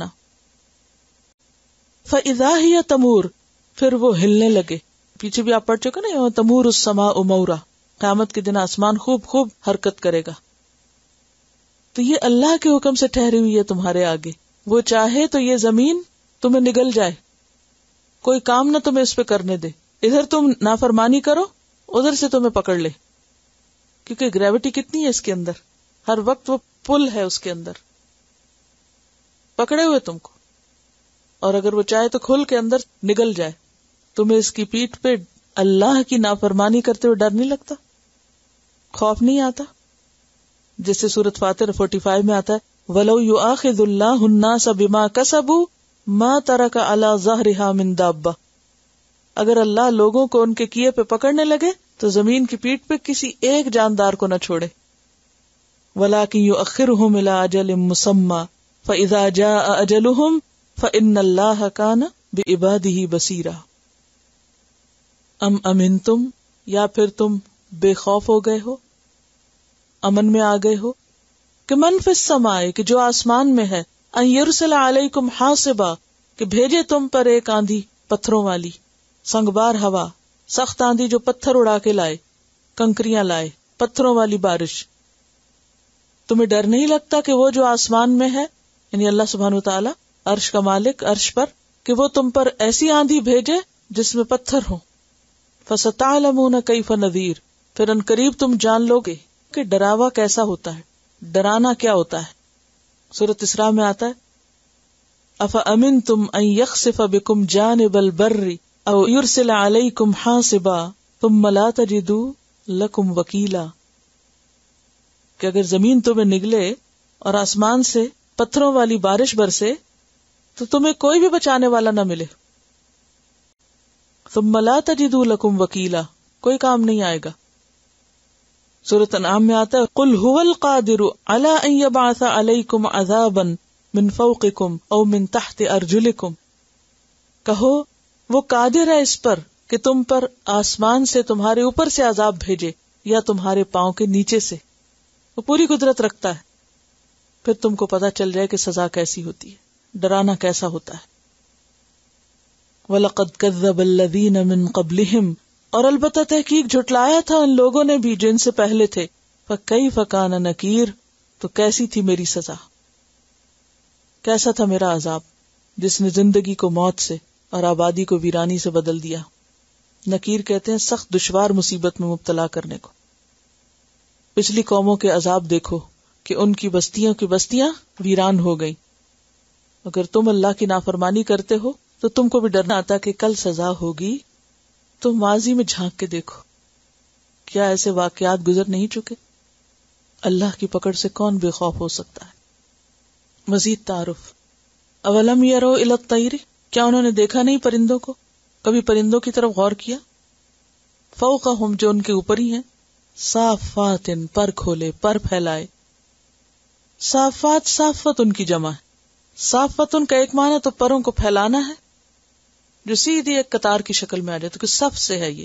Speaker 1: فَإِذَا هِيَ تَمُورُ، پھر وہ ہلنے لگے. پیچھے بھی آپ پڑھ چکے نا، یوم تمور السماء مورا، قیامت کے دن آسمان خوب خوب حرکت کرے گا. تو یہ اللہ کے حکم سے ٹھہری ہوئی ہے تمہارے آگے. وہ چاہے تو یہ زمین تمہیں نگل جائے، کوئی کام نہ تمہیں اس پہ کرنے دے. ادھر تم نافرمانی کرو، ادھر سے تمہیں پکڑ لے، کیونکہ گریوٹی کتنی ہے اس کے اندر، ہر وقت وہ پل ہے اس کے اندر، پکڑے ہوئے تم کو. اور اگر وہ چاہے تو کھل کے اندر نگل جائے. تمہیں اس کی پیٹھ پہ اللہ کی نافرمانی کرتے ہوئے ڈر نہیں لگتا، خوف نہیں آتا؟ جیسے سورۃ فاطر فورٹی فائیو میں آتا ہے، وَلَوْ يُؤَاخِذُ اللَّهُ النَّاسَ بِمَا كَسَبُوا مَا تَرَكَ عَلَى ظَهْرِهَا مِن دَابَّةٍ، اگر اللہ لوگوں کو ان کے کیے پہ پکڑنے لگے تو زمین کی پیٹھ پہ کسی ایک جاندار کو نہ چھوڑے. وَلَكِن يُؤَخِّرُهُمْ إِلَى أَجَلٍ مُّسَمًّى فَإِذَا جَاءَ أَجَلُهُمْ فَإِنَّ اللَّهَ كَانَ بِعِبَادِهِ بَصِيرًا. ام امنتم، یا پھر تم بے خوف ہو گئے ہو، امن میں آ گئے ہو، کہ من فی السماء، کہ جو آسمان میں ہے، ان یرسل علیکم حاصبا، کہ بھیجے تم پر ایک آندھی پتھروں والی، سنگبار ہوا، سخت آندھی جو پتھر اڑا کے لائے، کنکریاں لائے، پتھروں والی بارش. تمہیں ڈر نہیں لگتا کہ وہ جو آسمان میں ہے، یعنی اللہ سبحانہ وتعالی عرش کا مالک، عرش پر، کہ وہ تم پر ایسی آندھی بھیجے جس میں پتھر ہوں. فَسَتَعْلَمُونَ كَيْفَ نَذِيرٌ، پھر ان قریب تم جان لو گے کہ ڈراوا کیسا ہوتا ہے، ڈرانا کیا ہوتا ہے. سورۃ اسراء میں آتا ہے، أَفَأَمِنْتُمْ أَنْ يَخْسِفَ بِكُمْ جَانِبَ الْبَرِّ أَوْ يُرْسِلَ عَلَيْكُمْ حَاصِبًا ثُمَّ لَا تَجِدُوا لَكُمْ وَكِيلًا، کہ اگر زمین تمہیں نگلے اور آسمان سے پتھروں والی بارش برسے تو تمہیں کوئی بھی بچانے والا نہ ملے. ثم لا تجدوا لكم وکیلا، کوئی کام نہیں آئے گا. سورۃ انعام میں آتا ہے، قل هو القادر على ان يبعث عليكم عذابا من فوقكم او من تحت ارجلكم، کہو وہ قادر ہے اس پر کہ تم پر آسمان سے تمہارے اوپر سے عذاب بھیجے یا تمہارے پاؤں کے نیچے سے. وہ پوری قدرت رکھتا ہے. پھر تم کو پتا چل جائے کہ سزا کیسی ہوتی ہے، ڈرانا کیسا ہوتا ہے. وَلَقَدْ كَذَّبَ الَّذِينَ مِن قَبْلِهِمْ، اور البتہ تحقیق جھٹلایا تھا ان لوگوں نے بھی جو ان سے پہلے تھے. فَكَيْفَ كَانَ نَكِيرٌ، تو کیسی تھی میری سزا، کیسا تھا میرا عذاب، جس نے زندگی کو موت سے اور آبادی کو ویرانی سے بدل دیا. نکیر کہتے ہیں سخت دشوار مصیبت میں مبتلا کرنے کو. پچھلی قوموں کے عذاب دیکھو کہ ان کی بستیاں کی بستیاں ویران ہو گئی. اگر تم اللہ کی نافرمانی کرتے ہو تو تم کو بھی ڈرنا آتا کہ کل سزا ہوگی. تو ماضی میں جھانک کے دیکھو، کیا ایسے واقعات گزر نہیں چکے؟ اللہ کی پکڑ سے کون بے خوف ہو سکتا ہے؟ مزید تعارف. اولم یرو الی الطیر، کیا انہوں نے دیکھا نہیں پرندوں کو؟ کبھی پرندوں کی طرف غور کیا؟ فوقہم، جو ان کے اوپر ہی ہیں، صافات، پر کھولے، پر پھیلائے. صافات، صافت ان کی جمع ہے. صافت ان کا ایک معنی تو پروں کو پھیلانا ہے، جو سیدھی ایک قطار کی شکل میں آ جاتی، کہ صف سے ہے. یہ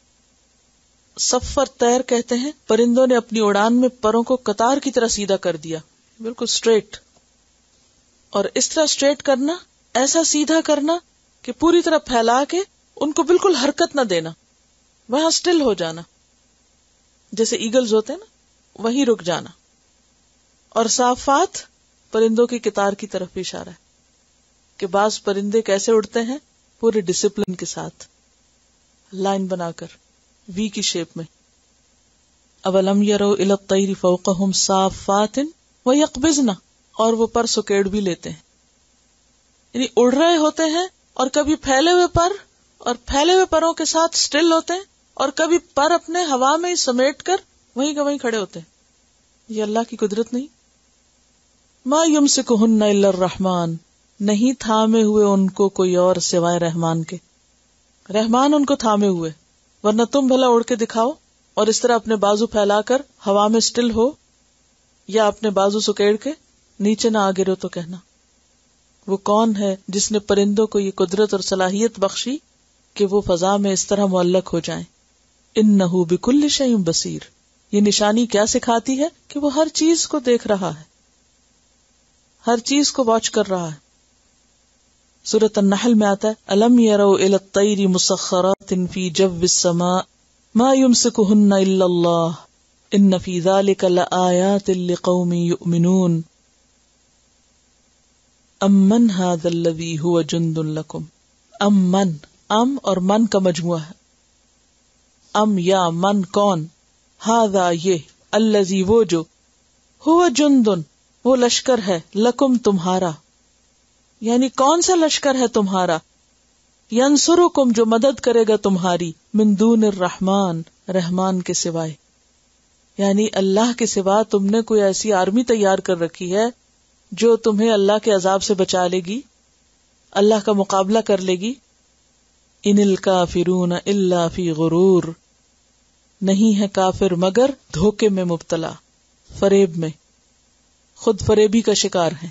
Speaker 1: صفر طیر کہتے ہیں. پرندوں نے اپنی اڑان میں پروں کو قطار کی طرح سیدھا کر دیا، بالکل اسٹریٹ. اور اس طرح اسٹریٹ کرنا، ایسا سیدھا کرنا کہ پوری طرح پھیلا کے ان کو بالکل حرکت نہ دینا، وہاں سٹل ہو جانا، جیسے ایگلز ہوتے ہیں نا، وہیں رک جانا. اور صافات پرندوں کی قطار کی طرف بھی اشارہ ہے کہ بعض پرندے کیسے اڑتے ہیں، پورے ڈسپلن کے ساتھ، لائن بنا کر، وی کی شیپ میں. اولم یروا الی الطیر فوقہم صافات ویقبضن، اور وہ پر سکیڑ بھی لیتے ہیں، یعنی اڑ رہے ہوتے ہیں، اور کبھی پھیلے ہوئے پر اور پھیلے ہوئے پروں کے ساتھ سٹل ہوتے ہیں، اور کبھی پر اپنے ہوا میں سمیٹ کر وہیں کا وہیں کھڑے ہوتے ہیں. یہ اللہ کی قدرت نہیں؟ ما یمسکہن الا الرحمن، نہیں تھامے ہوئے ان کو کوئی اور سوائے رحمان کے. رحمان ان کو تھامے ہوئے، ورنہ تم بھلا اڑ کے دکھاؤ اور اس طرح اپنے بازو پھیلا کر ہوا میں سٹل ہو، یا اپنے بازو سکیڑ کے نیچے نہ آ گرو تو کہنا. وہ کون ہے جس نے پرندوں کو یہ قدرت اور صلاحیت بخشی کہ وہ فضا میں اس طرح معلق ہو جائیں. انہ بکل شیء بصیر، یہ نشانی کیا سکھاتی ہے کہ وہ ہر چیز کو دیکھ رہا ہے، ہر چیز کو واچ کر رہا ہے. سورۃ النحل میں آتا ہے الم یروا الی الطیر مسخرات فی جو السماء ما یمسکہن الا اللہ ان فی ذلک لآیات لقوم یؤمنون امن ھذا الذی ھو جند لکم. ام من، ام اور من کا مجموعہ ہے. ام یا من کون، ھذا یہ، الذی وہ جو، ھو جند وہ لشکر ہے، لکم تمہارا، یعنی کون سا لشکر ہے تمہارا، ینصرکم جو مدد کرے گا تمہاری، من دون الرحمن رحمان کے سوائے. یعنی اللہ کے سوا تم نے کوئی ایسی آرمی تیار کر رکھی ہے جو تمہیں اللہ کے عذاب سے بچا لے گی، اللہ کا مقابلہ کر لے گی. ان الکافرون الا فی غرور، نہیں ہے کافر مگر دھوکے میں مبتلا، فریب میں، خود فریبی کا شکار ہیں.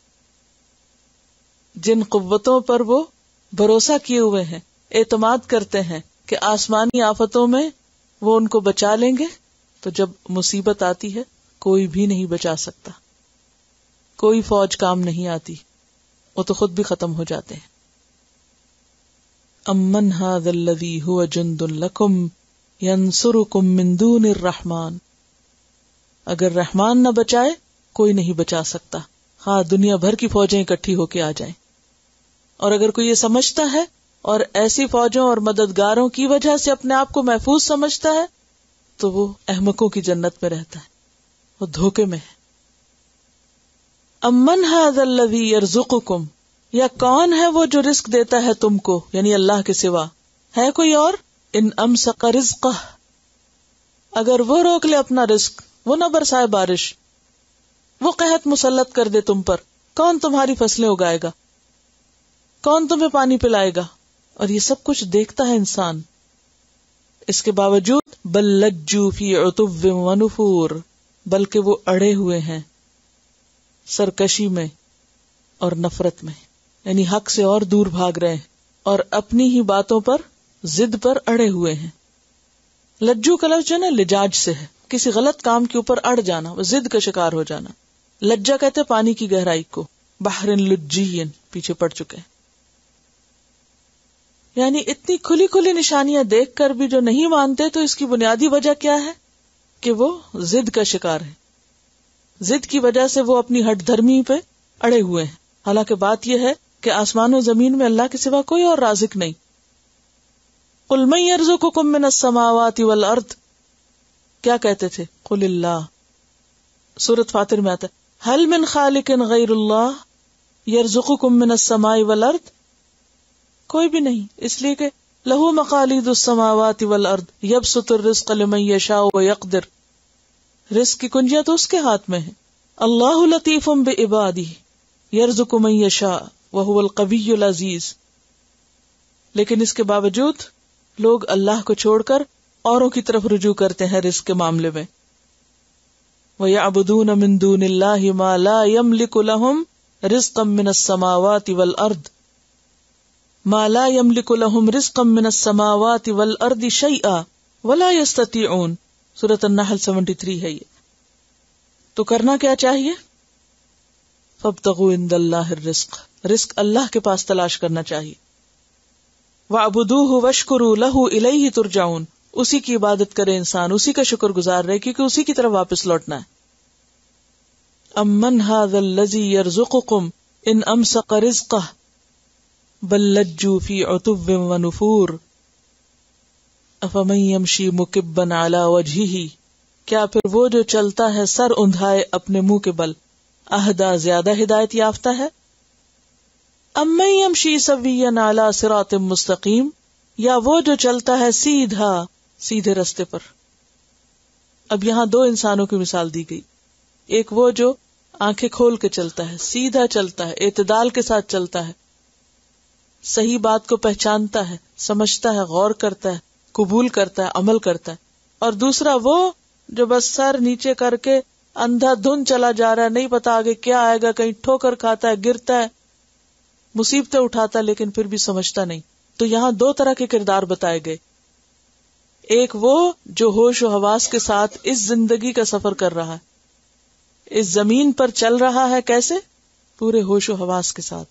Speaker 1: جن قوتوں پر وہ بھروسہ کیے ہوئے ہیں، اعتماد کرتے ہیں کہ آسمانی آفتوں میں وہ ان کو بچا لیں گے، تو جب مصیبت آتی ہے کوئی بھی نہیں بچا سکتا، کوئی فوج کام نہیں آتی، وہ تو خود بھی ختم ہو جاتے ہیں. امن ھذا الذی ھو جند لکم ینصرکم من دون الرحمن، اگر رحمان نہ بچائے کوئی نہیں بچا سکتا، ہاں دنیا بھر کی فوجیں اکٹھی ہو کے آ جائیں. اور اگر کوئی یہ سمجھتا ہے اور ایسی فوجوں اور مددگاروں کی وجہ سے اپنے آپ کو محفوظ سمجھتا ہے تو وہ احمقوں کی جنت میں رہتا ہے، وہ دھوکے میں ہے. امن ھذا الذی یرزقکم، یا کون ہے وہ جو رزق دیتا ہے تم کو، یعنی اللہ کے سوا ہے کوئی اور. ان امسک رزقہ، اگر وہ روک لے اپنا رزق، وہ نہ برسائے بارش، وہ قحط مسلط کر دے تم پر، کون تمہاری فصلیں اگائے گا، کون تمہیں پانی پلائے گا. اور یہ سب کچھ دیکھتا ہے انسان، اس کے باوجود بل لجوا فی عتو ونفور، بلکہ وہ اڑے ہوئے ہیں سرکشی میں اور نفرت میں، یعنی حق سے اور دور بھاگ رہے ہیں اور اپنی ہی باتوں پر، ضد پر اڑے ہوئے ہیں. لجو کا لفظ جو نا لجاج سے ہے، کسی غلط کام کے اوپر اڑ جانا، ضد کا شکار ہو جانا. لجا کہتے پانی کی گہرائی کو، بحر لجین پیچھے پڑ چکے ہیں. یعنی اتنی کھلی کھلی نشانیاں دیکھ کر بھی جو نہیں مانتے، تو اس کی بنیادی وجہ کیا ہے کہ وہ ضد کا شکار ہے. ضد کی وجہ سے وہ اپنی ہٹ دھرمی پہ اڑے ہوئے ہیں. حالانکہ بات یہ ہے کہ آسمان و زمین میں اللہ کے سوا کوئی اور رازق نہیں. قل من یرزقکم من السماوات والارض، کیا کہتے تھے؟ قل اللہ. سورۃ فاطر میں آتا ہے هل من خالق غیر اللہ یرزقکم من السماء والارض، کوئی بھی نہیں، اس لیے کہ لہو مقالید السماوات والارض یبسط الرزق لمن یشاء ویقدر، رزق کی کنجیاں تو اس کے ہاتھ میں ہیں. اللہ لطیف بعبادہ یرزق من یشاء وہو القوی العزیز. لیکن اس کے باوجود لوگ اللہ کو چھوڑ کر اوروں کی طرف رجوع کرتے ہیں رزق کے معاملے میں. وَيَعْبُدُونَ مِن دُونِ اللَّهِ مَا لَا يَمْلِكُ لَهُمْ رِزْقًا مِّنَ السَّمَاوَاتِ وَالْأَرْضِ. ما لا يملك لهم رزقا من السماوات والارض شيئا ولا يستطيعون. سورۃ النحل تیسیتر ہے یہ. تو کرنا کیا چاہیے؟ فابتغوا عند اللہ الرزق، رزق اللہ کے پاس تلاش کرنا چاہیے. وَاعْبُدُوهُ وَاشْكُرُوا لَهُ إِلَيْهِ تُرْجَعُونَ، اسی کی عبادت کرے انسان، اسی کا شکر گزار رہے کیونکہ اسی کی طرف واپس لوٹنا ہے. أَمَّنْ هَذَا الَّذِي يَرْزُقُكُمْ إِنْ أَمْسَكَ رِزْقَهُ بَلْ لَجُّوا فِي عُتُوٍّ وَنُفُورٍ أَفَمَن يَمْشِي مُكِبًّا عَلَى وَجْهِهِ، کیا پھر وہ جو چلتا ہے سر اندھائے اپنے منہ کے بل، اہدا زیادہ ہدایت یافتہ ہے؟ امن یمشی سویا علی صراط مستقیم، یا وہ جو چلتا ہے سیدھا سیدھے رستے پر. اب یہاں دو انسانوں کی مثال دی گئی. ایک وہ جو آنکھیں کھول کے چلتا ہے، سیدھا چلتا ہے، اعتدال کے ساتھ چلتا ہے، صحیح بات کو پہچانتا ہے، سمجھتا ہے، غور کرتا ہے، قبول کرتا ہے، عمل کرتا ہے. اور دوسرا وہ جو بس سر نیچے کر کے اندھا دھن چلا جا رہا ہے، نہیں پتا آگے کیا آئے گا، کہیں ٹھوکر کھاتا ہے، گرتا ہے، مصیبتیں اٹھاتا ہے، لیکن پھر بھی سمجھتا نہیں. تو یہاں دو طرح کے کردار بتائے گئے. ایک وہ جو ہوش و حواس کے ساتھ اس زندگی کا سفر کر رہا ہے، اس زمین پر چل رہا ہے، کیسے؟ پورے ہوش و حواس کے ساتھ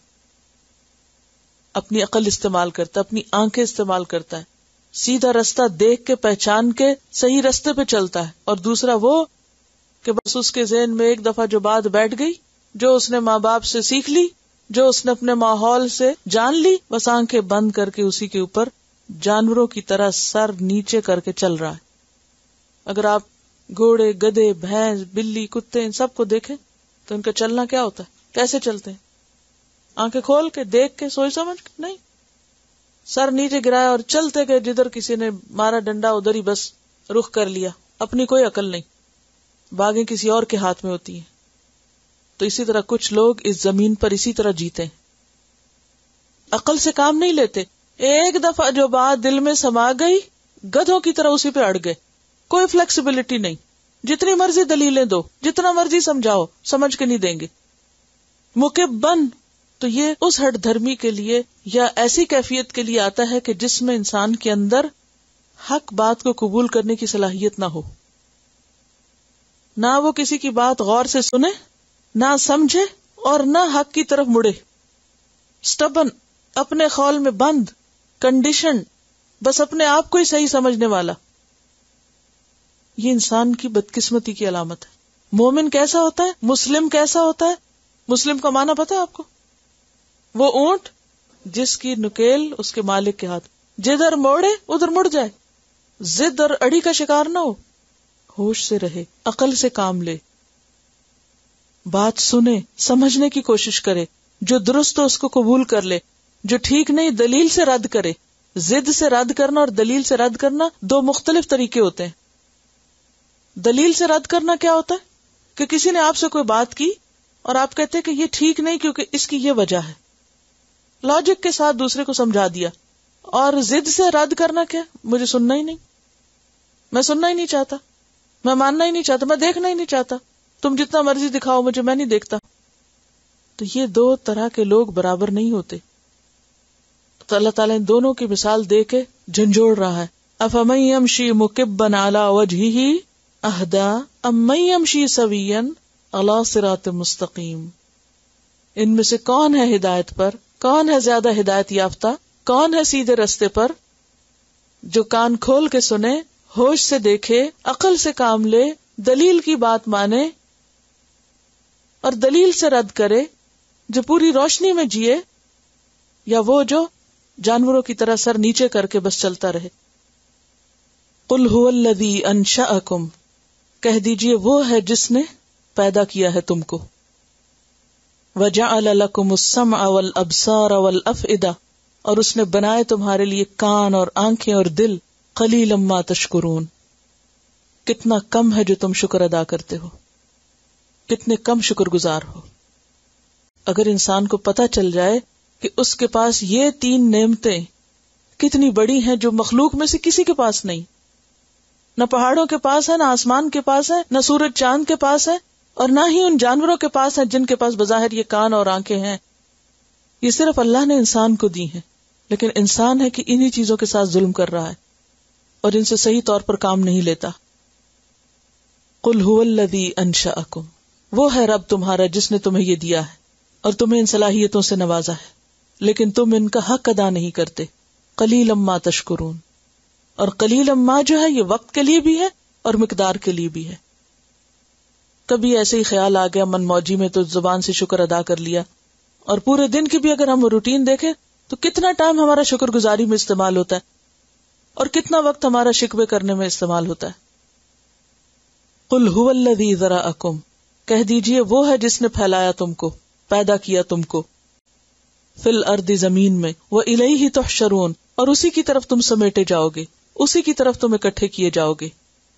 Speaker 1: اپنی عقل استعمال کرتا ہے، اپنی آنکھیں استعمال کرتا ہے، سیدھا رستہ دیکھ کے پہچان کے صحیح رستے پہ چلتا ہے. اور دوسرا وہ کہ بس اس کے ذہن میں ایک دفعہ جو بات بیٹھ گئی، جو اس نے ماں باپ سے سیکھ لی، جو اس نے اپنے ماحول سے جان لی، بس آنکھیں بند کر کے اسی کے اوپر جانوروں کی طرح سر نیچے کر کے چل رہا ہے. اگر آپ گھوڑے، گدھے، بھینس، بلی، کتے ان سب کو دیکھیں تو ان کا چلنا کیا ہوتا ہے؟ کیسے چلتے ہیں؟ آنکھیں کھول کے، دیکھ کے، سوچ سمجھ کے نہیں، سر نیچے گرایا اور چلتے گئے، جدھر کسی نے مارا ڈنڈا ادھر ہی بس رخ کر لیا. اپنی کوئی عقل نہیں، باغیں کسی اور کے ہاتھ میں ہوتی ہیں. تو اسی طرح کچھ لوگ اس زمین پر اسی طرح جیتے ہیں، عقل سے کام نہیں لیتے. ایک دفعہ جو بات دل میں سما گئی، گدھوں کی طرح اسی پہ اڑ گئے، کوئی فلیکسیبلٹی نہیں. جتنی مرضی دلیلیں دو، جتنا مرضی سمجھاؤ، سمجھ کے نہیں دیں گے. مکبن تو یہ اس ہٹ دھرمی کے لیے یا ایسی کیفیت کے لیے آتا ہے کہ جس میں انسان کے اندر حق بات کو قبول کرنے کی صلاحیت نہ ہو، نہ وہ کسی کی بات غور سے سنے، نہ سمجھے، اور نہ حق کی طرف مڑے. سٹبن، اپنے خول میں بند، کنڈیشن، بس اپنے آپ کو ہی صحیح سمجھنے والا. یہ انسان کی بدقسمتی کی علامت ہے. مومن کیسا ہوتا ہے؟ مسلم کیسا ہوتا ہے؟ مسلم کا معنی پتا ہے آپ کو؟ وہ اونٹ جس کی نکیل اس کے مالک کے ہاتھ، جدھر موڑے ادھر مڑ جائے، ضد اور اڑی کا شکار نہ ہو، ہوش سے رہے، عقل سے کام لے، بات سنے، سمجھنے کی کوشش کرے، جو درست ہو اس کو قبول کر لے، جو ٹھیک نہیں دلیل سے رد کرے. ضد سے رد کرنا اور دلیل سے رد کرنا دو مختلف طریقے ہوتے ہیں. دلیل سے رد کرنا کیا ہوتا ہے کہ کسی نے آپ سے کوئی بات کی اور آپ کہتے کہ یہ ٹھیک نہیں کیونکہ اس کی یہ وجہ ہے، لاجک کے ساتھ دوسرے کو سمجھا دیا. اور ضد سے رد کرنا کیا؟ مجھے سننا ہی نہیں، میں سننا ہی نہیں چاہتا، میں ماننا ہی نہیں چاہتا، میں دیکھنا ہی نہیں چاہتا، تم جتنا مرضی دکھاؤ مجھے، میں نہیں دیکھتا. تو یہ دو طرح کے لوگ برابر نہیں ہوتے. تو اللہ تعالیٰ ان دونوں کی مثال دے کے جھنجھوڑ رہا ہے. افمن یمشی مکبا علی وجہہ اہدی امن یمشی سویا علی صراط مستقیم. ان میں سے کون ہے ہدایت پر، کون ہے زیادہ ہدایت یافتہ، کون ہے سیدھے رستے پر؟ جو کان کھول کے سنے، ہوش سے دیکھے، عقل سے کام لے، دلیل کی بات مانے اور دلیل سے رد کرے، جو پوری روشنی میں جیے، یا وہ جو جانوروں کی طرح سر نیچے کر کے بس چلتا رہے. قل هو الذی انشأکم، کہہ دیجئے وہ ہے جس نے پیدا کیا ہے تم کو. وجعل لکم السمع والابصار والافئدہ، اور اس نے بنائے تمہارے لیے کان اور آنکھیں اور دل. قلیلا ما تشکرون، کتنا کم ہے جو تم شکر ادا کرتے ہو، کتنے کم شکر گزار ہو. اگر انسان کو پتہ چل جائے کہ اس کے پاس یہ تین نعمتیں کتنی بڑی ہیں جو مخلوق میں سے کسی کے پاس نہیں، نہ پہاڑوں کے پاس ہے، نہ آسمان کے پاس ہے، نہ سورج چاند کے پاس ہے، اور نہ ہی ان جانوروں کے پاس ہے جن کے پاس بظاہر یہ کان اور آنکھیں ہیں. یہ صرف اللہ نے انسان کو دی ہیں. لیکن انسان ہے کہ انہی چیزوں کے ساتھ ظلم کر رہا ہے اور ان سے صحیح طور پر کام نہیں لیتا. قل هو الذی انشأکم، وہ ہے رب تمہارا جس نے تمہیں یہ دیا ہے اور تمہیں ان صلاحیتوں سے نوازا ہے، لیکن تم ان کا حق ادا نہیں کرتے. قلیلا ما تشکرون، اور قلیلا ما جو ہے یہ وقت کے لیے بھی ہے اور مقدار کے لیے بھی ہے. کبھی ایسے ہی خیال آ گیا من موجی میں تو زبان سے شکر ادا کر لیا، اور پورے دن کی بھی اگر ہم روٹین دیکھیں تو کتنا ٹائم ہمارا شکر گزاری میں استعمال ہوتا ہے اور کتنا وقت ہمارا شکوے کرنے میں استعمال ہوتا ہے. قل هو الذی ذرأکم، کہہ دیجئے وہ ہے جس نے پھیلایا تم کو، پیدا کیا تم کو، فی الارض زمین میں، وإلیہ تحشرون، اور اسی کی طرف تم سمیٹے جاؤ گے، اسی کی طرف تم اکٹھے کیے جاؤ گے.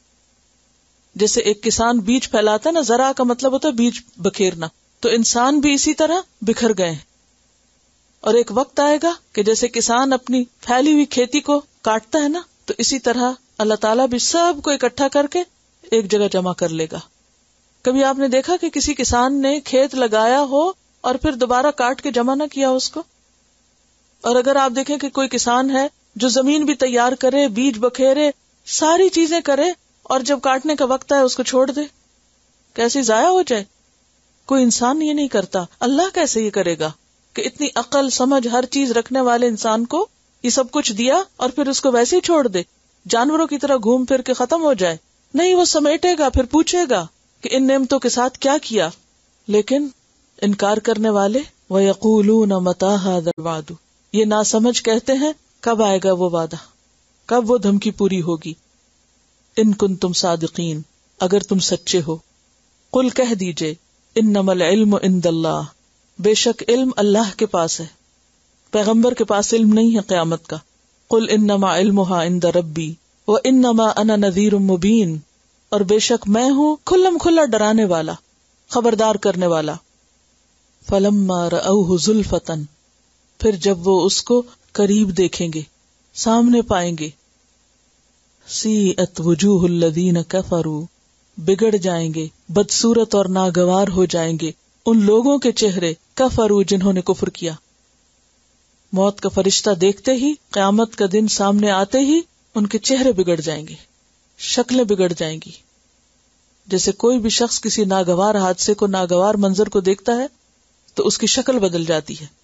Speaker 1: جیسے ایک کسان بیج پھیلاتا ہے نا، ذرا کا مطلب ہوتا ہے بیج بکھیرنا، تو انسان بھی اسی طرح بکھر گئے ہیں. اور ایک وقت آئے گا کہ جیسے کسان اپنی پھیلی ہوئی کھیتی کو کاٹتا ہے نا، تو اسی طرح اللہ تعالیٰ بھی سب کو اکٹھا کر کے ایک جگہ جمع کر لے گا. کبھی آپ نے دیکھا کہ کسی کسان نے کھیت لگایا ہو اور پھر دوبارہ کاٹ کے جمع نہ کیا اس کو؟ اور اگر آپ دیکھیں کہ کوئی کسان ہے جو زمین بھی تیار کرے، بیج بکھیرے، ساری چیزیں کرے، اور جب کاٹنے کا وقت آئے اس کو چھوڑ دے، کیسے ضائع ہو جائے. کوئی انسان یہ نہیں کرتا، اللہ کیسے یہ کرے گا کہ اتنی عقل سمجھ ہر چیز رکھنے والے انسان کو یہ سب کچھ دیا اور پھر اس کو ویسے ہی چھوڑ دے، جانوروں کی طرح گھوم پھر کے ختم ہو جائے. نہیں، وہ سمیٹے گا، پھر پوچھے گا کہ ان نعمتوں کے ساتھ کیا کیا. لیکن انکار کرنے والے وَيَقُولُونَ مَتَىٰ هَٰذَا الْوَعْدُ، یہ ناسمجھ کہتے ہیں کب آئے گا وہ وعدہ، کب وہ دھمکی پوری ہوگی. ان کنتم صادقین، اگر تم سچے ہو. قل کہہ دیجئے انما العلم عند اللہ، بے شک علم اللہ کے پاس ہے، پیغمبر کے پاس علم نہیں ہے قیامت کا. قل انما علمها عند ربی وانما انا نذیر مبین، اور بے شک میں ہوں کھلم کھلا ڈرانے والا، خبردار کرنے والا. فلما رأوه زلفۃ، پھر جب وہ اس کو قریب دیکھیں گے، سامنے پائیں گے. سیئت وجوہ الذین کفروا، بگڑ جائیں گے، بدصورت اور ناگوار ہو جائیں گے ان لوگوں کے چہرے، کفروا جنہوں نے کفر کیا. موت کا فرشتہ دیکھتے ہی، قیامت کا دن سامنے آتے ہی ان کے چہرے بگڑ جائیں گے، شکلیں بگڑ جائیں گی. جیسے کوئی بھی شخص کسی ناگوار حادثے کو، ناگوار منظر کو دیکھتا ہے تو اس کی شکل بدل جاتی ہے.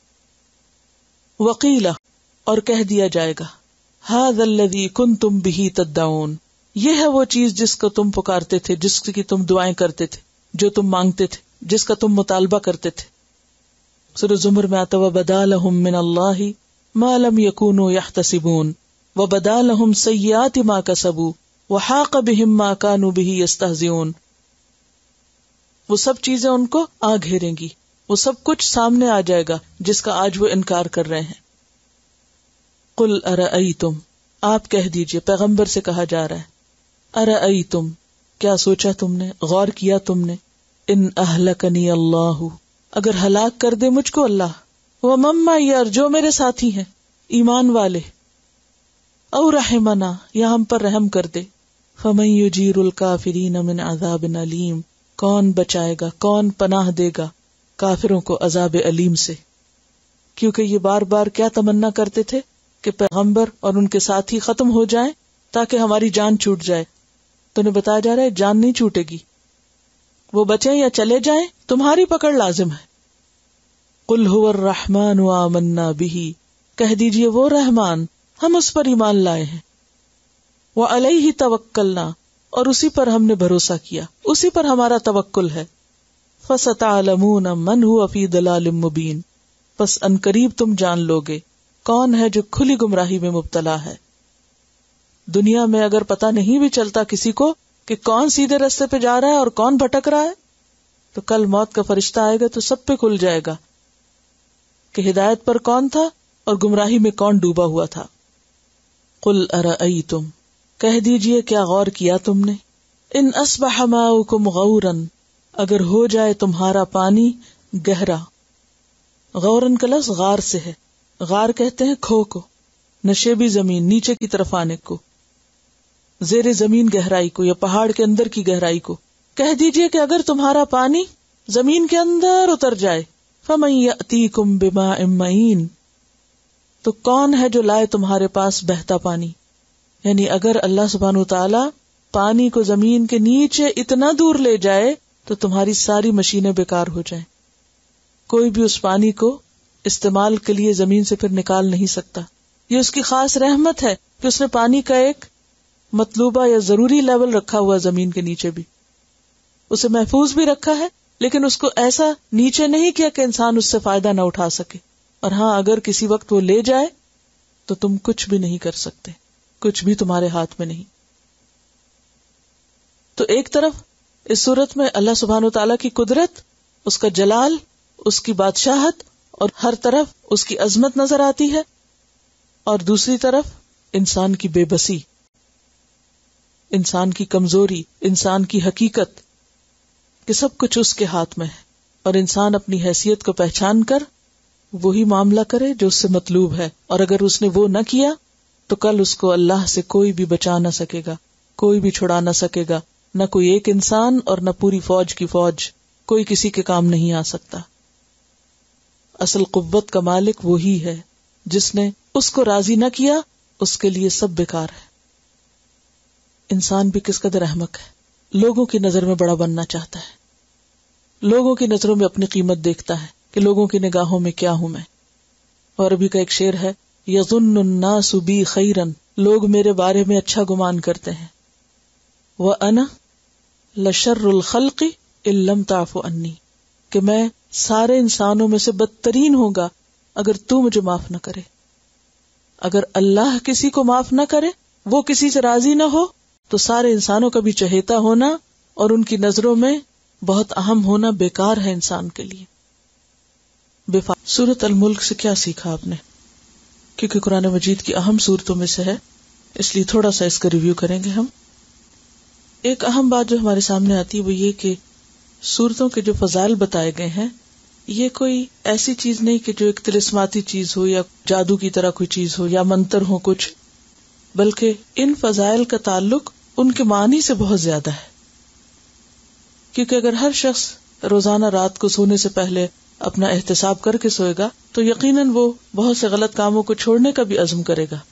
Speaker 1: وقیل، اور کہہ دیا جائے گا، ھذا الذی کنتم بہ تدعون، یہ ہے وہ چیز جس کو تم پکارتے تھے، جس کی تم دعائیں کرتے تھے، جو تم مانگتے تھے، جس کا تم مطالبہ کرتے تھے. سورہ زمر میں آتا وبدا لہم من اللہ ما لم یکونوا یحتسبون وبدا لہم سیئات ما کسبوا وحاق بہم ما کانوا بہ یستہزئون. وہ سب چیزیں ان کو آ گھیریں گی، وہ سب کچھ سامنے آ جائے گا جس کا آج وہ انکار کر رہے ہیں. قل ارأیتم، آپ کہہ دیجئے، پیغمبر سے کہا جا رہا ہے، ارأیتم، کیا سوچا تم نے، غور کیا تم نے، ان اہلکنی اللہ، اگر ہلاک کر دے مجھ کو اللہ، ومن معی، اور جو میرے ساتھی ہیں ایمان والے، او رحمنا، یا ہم پر رحم کر دے، فمن یجیر الکافرین من عذاب علیم، کون بچائے گا، کون پناہ دے گا کافروں کو عذاب علیم سے. کیونکہ یہ بار بار کیا تمنا کرتے تھے کہ پیغمبر اور ان کے ساتھی ختم ہو جائیں تاکہ ہماری جان چھوٹ جائے. تو انہیں بتایا جا رہا ہے جان نہیں چھوٹے گی، وہ بچیں یا چلے جائیں تمہاری پکڑ لازم ہے. قل هو الرحمن آمنا به، کہہ دیجئے وہ رحمان، ہم اس پر ایمان لائے ہیں. وعلیہ توکلنا، اور اسی پر ہم نے بھروسہ کیا، اسی پر ہمارا توکل ہے. فستعلمون من هو فی ضلال مبین، پس ان قریب تم جان لوگے کون ہے جو کھلی گمراہی میں مبتلا ہے. دنیا میں اگر پتہ نہیں بھی چلتا کسی کو کہ کون سیدھے راستے پہ جا رہا ہے اور کون بھٹک رہا ہے، تو کل موت کا فرشتہ آئے گا تو سب پہ کھل جائے گا کہ ہدایت پر کون تھا اور گمراہی میں کون ڈوبا ہوا تھا. قل ارأیتم، کہہ دیجئے کیا غور کیا تم نے، ان اصبح ماؤکم غورا، اگر ہو جائے تمہارا پانی گہرا. غورن کا لفظ غار سے ہے، غار کہتے ہیں کھو کو، نشیبی زمین، نیچے کی طرف آنے کو، زیر زمین گہرائی کو یا پہاڑ کے اندر کی گہرائی کو. کہہ دیجئے کہ اگر تمہارا پانی زمین کے اندر اتر جائے، فَمَن يَأْتِيكُم بِمَاءٍ مَّعِينٍ، تو کون ہے جو لائے تمہارے پاس بہتا پانی؟ یعنی اگر اللہ سبحانہ وتعالی پانی کو زمین کے نیچے اتنا دور لے جائے تو تمہاری ساری مشینیں بیکار ہو جائیں. کوئی بھی اس پانی کو استعمال کے لیے زمین سے پھر نکال نہیں سکتا. یہ اس کی خاص رحمت ہے کہ اس نے پانی کا ایک مطلوبہ یا ضروری لیول رکھا ہوا زمین کے نیچے بھی، اسے محفوظ بھی رکھا ہے، لیکن اس کو ایسا نیچے نہیں کیا کہ انسان اس سے فائدہ نہ اٹھا سکے. اور ہاں اگر کسی وقت وہ لے جائے تو تم کچھ بھی نہیں کر سکتے، کچھ بھی تمہارے ہاتھ میں نہیں. تو ایک طرف اس صورت میں اللہ سبحانہ وتعالیٰ کی قدرت، اس کا جلال، اس کی بادشاہت اور ہر طرف اس کی عظمت نظر آتی ہے، اور دوسری طرف انسان کی بے بسی، انسان کی کمزوری، انسان کی حقیقت کہ سب کچھ اس کے ہاتھ میں ہے، اور انسان اپنی حیثیت کو پہچان کر وہی معاملہ کرے جو اس سے مطلوب ہے. اور اگر اس نے وہ نہ کیا تو کل اس کو اللہ سے کوئی بھی بچا نہ سکے گا، کوئی بھی چھڑا نہ سکے گا، نہ کوئی ایک انسان اور نہ پوری فوج کی فوج، کوئی کسی کے کام نہیں آ سکتا. اصل قوت کا مالک وہی ہے جس نے اس کو راضی نہ کیا، اس کے لیے سب بیکار ہے. انسان بھی کس قدر احمق ہے، لوگوں کی نظر میں بڑا بننا چاہتا ہے، لوگوں کی نظروں میں اپنی قیمت دیکھتا ہے کہ لوگوں کی نگاہوں میں کیا ہوں میں. اور ابھی کا ایک شعر ہے، یظن الناس بی خیرا، لوگ میرے بارے میں اچھا گمان کرتے ہیں، وَأَنَا لَشَرُّ الْخَلْقِ إِن لَمْ تَعْفُ عَنِّی، کہ میں سارے انسانوں میں سے بدترین ہوگا اگر تو مجھے معاف نہ کرے. اگر اللہ کسی کو معاف نہ کرے، وہ کسی سے راضی نہ ہو، تو سارے انسانوں کا بھی چہیتا ہونا اور ان کی نظروں میں بہت اہم ہونا بیکار ہے انسان کے لیے. بفا سورۃ الملک سے کیا سیکھا آپ نے؟ کیونکہ قرآن مجید کی اہم سورتوں میں سے ہے، اس لیے تھوڑا سا اس کا ریویو کریں گے ہم. ایک اہم بات جو ہمارے سامنے آتی ہے وہ یہ کہ سورتوں کے جو فضائل بتائے گئے ہیں، یہ کوئی ایسی چیز نہیں کہ جو ایک طلسماتی چیز ہو یا جادو کی طرح کوئی چیز ہو یا منتر ہو کچھ، بلکہ ان فضائل کا تعلق ان کے معنی سے بہت زیادہ ہے. کیونکہ اگر ہر شخص روزانہ رات کو سونے سے پہلے اپنا احتساب کر کے سوئے گا تو یقیناً وہ بہت سے غلط کاموں کو چھوڑنے کا بھی عزم کرے گا.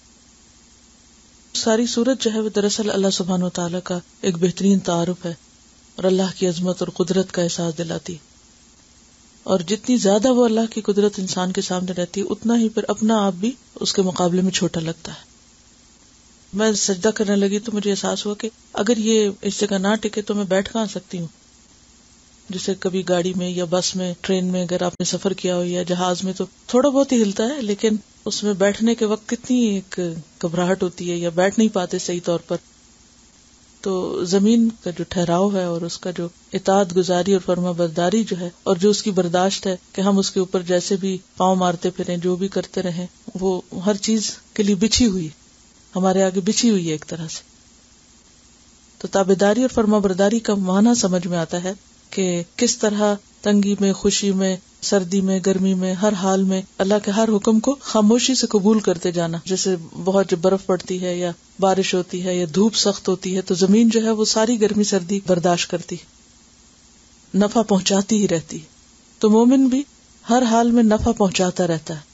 Speaker 1: ساری صورت جو ہے وہ دراصل اللہ سبحانہ وتعالیٰ کا ایک بہترین تعارف ہے اور اللہ کی عظمت اور قدرت کا احساس دلاتی. اور جتنی زیادہ وہ اللہ کی قدرت انسان کے سامنے رہتی ہے، اتنا ہی پھر اپنا آپ بھی اس کے مقابلے میں چھوٹا لگتا ہے. میں سجدہ کرنے لگی تو مجھے احساس ہوا کہ اگر یہ اس جگہ نہ ٹکے تو میں بیٹھ کہاں سکتی ہوں. جیسے کبھی گاڑی میں یا بس میں، ٹرین میں اگر آپ نے سفر کیا ہو یا جہاز میں تو تھوڑا بہت ہی ہلتا ہے، لیکن اس میں بیٹھنے کے وقت کتنی ایک گھبراہٹ ہوتی ہے یا بیٹھ نہیں پاتے صحیح طور پر. تو زمین کا جو ٹھہراؤ ہے اور اس کا جو اطاعت گزاری اور فرما برداری جو ہے اور جو اس کی برداشت ہے کہ ہم اس کے اوپر جیسے بھی پاؤں مارتے پھریں، جو بھی کرتے رہیں، وہ ہر چیز کے لیے بچھی ہوئی، ہمارے آگے بچھی ہوئی ہے ایک طرح سے. تو تابعداری اور فرما برداری کا معنی سمجھ میں آتا ہے کہ کس طرح تنگی میں، خوشی میں، سردی میں، گرمی میں، ہر حال میں اللہ کے ہر حکم کو خاموشی سے قبول کرتے جانا. جیسے بہت جب برف پڑتی ہے یا بارش ہوتی ہے یا دھوپ سخت ہوتی ہے تو زمین جو ہے وہ ساری گرمی سردی برداشت کرتی، نفع پہنچاتی ہی رہتی. تو مومن بھی ہر حال میں نفع پہنچاتا رہتا ہے.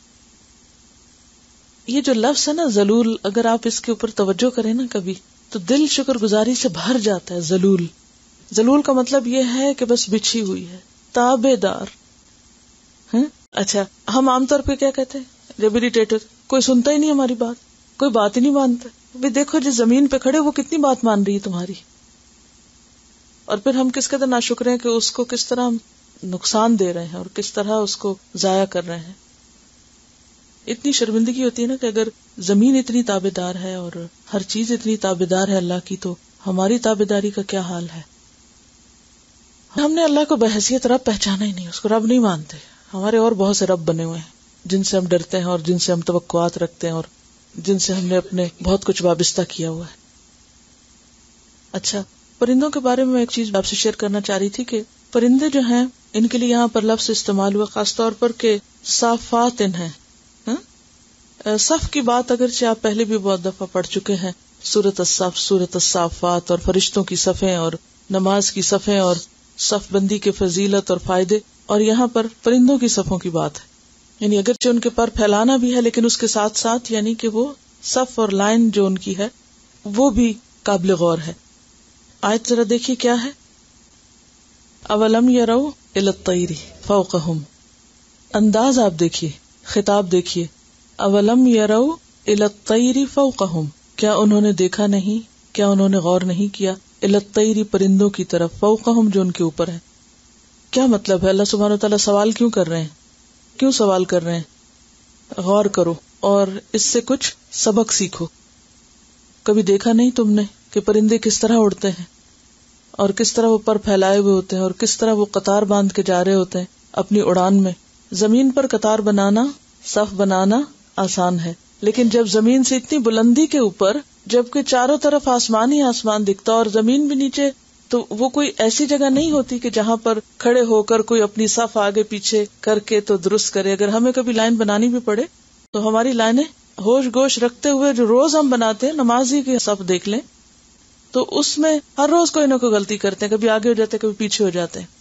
Speaker 1: یہ جو لفظ ہے نا ذلول، اگر آپ اس کے اوپر توجہ کریں نا کبھی تو دل شکر گزاری سے بھر جاتا ہے. ذلول ذلول کا مطلب یہ ہے کہ بس بچھی ہوئی ہے، تابع دار. اچھا، ہم عام طور پہ کیا کہتے ہیں؟ ریبیلیٹیٹر، کوئی سنتا ہی نہیں ہماری بات، کوئی بات ہی نہیں مانتا. بھی دیکھو جس زمین پہ کھڑے وہ کتنی بات مان رہی ہے تمہاری، اور پھر ہم کس قدر ناشکر ہیں کہ اس کو کس طرح نقصان دے رہے ہیں اور کس طرح اس کو ضائع کر رہے ہیں. اتنی شرمندگی ہوتی ہے نا کہ اگر زمین اتنی تابع دار ہے اور ہر چیز اتنی تابع دار ہے اللہ کی، تو ہماری تابع داری کا کیا حال ہے. ہم نے اللہ کو بحیثیت رب پہچانا ہی نہیں، اس کو رب نہیں مانتے. ہمارے اور بہت سے رب بنے ہوئے ہیں جن سے ہم ڈرتے ہیں اور جن سے ہم توقعات رکھتے ہیں اور جن سے ہم نے اپنے بہت کچھ وابستہ کیا ہوا ہے. اچھا، پرندوں کے بارے میں ایک چیز آپ سے شیئر کرنا چاہ رہی تھی کہ پرندے جو ہیں ان کے لیے یہاں پر لفظ استعمال ہوا خاص طور پر کہ صافات ان ہیں. صف کی بات اگرچہ آپ پہلے بھی بہت دفعہ پڑھ چکے ہیں، سورۃ الصف، سورۃ الصافات، اور فرشتوں کی صفیں اور نماز کی صفیں اور صف بندی کے فضیلت اور فائدے، اور یہاں پر پرندوں کی صفوں کی بات ہے. یعنی اگرچہ ان کے پر پھیلانا بھی ہے لیکن اس کے ساتھ ساتھ یعنی کہ وہ صف اور لائن جو ان کی ہے وہ بھی قابل غور ہے. آیت ذرا دیکھیے کیا ہے. اولم یروا الی الطیر فوقہم، انداز آپ دیکھیے، خطاب دیکھیے. اولم یروا الی الطیر فوقہم، کیا انہوں نے دیکھا نہیں، کیا انہوں نے غور نہیں کیا، الی الطیر پرندوں کی طرف، فوقہم جو ان کے اوپر ہے. کیا مطلب ہے؟ اللہ سبحانہ وتعالیٰ سوال کیوں کر رہے ہیں؟ کیوں سوال کر رہے ہیں؟ غور کرو اور اس سے کچھ سبق سیکھو. کبھی دیکھا نہیں تم نے کہ پرندے کس طرح اڑتے ہیں اور کس طرح وہ پر پھیلائے ہوئے ہوتے ہیں اور کس طرح وہ قطار باندھ کے جا رہے ہوتے ہیں اپنی اڑان میں. زمین پر قطار بنانا، صف بنانا آسان ہے، لیکن جب زمین سے اتنی بلندی کے اوپر، جبکہ چاروں طرف آسمان ہی آسمان دکھتا اور زمین بھی نیچے، تو وہ کوئی ایسی جگہ نہیں ہوتی کہ جہاں پر کھڑے ہو کر کوئی اپنی صف آگے پیچھے کر کے تو درست کرے. اگر ہمیں کبھی لائن بنانی بھی پڑے تو ہماری لائنیں ہوش گوش رکھتے ہوئے جو روز ہم بناتے ہیں، نمازی کی صف دیکھ لیں تو اس میں ہر روز کوئی نہ کوئی غلطی کرتے ہیں، کبھی آگے ہو جاتے ہیں کبھی پیچھے ہو جاتے ہیں.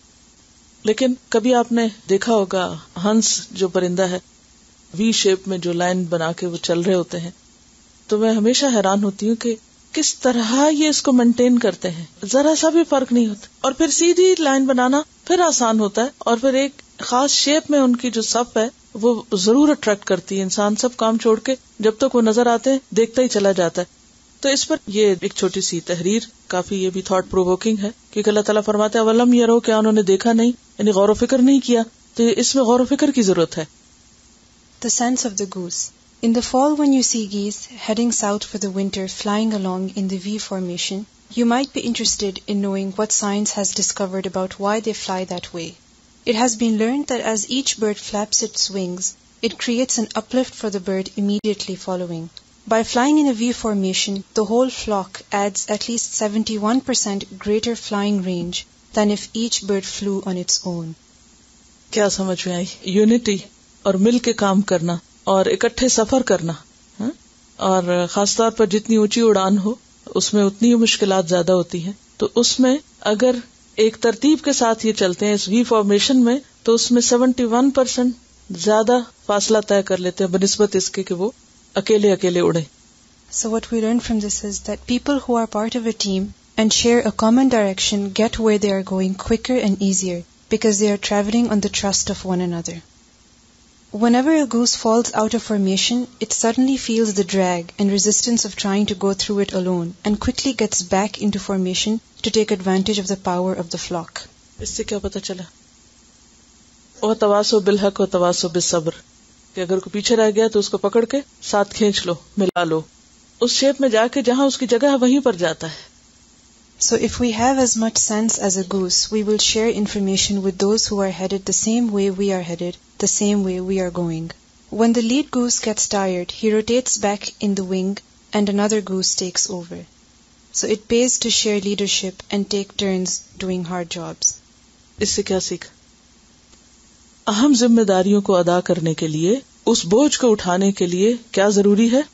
Speaker 1: لیکن کبھی آپ نے دیکھا ہوگا ہنس جو پرندہ ہے وی شیپ میں جو لائن بنا کے وہ چل رہے ہوتے ہیں، تو میں ہمیشہ حیران ہوتی ہوں کہ کس طرح یہ اس کو مینٹین کرتے ہیں. ذرا سا بھی فرق نہیں ہوتا. اور پھر سیدھی لائن بنانا پھر آسان ہوتا ہے، اور پھر ایک خاص شیپ میں ان کی جو صف ہے وہ ضرور اٹریکٹ کرتی ہے. انسان سب کام چھوڑ کے جب تک وہ نظر آتے ہیں دیکھتا ہی چلا جاتا ہے. تو اس پر یہ ایک چھوٹی سی تحریر کافی یہ بھی تھاٹ پرووکنگ ہے، کیونکہ اللہ تعالیٰ فرماتے ہیں اولم یروا، کیا انہوں نے دیکھا نہیں، یعنی غور و فکر نہیں کیا. تو اس میں غور و فکر کی ضرورت ہے.
Speaker 2: The sense of the goose. In the fall, when you see geese heading south for the winter flying along in the V formation, you might be interested in knowing what science has discovered about why they fly that way. It has been learned that as each bird flaps its wings, it creates an uplift for the bird immediately following. By flying in a V formation, the whole flock adds at least seventy-one percent greater flying range than if each bird flew on its own.
Speaker 1: کیا سمجھ میں آئی؟ Unity اور مل کے کام کرنا اور اکٹھے سفر کرنا، اور خاص طور پر جتنی اونچی اڑان ہو اس میں اتنی ہی مشکلات زیادہ ہوتی ہیں. تو اس میں اگر ایک ترتیب کے ساتھ یہ چلتے ہیں اس وی فارمیشن میں، تو اس میں سیونٹی ون پرسینٹ زیادہ فاصلہ طے کر لیتے ہیں بنسبت اس کے کہ وہ اکیلے اکیلے اڑے.
Speaker 2: So what we learn from this is that people who are part of a team and share a common direction get where they are going quicker and easier because they are traveling on the trust of one another. Whenever a goose falls out of formation, it suddenly feels the drag and resistance of trying to go through it alone and quickly gets back into formation to take advantage of the power of the flock.
Speaker 1: اس سے کیا پتا چلا؟ وَتَوَاصَوْا بِالْحَقِّ وَتَوَاصَوْا بِالصَّبْرِ، کہ اگر کوئی پیچھے رہ گیا تو اس کو پکڑ کے ساتھ کھینچ لو، ملا لو، اس شیپ میں جا کے جہاں اس کی جگہ ہے وہیں پر جاتا ہے.
Speaker 2: So if we have as much sense as a goose, we will share information with those who are headed the same way we are headed, the same way we are going. When the lead goose gets tired, he rotates back in the wing and another goose takes over. So it pays to share leadership and take turns doing hard jobs.
Speaker 1: اس سے کیا سیکھ؟ اہم ذمہ داریوں کو ادا کرنے کے لیے، اس بوجھ کو اٹھانے کے لیے کیا ضروری ہے؟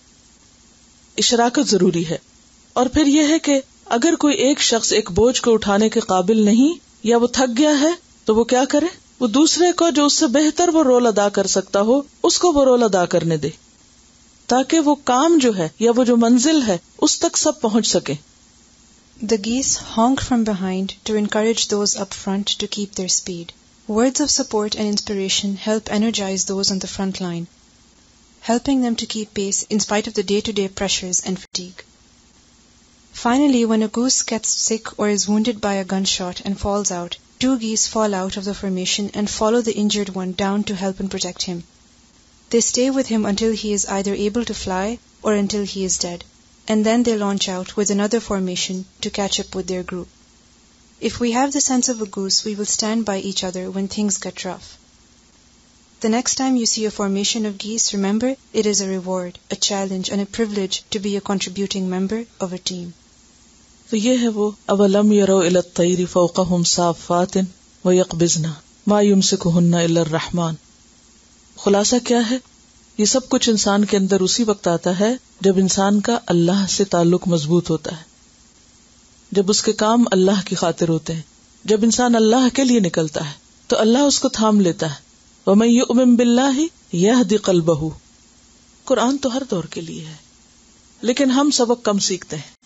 Speaker 1: اشراکت ضروری ہے. اور پھر یہ ہے کہ اگر کوئی ایک شخص ایک بوجھ کو اٹھانے کے قابل نہیں یا وہ تھک گیا ہے تو وہ کیا کرے؟ وہ دوسرے کو جو اس سے بہتر وہ رول ادا کر سکتا ہو اس کو وہ رول ادا کرنے دے، تاکہ وہ کام جو ہے یا وہ جو منزل ہے اس تک سب پہنچ سکے.
Speaker 2: The geese honk from behind to encourage those up front to keep their speed. Words of support and inspiration help energize those on the front line, helping them to keep pace in spite of the day-to-day pressures and fatigue. Finally, when a goose gets sick or is wounded by a gunshot and falls out, two geese fall out of the formation and follow the injured one down to help and protect him. They stay with him until he is either able to fly or until he is dead, and then they launch out with another formation to catch up with their group. If we have the sense of a goose, we will stand by each other when things get rough. The next time you see a formation of geese, remember it is a reward, a challenge, and a privilege to be a contributing member of a team.
Speaker 1: تو یہ ہے وہ اولم یروا الی الطیر فوقہم صافات ویقبضن ما یمسکہن الا الرحمن. خلاصہ کیا ہے؟ یہ سب کچھ انسان کے اندر اسی وقت آتا ہے جب انسان کا اللہ سے تعلق مضبوط ہوتا ہے، جب اس کے کام اللہ کی خاطر ہوتے ہیں. جب انسان اللہ کے لیے نکلتا ہے تو اللہ اس کو تھام لیتا ہے، وَمَن يُؤْمِن بِاللَّهِ يَهْدِ قَلْبَهُ. قرآن تو ہر دور کے لیے ہے، لیکن ہم سبق کم سیکھتے ہیں.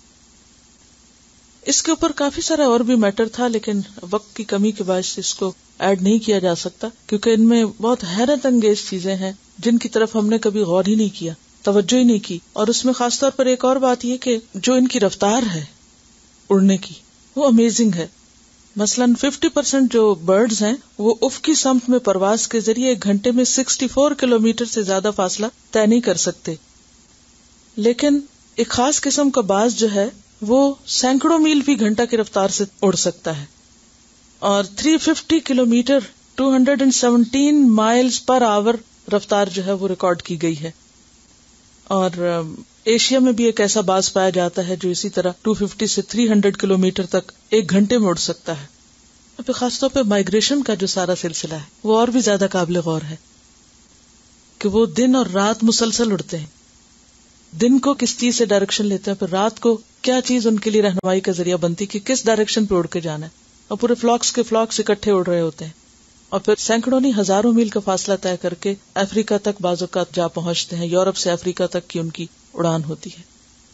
Speaker 1: اس کے اوپر کافی سارا اور بھی میٹر تھا، لیکن وقت کی کمی کے باعث اس کو ایڈ نہیں کیا جا سکتا، کیونکہ ان میں بہت حیرت انگیز چیزیں ہیں جن کی طرف ہم نے کبھی غور ہی نہیں کیا، توجہ ہی نہیں کی. اور اس میں خاص طور پر ایک اور بات یہ کہ جو ان کی رفتار ہے اڑنے کی وہ امیزنگ ہے. مثلاً ففٹی پرسینٹ جو برڈز ہیں وہ افقی سمت میں پرواز کے ذریعے ایک گھنٹے میں سکسٹی فور کلو میٹر سے زیادہ فاصلہ طے نہیں کر سکتے، لیکن ایک خاص قسم کا باز جو ہے وہ سینکڑوں میل فی گھنٹہ کی رفتار سے اڑ سکتا ہے، اور three fifty kilometre two hundred and seventeen miles per hour رفتار جو ہے وہ ریکارڈ کی گئی ہے. اور ایشیا میں بھی ایک ایسا باز پایا جاتا ہے جو اسی طرح ٹو ففٹی سے تھری ہنڈریڈ کلو میٹر تک ایک گھنٹے میں اڑ سکتا ہے. پھر خاص طور پہ مائگریشن کا جو سارا سلسلہ ہے وہ اور بھی زیادہ قابل غور ہے کہ وہ دن اور رات مسلسل اڑتے ہیں. دن کو کس چیز سے ڈائریکشن لیتے ہیں، پھر رات کو کیا چیز ان کے لیے رہنمائی کا ذریعہ بنتی کہ کس ڈائریکشن پہ اڑ کے جانا ہے، اور پورے فلاکس کے فلاکس اکٹھے اڑ رہے ہوتے ہیں، اور پھر سینکڑوں نہیں ہزاروں میل کا فاصلہ طے کر کے افریقہ تک بعض اوقات جا پہنچتے ہیں. یورپ سے افریقہ تک کی ان کی اڑان ہوتی ہے.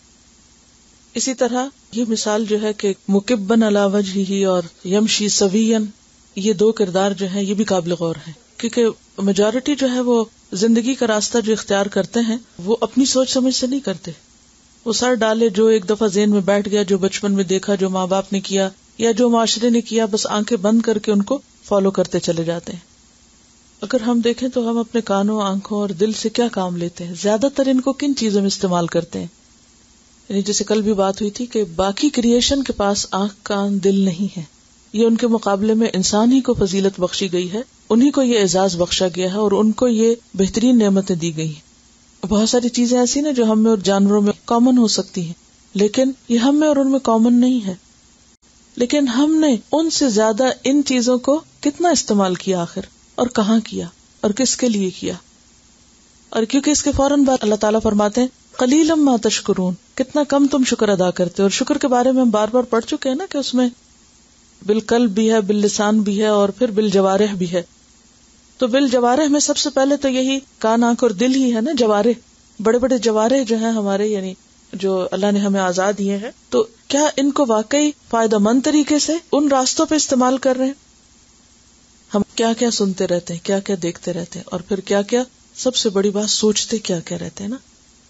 Speaker 1: اسی طرح یہ مثال جو ہے کہ مکبن علی وجہہ اور یمشی سویًا، یہ دو کردار جو ہیں یہ بھی قابل غور ہیں، کیونکہ میجورٹی جو ہے وہ زندگی کا راستہ جو اختیار کرتے ہیں وہ اپنی سوچ سمجھ سے نہیں کرتے. وہ سر ڈالے جو ایک دفعہ ذہن میں بیٹھ گیا، جو بچپن میں دیکھا، جو ماں باپ نے کیا یا جو معاشرے نے کیا، بس آنکھیں بند کر کے ان کو فالو کرتے چلے جاتے ہیں. اگر ہم دیکھیں تو ہم اپنے کانوں، آنکھوں اور دل سے کیا کام لیتے ہیں، زیادہ تر ان کو کن چیزوں میں استعمال کرتے ہیں. یعنی جیسے کل بھی بات ہوئی تھی کہ باقی کریشن کے پاس آنکھ، کان، دل نہیں ہے، یہ ان کے مقابلے میں انسان ہی کو فضیلت بخشی گئی ہے، انہی کو یہ اعزاز بخشا گیا ہے اور ان کو یہ بہترین نعمتیں دی گئی ہیں. بہت ساری چیزیں ایسی نا جو ہم میں اور جانوروں میں کامن ہو سکتی ہیں، لیکن یہ ہم میں اور ان میں کامن نہیں ہے. لیکن ہم نے ان سے زیادہ ان چیزوں کو کتنا استعمال کیا آخر، اور کہاں کیا، اور کس کے لیے کیا. اور کیونکہ اس کے فوراً بعد اللہ تعالیٰ فرماتے ہیں قلیلا ما تشکرون، کتنا کم تم شکر ادا کرتے. اور شکر کے بارے میں ہم بار بار پڑھ چکے ہیں نا کہ اس میں بالقلب بھی ہے، باللسان بھی ہے، اور پھر بالجوارح بھی ہے. تو بالجوارح میں سب سے پہلے تو یہی کان، آنکھ اور دل ہی ہے نا. جوارح، بڑے بڑے جوارح جو ہیں ہمارے، یعنی جو اللہ نے ہمیں آزاد دیے ہیں، تو کیا ان کو واقعی فائدہ مند طریقے سے ان راستوں پہ استعمال کر رہے ہیں؟ ہم کیا کیا سنتے رہتے ہیں، کیا کیا دیکھتے رہتے ہیں، اور پھر کیا کیا، سب سے بڑی بات سوچتے کیا کیا رہتے ہیں نا.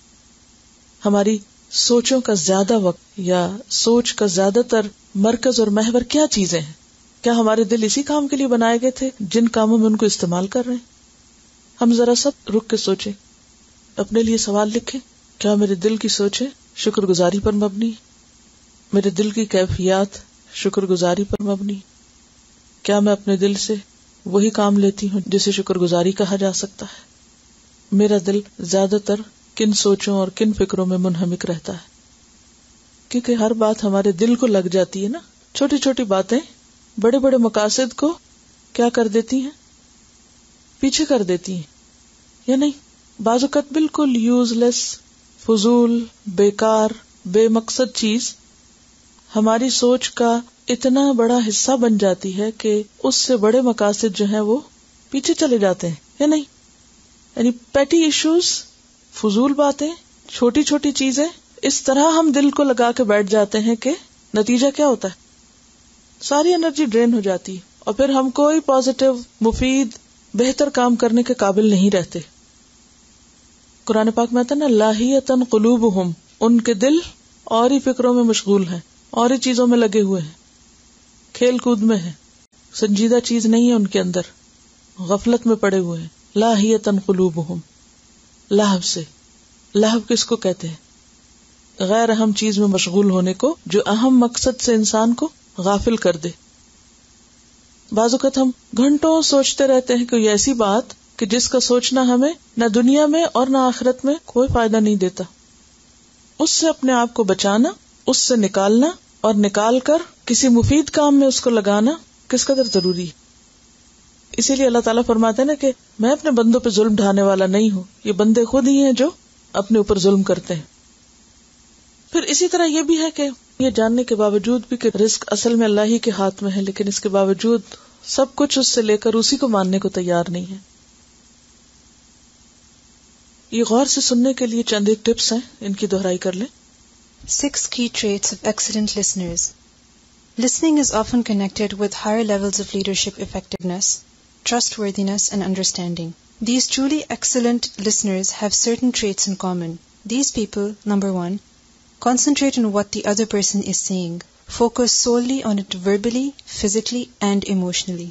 Speaker 1: ہماری سوچوں کا زیادہ وقت یا سوچ کا زیادہ تر مرکز اور محور کیا چیزیں ہیں؟ کیا ہمارے دل اسی کام کے لیے بنائے گئے تھے جن کاموں میں ان کو استعمال کر رہے ہیں؟ ہم ذرا سب رک کے سوچیں، اپنے لیے سوال لکھیں، کیا میرے دل کی سوچیں شکر گزاری پر مبنی؟ میرے دل کی کیفیات شکر گزاری پر مبنی؟ کیا میں اپنے دل سے وہی کام لیتی ہوں جسے شکر گزاری کہا جا سکتا ہے؟ میرا دل زیادہ تر کن سوچوں اور کن فکروں میں منہمک رہتا ہے؟ کیونکہ ہر بات ہمارے دل کو لگ جاتی ہے نا. چھوٹی چھوٹی باتیں بڑے بڑے مقاصد کو کیا کر دیتی ہیں؟ پیچھے کر دیتی ہیں، یا نہیں؟ بعض اوقات بالکل یوز لیس، فضول، بیکار، بے مقصد چیز ہماری سوچ کا اتنا بڑا حصہ بن جاتی ہے کہ اس سے بڑے مقاصد جو ہیں وہ پیچھے چلے جاتے ہیں، یا نہیں؟ یعنی پیٹی ایشوز، فضول باتیں، چھوٹی چھوٹی چیزیں اس طرح ہم دل کو لگا کے بیٹھ جاتے ہیں کہ نتیجہ کیا ہوتا ہے؟ ساری انرجی ڈرین ہو جاتی ہے، اور پھر ہم کوئی پازیٹیو، مفید، بہتر کام کرنے کے قابل نہیں رہتے. قرآن پاک میں آتا ہے نا لاہیۃ قلوبہم، ان کے دل اور ہی فکروں میں مشغول ہیں، اور ہی چیزوں میں لگے ہوئے ہیں، کھیل کود میں ہیں، سنجیدہ چیز نہیں ہے ان کے اندر، غفلت میں پڑے ہوئے ہیں. لاہیۃ قلوبہم، لہو سے، لہو کس کو کہتے ہیں؟ غیر اہم چیز میں مشغول ہونے کو، جو اہم مقصد سے انسان کو غافل کر دے. بعض اوقات ہم گھنٹوں سوچتے رہتے ہیں کوئی ایسی بات کہ جس کا سوچنا ہمیں نہ دنیا میں اور نہ آخرت میں کوئی فائدہ نہیں دیتا. اس سے اپنے آپ کو بچانا، اس سے نکالنا، اور نکال کر کسی مفید کام میں اس کو لگانا کس قدر ضروری ہے. اسی لیے اللہ تعالیٰ فرماتے ہیں نا کہ میں اپنے بندوں پہ ظلم ڈھانے والا نہیں ہوں، یہ بندے خود ہی ہیں جو اپنے اوپر ظلم کرتے ہیں. پھر اسی طرح یہ بھی ہے کہ یہ جاننے کے باوجود بھی کہ رزق اصل میں اللہ ہی کے ہاتھ میں ہے، لیکن اس کے باوجود سب کچھ اس سے لے کر اسی کو ماننے کو تیار نہیں ہے. یہ غور سے سننے کے لیے چند ایک ٹپس ہیں، ان کی دہرائی کر لیں.
Speaker 2: Six key traits of excellent listeners. Listening is often connected with higher levels of leadership effectiveness, trustworthiness, and understanding. These truly excellent listeners have certain traits in common. These people, number one, concentrate on what the other person is saying. Focus solely on it verbally, physically, and emotionally.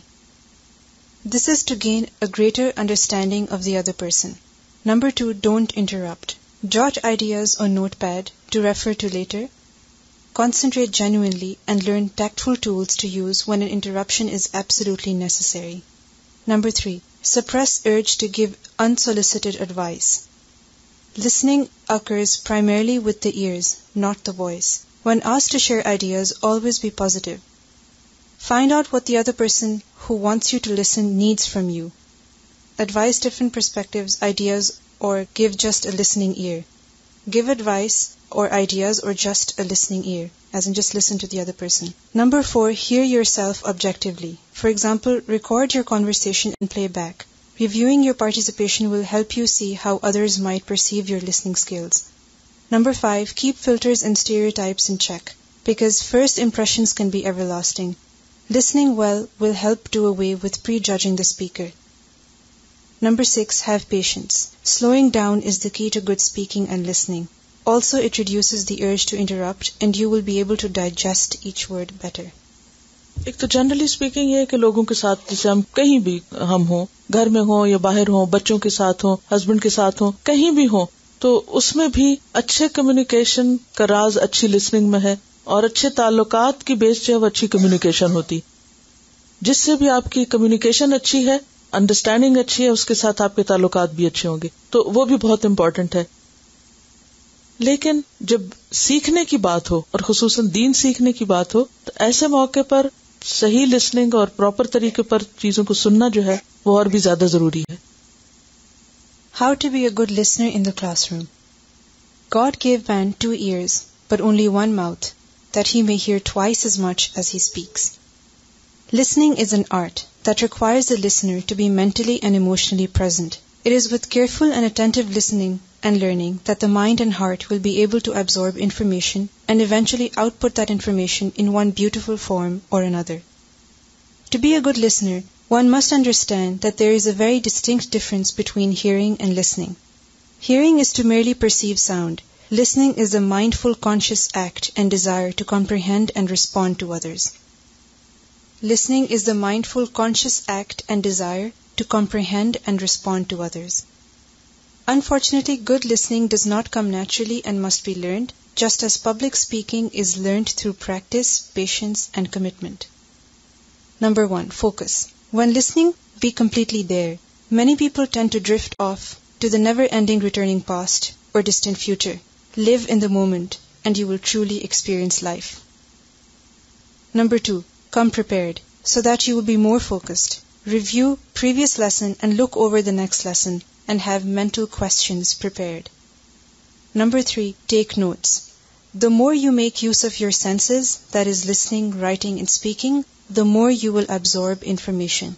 Speaker 2: This is to gain a greater understanding of the other person. Number two, don't interrupt. Jot ideas on notepad to refer to later. Concentrate genuinely and learn tactful tools to use when an interruption is absolutely necessary. Number three, suppress urge to give unsolicited advice. Listening occurs primarily with the ears, not the voice. When asked to share ideas, always be positive. Find out what the other person who wants you to listen needs from you. Advise different perspectives, ideas, or give just a listening ear. Give advice or ideas or just a listening ear, as in just listen to the other person. Number four, hear yourself objectively. For example, record your conversation and play back. Reviewing your participation will help you see how others might perceive your listening skills. Number five, keep filters and stereotypes in check, because first impressions can be everlasting. Listening well will help do away with prejudging the speaker. Number six, have patience. Slowing down is the key to good speaking and listening. Also, it reduces the urge to interrupt, and you will be able to digest each word better.
Speaker 1: ایک تو generally speaking یہ ہے کہ لوگوں کے ساتھ جیسے ہم کہیں بھی ہم ہوں، گھر میں ہوں یا باہر ہوں، بچوں کے ساتھ ہوں، ہسبینڈ کے ساتھ ہوں، کہیں بھی ہوں، تو اس میں بھی اچھے کمیونیکیشن کا راز اچھی لسننگ میں ہے، اور اچھے تعلقات کی بیس جو ہے وہ اچھی کمیونیکیشن ہوتی. جس سے بھی آپ کی کمیونیکیشن اچھی ہے، انڈرسٹینڈنگ اچھی ہے، اس کے ساتھ آپ کے تعلقات بھی اچھے ہوں گے، تو وہ بھی بہت امپورٹنٹ ہے. لیکن جب سیکھنے کی بات ہو اور خصوصاً دین سیکھنے کی بات ہو تو ایسے موقع پر صحیح لسننگ اور پراپر طریقے پر چیزوں کو سننا جو ہے وہ اور بھی زیادہ ضروری ہے.
Speaker 2: How to be a good listener in the classroom. God gave man two ears, but only one mouth, that he may hear twice as much as he speaks. Listening is an art that requires the listener to be mentally and emotionally present. It is with careful and attentive listening and learning that the mind and heart will be able to absorb information and eventually output that information in one beautiful form or another. To be a good listener, one must understand that there is a very distinct difference between hearing and listening. Hearing is to merely perceive sound. Listening is the mindful, conscious act and desire to comprehend and respond to others. Listening is the mindful, conscious act and desire to comprehend and respond to others. Unfortunately, good listening does not come naturally and must be learned, just as public speaking is learned through practice, patience, and commitment. Number one, focus. When listening, be completely there. Many people tend to drift off to the never-ending returning past or distant future. Live in the moment, and you will truly experience life. Number two, come prepared, so that you will be more focused. Review previous lesson and look over the next lesson and have mental questions prepared. Number three, take notes. The more you make use of your senses, that is listening, writing, and speaking, the more you will absorb information.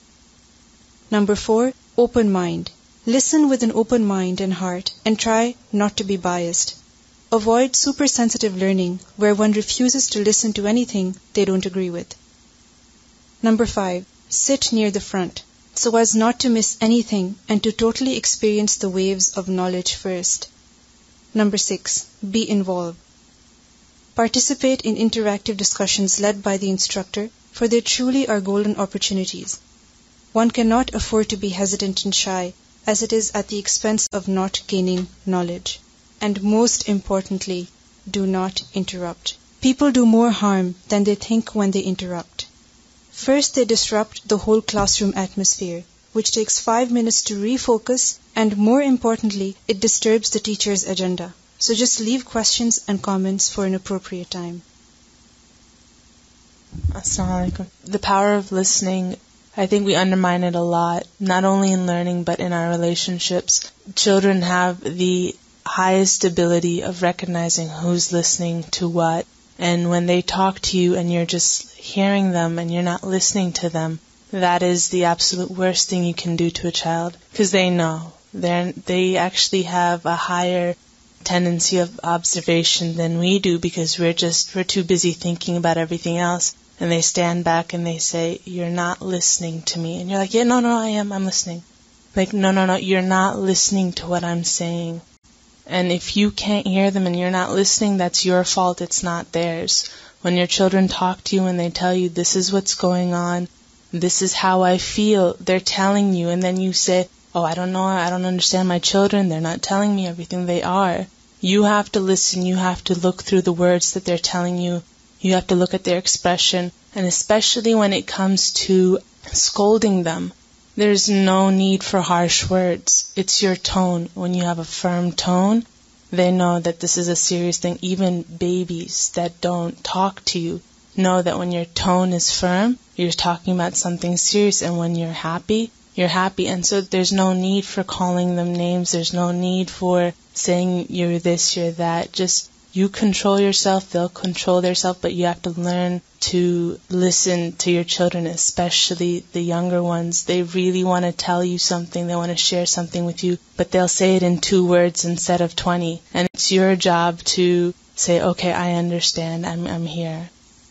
Speaker 2: Number four, open mind. Listen with an open mind and heart and try not to be biased. Avoid super-sensitive learning where one refuses to listen to anything they don't agree with. Number five, sit near the front so as not to miss anything and to totally experience the waves of knowledge first. Number six, be involved. Participate in interactive discussions led by the instructor, for they truly are golden opportunities. One cannot afford to be hesitant and shy, as it is at the expense of not gaining knowledge. And most importantly, do not interrupt. People do more harm than they think when they interrupt. First, they disrupt the whole classroom atmosphere, which takes five minutes to refocus, and more importantly, it disturbs the teacher's agenda. So just leave questions and comments for an appropriate time.
Speaker 4: Assalamu alaikum. The power of listening, I think we undermine it a lot, not only in learning but in our relationships. Children have the highest ability of recognizing who's listening to what, and when they talk to you and you're just hearing them and you're not listening to them, that is the absolute worst thing you can do to a child, because they know They're, they actually have a higher tendency of observation than we do, because we're just, we're too busy thinking about everything else. And they stand back and they say, you're not listening to me. And you're like, yeah, no, no, I am, I'm listening. Like, no, no, no, you're not listening to what I'm saying. And if you can't hear them and you're not listening, that's your fault, it's not theirs. When your children talk to you and they tell you, this is what's going on, this is how I feel, they're telling you, and then you say, oh, I don't know, I don't understand my children, they're not telling me everything. They are. You have to listen, you have to look through the words that they're telling you, you have to look at their expression, and especially when it comes to scolding them, there's no need for harsh words. It's your tone. When you have a firm tone, they know that this is a serious thing. Even babies that don't talk to you know that when your tone is firm, you're talking about something serious, and when you're happy, you're happy. And so there's no need for calling them names. There's no need for saying you're this, you're that. Just you control yourself, they'll control themselves, but you have to learn to listen to your children, especially the younger ones. They really want to tell you something, they want to share something with you, but they'll say it in two words instead of twenty. And it's your job to say, okay, I understand, I'm, I'm here.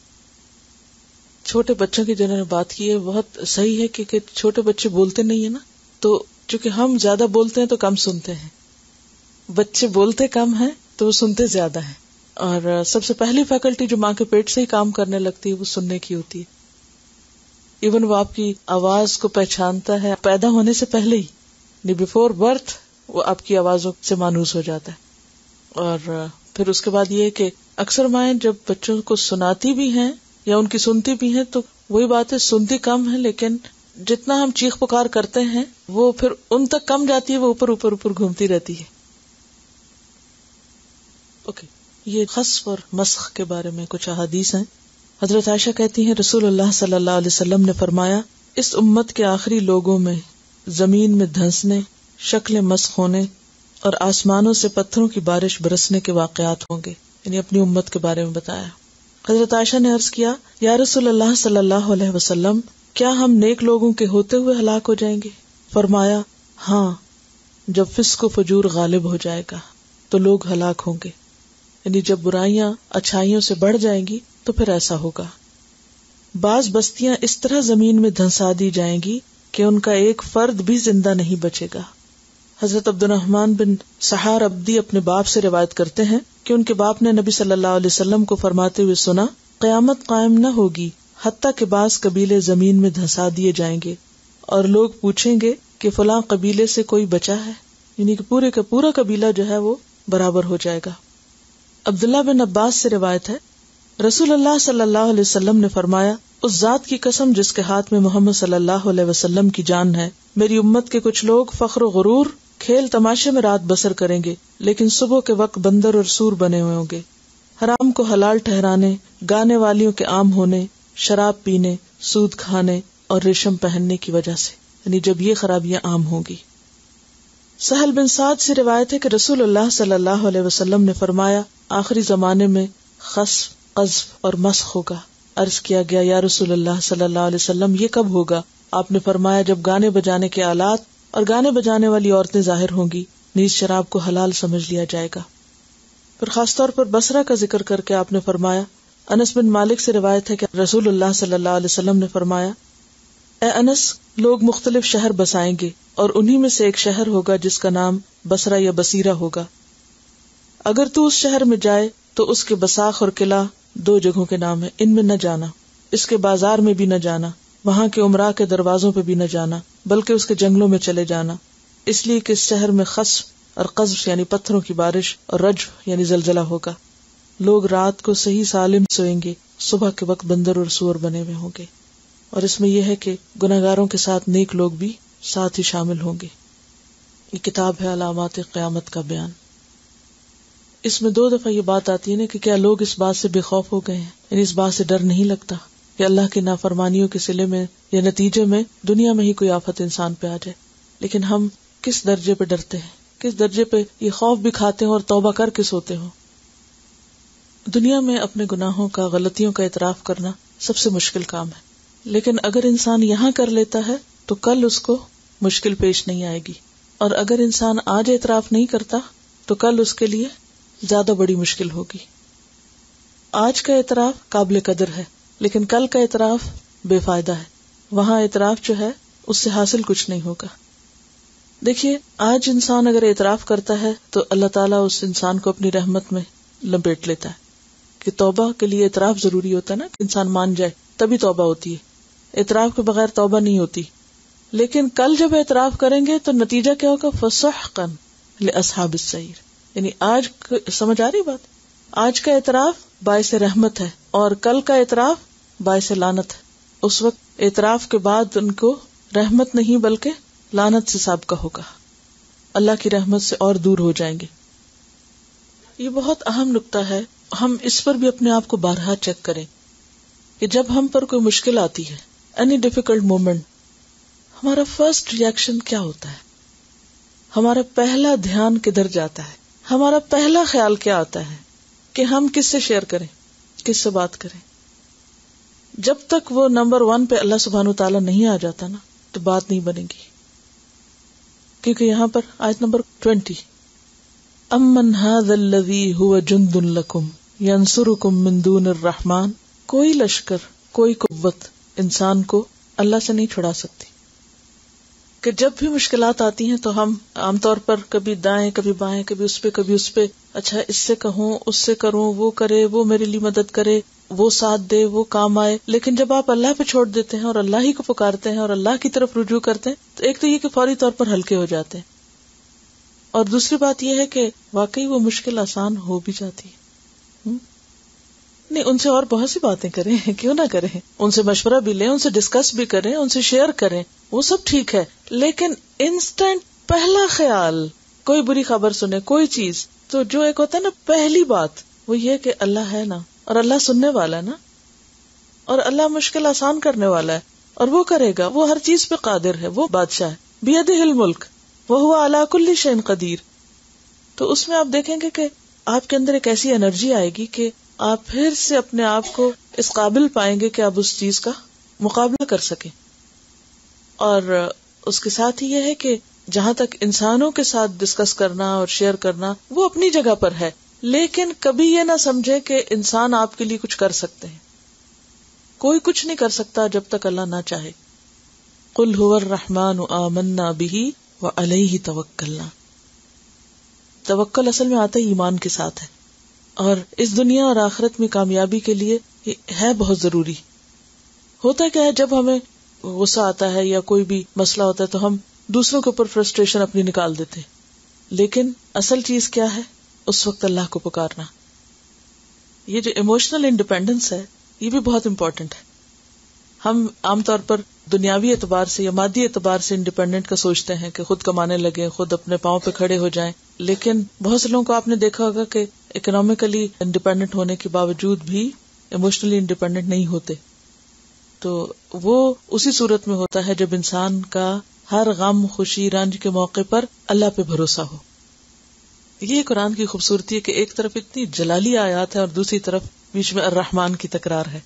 Speaker 1: چھوٹے بچوں کی جنہوں نے بات کی ہے بہت صحیح ہے کہ چھوٹے بچے بولتے نہیں ہیں نا، تو چونکہ ہم زیادہ بولتے ہیں تو کم سنتے ہیں. بچے بولتے کم ہیں تو وہ سنتے زیادہ ہیں. اور سب سے پہلی فیکلٹی جو ماں کے پیٹ سے ہی کام کرنے لگتی ہے وہ سننے کی ہوتی ہے. ایون وہ آپ کی آواز کو پہچانتا ہے پیدا ہونے سے پہلے ہی، بیفور برتھ وہ آپ کی آوازوں سے مانوس ہو جاتا ہے. اور پھر اس کے بعد یہ کہ اکثر مائیں جب بچوں کو سناتی بھی ہیں یا ان کی سنتی بھی ہیں تو وہی بات ہے، سنتی کم ہے لیکن جتنا ہم چیخ پکار کرتے ہیں وہ پھر ان تک کم جاتی ہے، وہ اوپر اوپر اوپر گھومتی رہتی ہے. Okay okay. یہ خسف اور مسخ کے بارے میں کچھ احادیث ہیں. حضرت عائشہ کہتی ہیں رسول اللہ صلی اللہ علیہ وسلم نے فرمایا، اس امت کے آخری لوگوں میں زمین میں دھنسنے، شکلیں مسخ ہونے اور آسمانوں سے پتھروں کی بارش برسنے کے واقعات ہوں گے. یعنی اپنی امت کے بارے میں بتایا. حضرت عائشہ نے عرض کیا، یا رسول اللہ صلی اللہ علیہ وسلم، کیا ہم نیک لوگوں کے ہوتے ہوئے ہلاک ہو جائیں گے؟ فرمایا، ہاں، جب فسق و فجور غالب ہو جائے گا تو لوگ ہلاک ہوں گے. یعنی جب برائیاں اچھائیوں سے بڑھ جائیں گی تو پھر ایسا ہوگا. بعض بستیاں اس طرح زمین میں دھنسا دی جائیں گی کہ ان کا ایک فرد بھی زندہ نہیں بچے گا. حضرت عبد الرحمن بن سحار عبدی اپنے باپ سے روایت کرتے ہیں کہ ان کے باپ نے نبی صلی اللہ علیہ وسلم کو فرماتے ہوئے سنا، قیامت قائم نہ ہوگی حتیٰ کہ بعض قبیلے زمین میں دھنسا دیے جائیں گے اور لوگ پوچھیں گے کہ فلاں قبیلے سے کوئی بچا ہے. یعنی کہ پورے کا پورا قبیلہ جو ہے وہ برابر ہو جائے گا. عبداللہ بن عباس سے روایت ہے، رسول اللہ صلی اللہ علیہ وسلم نے فرمایا، اس ذات کی قسم جس کے ہاتھ میں محمد صلی اللہ علیہ وسلم کی جان ہے، میری امت کے کچھ لوگ فخر و غرور، کھیل تماشے میں رات بسر کریں گے، لیکن صبح کے وقت بندر اور سور بنے ہوئے ہوں گے. حرام کو حلال ٹھہرانے، گانے والیوں کے عام ہونے، شراب پینے، سود کھانے اور ریشم پہننے کی وجہ سے، یعنی جب یہ خرابیاں عام ہوں گی. سہل بن سعد سے روایت ہے کہ رسول اللہ صلی اللہ علیہ وسلم نے فرمایا، آخری زمانے میں خسف، قذف اور مسخ ہوگا. عرض کیا گیا، یا رسول اللہ صلی اللہ علیہ وسلم یہ کب ہوگا؟ آپ نے فرمایا، جب گانے بجانے کے آلات اور گانے بجانے والی عورتیں ظاہر ہوں گی، نیز شراب کو حلال سمجھ لیا جائے گا. پھر خاص طور پر بصرہ کا ذکر کر کے آپ نے فرمایا، انس بن مالک سے روایت ہے کہ رسول اللہ صلی اللہ علیہ وسلم نے فرمایا، اے انس، لوگ مختلف شہر بسائیں گے اور انہی میں سے ایک شہر ہوگا جس کا نام بصرہ یا بصیرہ ہوگا. اگر تو اس شہر میں جائے تو اس کے بساخ اور قلعہ دو جگہوں کے نام ہیں، ان میں نہ جانا، اس کے بازار میں بھی نہ جانا، وہاں کے عمرہ کے دروازوں پہ بھی نہ جانا، بلکہ اس کے جنگلوں میں چلے جانا، اس لیے کہ اس شہر میں خسف اور قذف یعنی پتھروں کی بارش اور رجم یعنی زلزلہ ہوگا. لوگ رات کو صحیح سالم سوئیں گے، صبح کے وقت بندر اور سور بنے ہوئے ہوں گے. اور اس میں یہ ہے کہ گناہگاروں کے ساتھ نیک لوگ بھی ساتھ ہی شامل ہوں گے. یہ کتاب ہے علامات قیامت کا بیان. اس میں دو دفعہ یہ بات آتی ہے نا کہ کیا لوگ اس بات سے بے خوف ہو گئے ہیں، یعنی اس بات سے ڈر نہیں لگتا کہ اللہ کی نافرمانیوں کے صلے میں یا نتیجے میں دنیا میں ہی کوئی آفت انسان پہ آ جائے. لیکن ہم کس درجے پہ ڈرتے ہیں، کس درجے پہ یہ خوف بھی کھاتے ہیں اور توبہ کر کے سوتے ہوں. دنیا میں اپنے گناہوں کا، غلطیوں کا اعتراف کرنا سب سے مشکل کام ہے، لیکن اگر انسان یہاں کر لیتا ہے تو کل اس کو مشکل پیش نہیں آئے گی. اور اگر انسان آج اعتراف نہیں کرتا تو کل اس کے لیے زیادہ بڑی مشکل ہوگی. آج کا اعتراف قابل قدر ہے لیکن کل کا اعتراف بے فائدہ ہے. وہاں اعتراف جو ہے اس سے حاصل کچھ نہیں ہوگا. دیکھیے آج انسان اگر اعتراف کرتا ہے تو اللہ تعالیٰ اس انسان کو اپنی رحمت میں لپیٹ لیتا ہے کہ توبہ کے لیے اعتراف ضروری ہوتا ہے نا, انسان مان جائے تبھی توبہ ہوتی ہے, اعتراف کے بغیر توبہ نہیں ہوتی. لیکن کل جب اعتراف کریں گے تو نتیجہ کیا ہوگا؟ فسحقا لاصحاب السعیر. یعنی آج سمجھ آ رہی بات, آج کا اعتراف باعث رحمت ہے اور کل کا اعتراف باعث لعنت ہے. اس وقت اعتراف کے بعد ان کو رحمت نہیں بلکہ لعنت سے سابقہ ہوگا, اللہ کی رحمت سے اور دور ہو جائیں گے. یہ بہت اہم نقطہ ہے, ہم اس پر بھی اپنے آپ کو بارہا چیک کریں کہ جب ہم پر کوئی مشکل آتی ہے, اینی ڈیفیکلٹ مومنٹ, ہمارا فرسٹ ریئیکشن کیا ہوتا ہے, ہمارا پہلا دھیان کدھر جاتا ہے, ہمارا پہلا خیال کیا آتا ہے کہ ہم کس سے شیئر کریں, کس سے بات کریں. جب تک وہ نمبر ون پہ اللہ سبحانہ وتعالیٰ نہیں آ جاتا نا تو بات نہیں بنے گی. کیونکہ یہاں پر آیت نمبر ٹوینٹی, امن ھذا الذی ھو جند لکم ینصرکم من دون الرحمن, کوئی لشکر کوئی قوت انسان کو اللہ سے نہیں چھڑا سکتی. کہ جب بھی مشکلات آتی ہیں تو ہم عام طور پر کبھی دائیں کبھی بائیں, کبھی اس پہ کبھی اس پہ, اچھا اس سے کہوں اس سے کروں, وہ کرے وہ میرے لیے مدد کرے, وہ ساتھ دے وہ کام آئے. لیکن جب آپ اللہ پہ چھوڑ دیتے ہیں اور اللہ ہی کو پکارتے ہیں اور اللہ کی طرف رجوع کرتے ہیں تو ایک تو یہ کہ فوری طور پر ہلکے ہو جاتے ہیں, اور دوسری بات یہ ہے کہ واقعی وہ مشکل آسان ہو بھی جاتی ہے. نہیں, ان سے اور بہت سی باتیں کریں, کیوں نہ کریں, ان سے مشورہ بھی لیں, ان سے ڈسکس بھی کریں, ان سے شیئر کریں, وہ سب ٹھیک ہے. لیکن انسٹنٹ پہلا خیال کوئی بری خبر سنے کوئی چیز, تو جو ایک ہوتا ہے نا پہلی بات وہ یہ کہ اللہ ہے نا, اور اللہ سننے والا ہے نا, اور اللہ مشکل آسان کرنے والا ہے, اور وہ کرے گا, وہ ہر چیز پہ قادر ہے, وہ بادشاہ ہے, بیدہ الملک وہو علی کل شیء قدیر. تو اس میں آپ دیکھیں گے کہ آپ کے اندر ایک ایسی انرجی آئے گی کہ آپ پھر سے اپنے آپ کو اس قابل پائیں گے کہ آپ اس چیز کا مقابلہ کر سکیں. اور اس کے ساتھ ہی یہ ہے کہ جہاں تک انسانوں کے ساتھ ڈسکس کرنا اور شیئر کرنا وہ اپنی جگہ پر ہے, لیکن کبھی یہ نہ سمجھے کہ انسان آپ کے لیے کچھ کر سکتے ہیں. کوئی کچھ نہیں کر سکتا جب تک اللہ نہ چاہے. قل هو الرحمن آمنا به وعلیہ توکلنا. توکل اصل میں آتا ہے ایمان کے ساتھ ہے, اور اس دنیا اور آخرت میں کامیابی کے لیے یہ ہے بہت ضروری. ہوتا کیا ہے, جب ہمیں غصہ آتا ہے یا کوئی بھی مسئلہ ہوتا ہے تو ہم دوسروں کے اوپر فرسٹریشن اپنی نکال دیتے ہیں, لیکن اصل چیز کیا ہے, اس وقت اللہ کو پکارنا. یہ جو ایموشنل انڈیپینڈنس ہے یہ بھی بہت امپورٹنٹ ہے. ہم عام طور پر دنیاوی اعتبار سے یا مادی اعتبار سے انڈیپینڈنٹ کا سوچتے ہیں کہ خود کمانے لگے, خود اپنے پاؤں پہ کھڑے ہو جائیں, لیکن بہت سے لوگوں کو آپ نے دیکھا ہوگا کہ اکنامکلی انڈیپینڈنٹ ہونے کے باوجود بھی ایموشنلی انڈیپینڈنٹ نہیں ہوتے. تو وہ اسی صورت میں ہوتا ہے جب انسان کا ہر غم خوشی رنج کے موقع پر اللہ پہ بھروسہ ہو. یہ قرآن کی خوبصورتی ہے کہ ایک طرف اتنی جلالی آیات ہے اور دوسری طرف بیچ میں الرحمن کی تکرار ہے.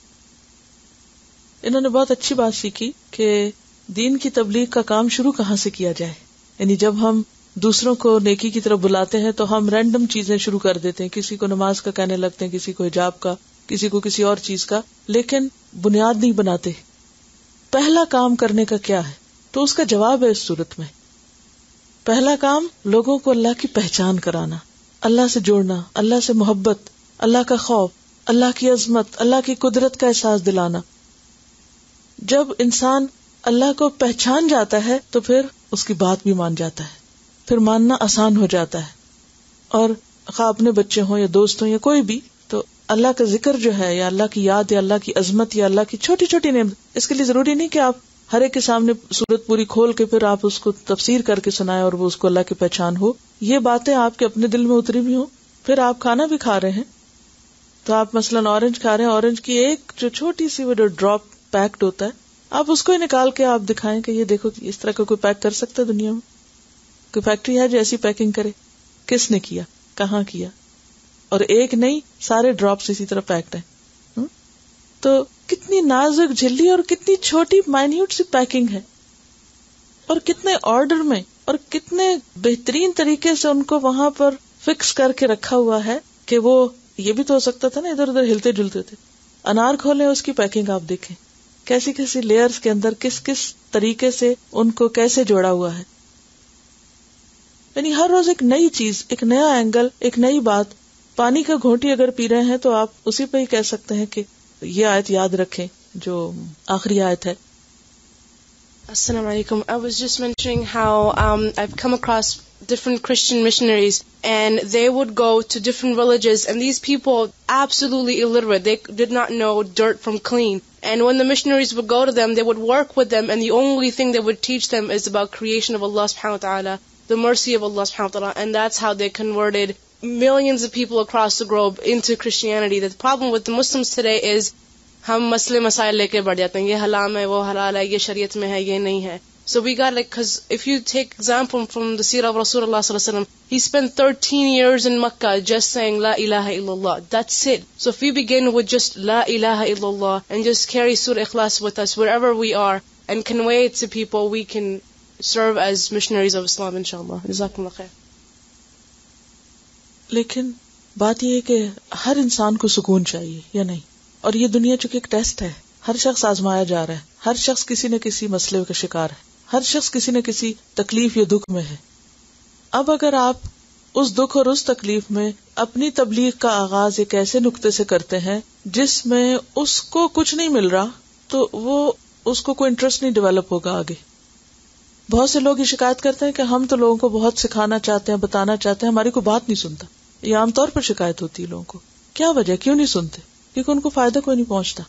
Speaker 1: انہوں نے بہت اچھی بات سیکھی کہ دین کی تبلیغ کا کام شروع کہاں سے کیا جائے. یعنی جب ہم دوسروں کو نیکی کی طرف بلاتے ہیں تو ہم رینڈم چیزیں شروع کر دیتے ہیں, کسی کو نماز کا کہنے لگتے ہیں, کسی کو حجاب کا, کسی کو کسی اور چیز کا, لیکن بنیاد نہیں بناتے پہلا کام کرنے کا کیا ہے. تو اس کا جواب ہے اس صورت میں پہلا کام لوگوں کو اللہ کی پہچان کرانا, اللہ سے جوڑنا, اللہ سے محبت, اللہ کا خوف, اللہ کی عظمت, اللہ کی قدرت کا احساس دلانا. جب انسان اللہ کو پہچان جاتا ہے تو پھر اس کی بات بھی مان جاتا ہے, پھر ماننا آسان ہو جاتا ہے. اور خواہ اپنے بچے ہوں یا دوست ہوں یا کوئی بھی, تو اللہ کا ذکر جو ہے یا اللہ کی یاد یا اللہ کی عظمت یا اللہ کی چھوٹی چھوٹی نعمت, اس کے لیے ضروری نہیں کہ آپ ہر ایک کے سامنے سورت پوری کھول کے پھر آپ اس کو تفسیر کر کے سنائیں اور وہ اس کو اللہ کی پہچان ہو. یہ باتیں آپ کے اپنے دل میں اتری بھی ہوں. پھر آپ کھانا بھی کھا رہے ہیں تو آپ مثلاً اورنج کھا رہے ہیں, اورنج کی ایک جو چھوٹی سی وہ جو ڈراپ پیکڈ ہوتا ہے, آپ اس کو ہی نکال کے آپ دکھائیں کہ یہ دیکھو اس طرح کا کوئی پیک کر سکتا ہے دنیا میں. کوئی فیکٹری ہے جو ایسی پیکنگ کرے؟ کس نے کیا, کہاں کیا؟ اور ایک نہیں, سارے ڈراپس اسی طرح پیکڈ ہیں. تو کتنی نازک جھلی اور کتنی چھوٹی مائنیوٹ سی پیکنگ ہے, اور کتنے آرڈر میں اور کتنے بہترین طریقے سے ان کو وہاں پر فکس کر کے رکھا ہوا ہے کہ وہ یہ بھی تو ہو سکتا تھا نا ادھر ادھر ہلتے جلتے تھے. انار کھولیں اس کی پیکنگ آپ دیکھیں کیسی کیسی لیئرز کے اندر کس کس طریقے سے ان کو کیسے جوڑا ہوا ہے. یعنی ہر روز ایک نئی چیز, ایک نیا اینگل, ایک نئی بات. پانی کا گھونٹی اگر پی رہے ہیں تو آپ اسی پہ ہی کہہ سکتے ہیں کہ یہ آیت یاد رکھیں جو آخری آیت ہے.
Speaker 5: Assalamu alaikum. I was just mentioning how um, I've come across different Christian missionaries and they would go to different villages and these people absolutely illiterate. They did not know dirt from clean. And when the missionaries would go to them, they would work with them and the only thing they would teach them is about creation of Allah subhanahu wa ta'ala, the mercy of Allah subhanahu wa ta'ala, and that's how they converted millions of people across the globe into Christianity. The problem with the Muslims today is ہم مسئلے مسائل لے کے بڑھ جاتے ہیں, یہ حرام ہے, وہ حلال ہے, یہ شریعت میں ہے, یہ نہیں ہے. So we got like, because if you take example from the seerah of Rasulullah sallallahu alaihi wasallam, he spent thirteen years in Makkah just saying La ilaha illallah. That's it. So if we begin with just La ilaha illallah and just carry Surah Ikhlas with us wherever we are and convey it to people, we can serve as missionaries of Islam inshallah. Jazakumullah khair.
Speaker 1: لیکن بات یہ ہے کہ ہر انسان کو سکون چاہیے یا نہیں, اور یہ دنیا چونکہ ایک ٹیسٹ ہے, ہر شخص آزمایا جا رہا ہے, ہر شخص کسی نہ کسی مسئلے کا شکار ہے, ہر شخص کسی نہ کسی تکلیف یا دکھ میں ہے. اب اگر آپ اس دکھ اور اس تکلیف میں اپنی تبلیغ کا آغاز ایک ایسے نقطے سے کرتے ہیں جس میں اس کو کچھ نہیں مل رہا, تو وہ اس کو کوئی انٹرسٹ نہیں ڈیولپ ہوگا آگے. بہت سے لوگ یہ شکایت کرتے ہیں کہ ہم تو لوگوں کو بہت سکھانا چاہتے ہیں, بتانا چاہتے ہیں, ہماری کوئی بات نہیں سنتا. یہ عام طور پر شکایت ہوتی ہے لوگوں کو. کیا وجہ, کیوں نہیں سنتے؟ کیونکہ ان کو فائدہ کوئی نہیں پہنچتا.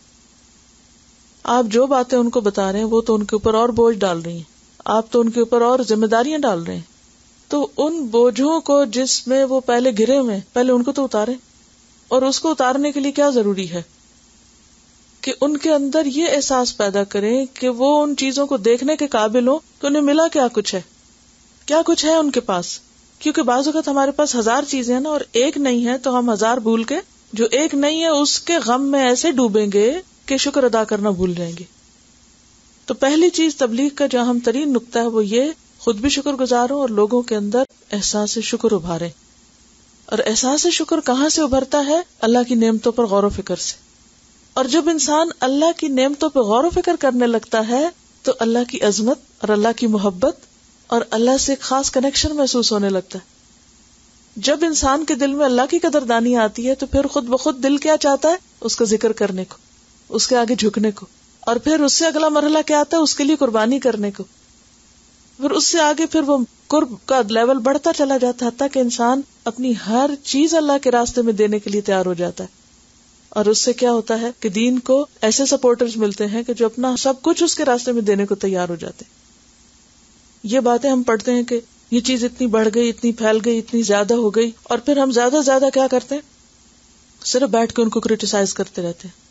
Speaker 1: آپ جو باتیں ان کو بتا رہے ہیں وہ تو ان کے اوپر اور بوجھ ڈال رہی ہیں, آپ تو ان کے اوپر اور ذمہ داریاں ڈال رہے ہیں. تو ان بوجھوں کو جس میں وہ پہلے گرے ہوئے, پہلے ان کو تو اتاریں. اور اس کو اتارنے کے لیے کیا ضروری ہے کہ ان کے اندر یہ احساس پیدا کریں کہ وہ ان چیزوں کو دیکھنے کے قابل ہوں کہ انہیں ملا کیا کچھ ہے, کیا کچھ ہے ان کے پاس. کیونکہ بعض اوقات ہمارے پاس ہزار چیزیں ہیں نا, اور ایک نہیں ہے, تو ہم ہزار بھول کے جو ایک نہیں ہے اس کے غم میں ایسے ڈوبیں گے کہ شکر ادا کرنا بھول جائیں گے. تو پہلی چیز تبلیغ کا جو اہم ترین نقطہ ہے وہ یہ, خود بھی شکر گزار ہوں اور لوگوں کے اندر احساس شکر ابھاریں. اور احساس شکر کہاں سے ابھرتا ہے؟ اللہ کی نعمتوں پر غور و فکر سے. اور جب انسان اللہ کی نعمتوں پر غور و فکر کرنے لگتا ہے تو اللہ کی عظمت اور اللہ کی محبت اور اللہ سے ایک خاص کنیکشن محسوس ہونے لگتا ہے. جب انسان کے دل میں اللہ کی قدردانی آتی ہے تو پھر خود بخود دل کیا چاہتا ہے؟ اس کا ذکر کرنے کو, اس کے آگے جھکنے کو, اور پھر اس سے اگلا مرحلہ کیا آتا ہے؟ اس کے لیے قربانی کرنے کو. پھر اس سے آگے پھر وہ قرب کا لیول بڑھتا چلا جاتا ہے, حتیٰ کہ انسان اپنی ہر چیز اللہ کے راستے میں دینے کے لیے تیار ہو جاتا ہے. اور اس سے کیا ہوتا ہے کہ دین کو ایسے سپورٹرز ملتے ہیں کہ جو اپنا سب کچھ اس کے راستے میں دینے کو تیار ہو جاتے ہیں. یہ باتیں ہم پڑھتے ہیں کہ یہ چیز اتنی بڑھ گئی, اتنی پھیل گئی, اتنی زیادہ ہو گئی, اور پھر ہم زیادہ زیادہ کیا کرتے ہیں؟ صرف بیٹھ کے ان کو کرٹیسائز کرتے رہتے ہیں.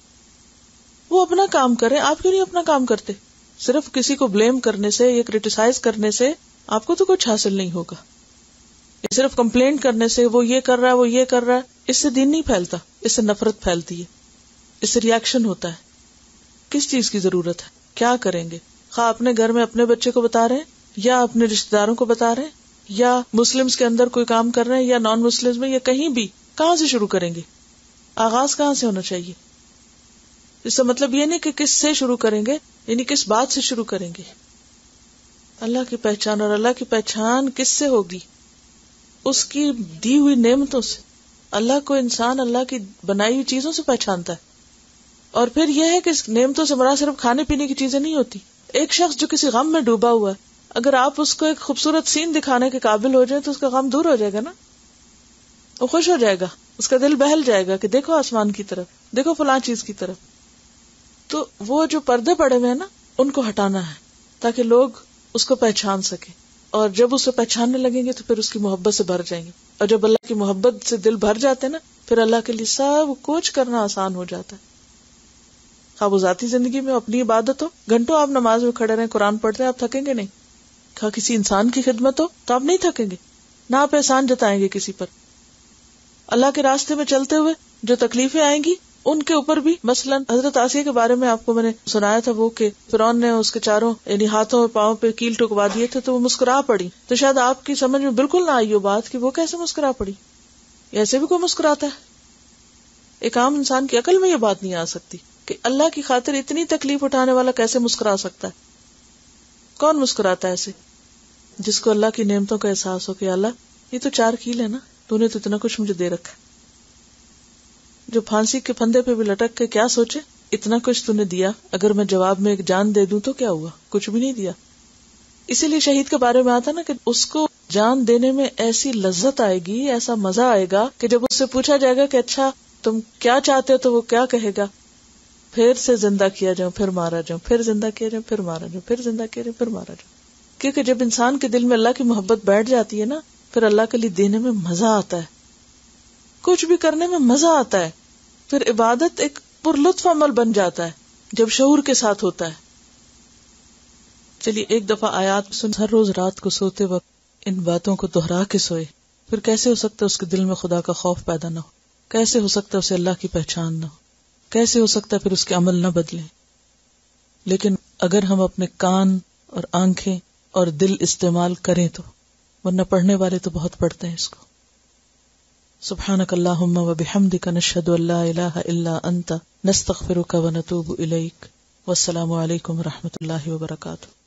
Speaker 1: وہ اپنا کام کریں, آپ کیوں نہیں اپنا کام کرتے؟ صرف کسی کو بلیم کرنے سے یا کرٹیسائز کرنے سے آپ کو تو کچھ حاصل نہیں ہوگا. صرف کمپلینٹ کرنے سے وہ یہ کر رہا ہے, وہ یہ کر رہا ہے, اس سے دین نہیں پھیلتا, اس سے نفرت پھیلتی ہے, اس سے ریاکشن ہوتا ہے. کس چیز کی ضرورت ہے؟ کیا کریں گے؟ خواہ اپنے گھر میں اپنے بچے کو بتا رہے ہیں, یا اپنے رشتہ داروں کو بتا رہے ہیں, یا مسلمز کے اندر کوئی کام کر رہے ہیں, یا نان مسلمز میں, یا کہیں بھی, کہاں سے شروع کریں گے؟ آغاز کہاں سے ہونا چاہیے؟ اس کا مطلب یہ نہیں کہ کس سے شروع کریں گے, یعنی کس بات سے شروع کریں گے. اللہ کی پہچان, اور اللہ کی پہچان کس سے ہوگی؟ اس کی دی ہوئی نعمتوں سے. اللہ کو انسان اللہ کی بنائی ہوئی چیزوں سے پہچانتا ہے. اور پھر یہ ہے کہ نعمتوں سے مراد صرف کھانے پینے کی چیزیں نہیں ہوتی. ایک شخص جو کسی غم میں ڈوبا ہوا ہے, اگر آپ اس کو ایک خوبصورت سین دکھانے کے قابل ہو جائے تو اس کا غم دور ہو جائے گا نا, وہ خوش ہو جائے گا, اس کا دل بہل جائے گا کہ دیکھو آسمان کی طرف, دیکھو فلاں چیز کی طرف. تو وہ جو پردے پڑے ہوئے ہیں نا, ان کو ہٹانا ہے تاکہ لوگ اس کو پہچان سکیں. اور جب اسے پہچاننے لگیں گے تو پھر اس کی محبت سے بھر جائیں گے. اور جب اللہ کی محبت سے دل بھر جاتے ہیں نا, پھر اللہ کے لیے سب کچھ کرنا آسان ہو جاتا ہے. خواب ذاتی زندگی میں اپنی عبادت ہو, گھنٹوں آپ نماز میں کھڑے رہیں, قرآن پڑھتے ہیں, آپ تھکیں گے نہیں. خواہ کسی انسان کی خدمت ہو تو آپ نہیں تھکیں گے, نہ آپ احسان جتائیں گے کسی پر. اللہ کے راستے میں چلتے ہوئے جو تکلیفیں آئیں گی ان کے اوپر بھی مثلاً حضرت آسیہ کے بارے میں آپ کو میں نے سنایا تھا وہ کہ فرعون نے اس کے چاروں یعنی ہاتھوں پاؤں پہ کیل ٹکوا دیے تھے تو وہ مسکرا پڑی. تو شاید آپ کی سمجھ میں بالکل نہ آئی ہو بات کہ وہ کیسے مسکرا پڑی. ایسے بھی کوئی مسکراتا ہے؟ ایک عام انسان کی عقل میں یہ بات نہیں آ سکتی کہ اللہ کی خاطر اتنی تکلیف اٹھانے والا کیسے مسکرا سکتا ہے. کون مسکراتا ہے ایسے؟ جس کو اللہ کی نعمتوں کا احساس ہو کہ اللہ یہ تو چار کیل ہے نا, تو نے تو اتنا کچھ مجھے دے رکھا. جو پھانسی کے پھندے پہ بھی لٹک کے کیا سوچے اتنا کچھ تو نے دیا, اگر میں جواب میں ایک جان دے دوں تو کیا ہوا, کچھ بھی نہیں دیا. اسی لیے شہید کے بارے میں آتا نا کہ اس کو جان دینے میں ایسی لذت آئے گی, ایسا مزہ آئے گا کہ جب اس سے پوچھا جائے گا کہ اچھا تم کیا چاہتے ہو تو وہ کیا کہے گا, پھر سے زندہ کیا جاؤں پھر مارا جاؤں, پھر زندہ کیا جاؤں پھر مارا جاؤں, پھر زندہ کیا جاؤں پھر مارا جاؤں. کیونکہ جب انسان کے دل میں اللہ کی محبت بیٹھ جاتی ہے نا, پھر اللہ کے لیے دینے میں مزہ آتا ہے, کچھ بھی کرنے میں مزہ آتا ہے. پھر عبادت ایک پر لطف عمل بن جاتا ہے جب شعور کے ساتھ ہوتا ہے. چلیے ایک دفعہ آیات سن, ہر روز رات کو سوتے وقت ان باتوں کو دہرا کے سوئے, پھر کیسے ہو سکتا ہے اس کے دل میں خدا کا خوف پیدا نہ ہو, کیسے ہو سکتا ہے اسے اللہ کی پہچان نہ ہو, کیسے ہو سکتا ہے پھر اس کے عمل نہ بدلے. لیکن اگر ہم اپنے کان اور آنکھیں اور دل استعمال کریں تو, ورنہ پڑھنے والے تو بہت پڑھتے ہیں اس کو. سبحانک اللہم و بحمدک نشہد ان لا الہ الا انت نستغفرک و نتوب الیک. والسلام علیکم و رحمۃ اللہ وبرکاتہ.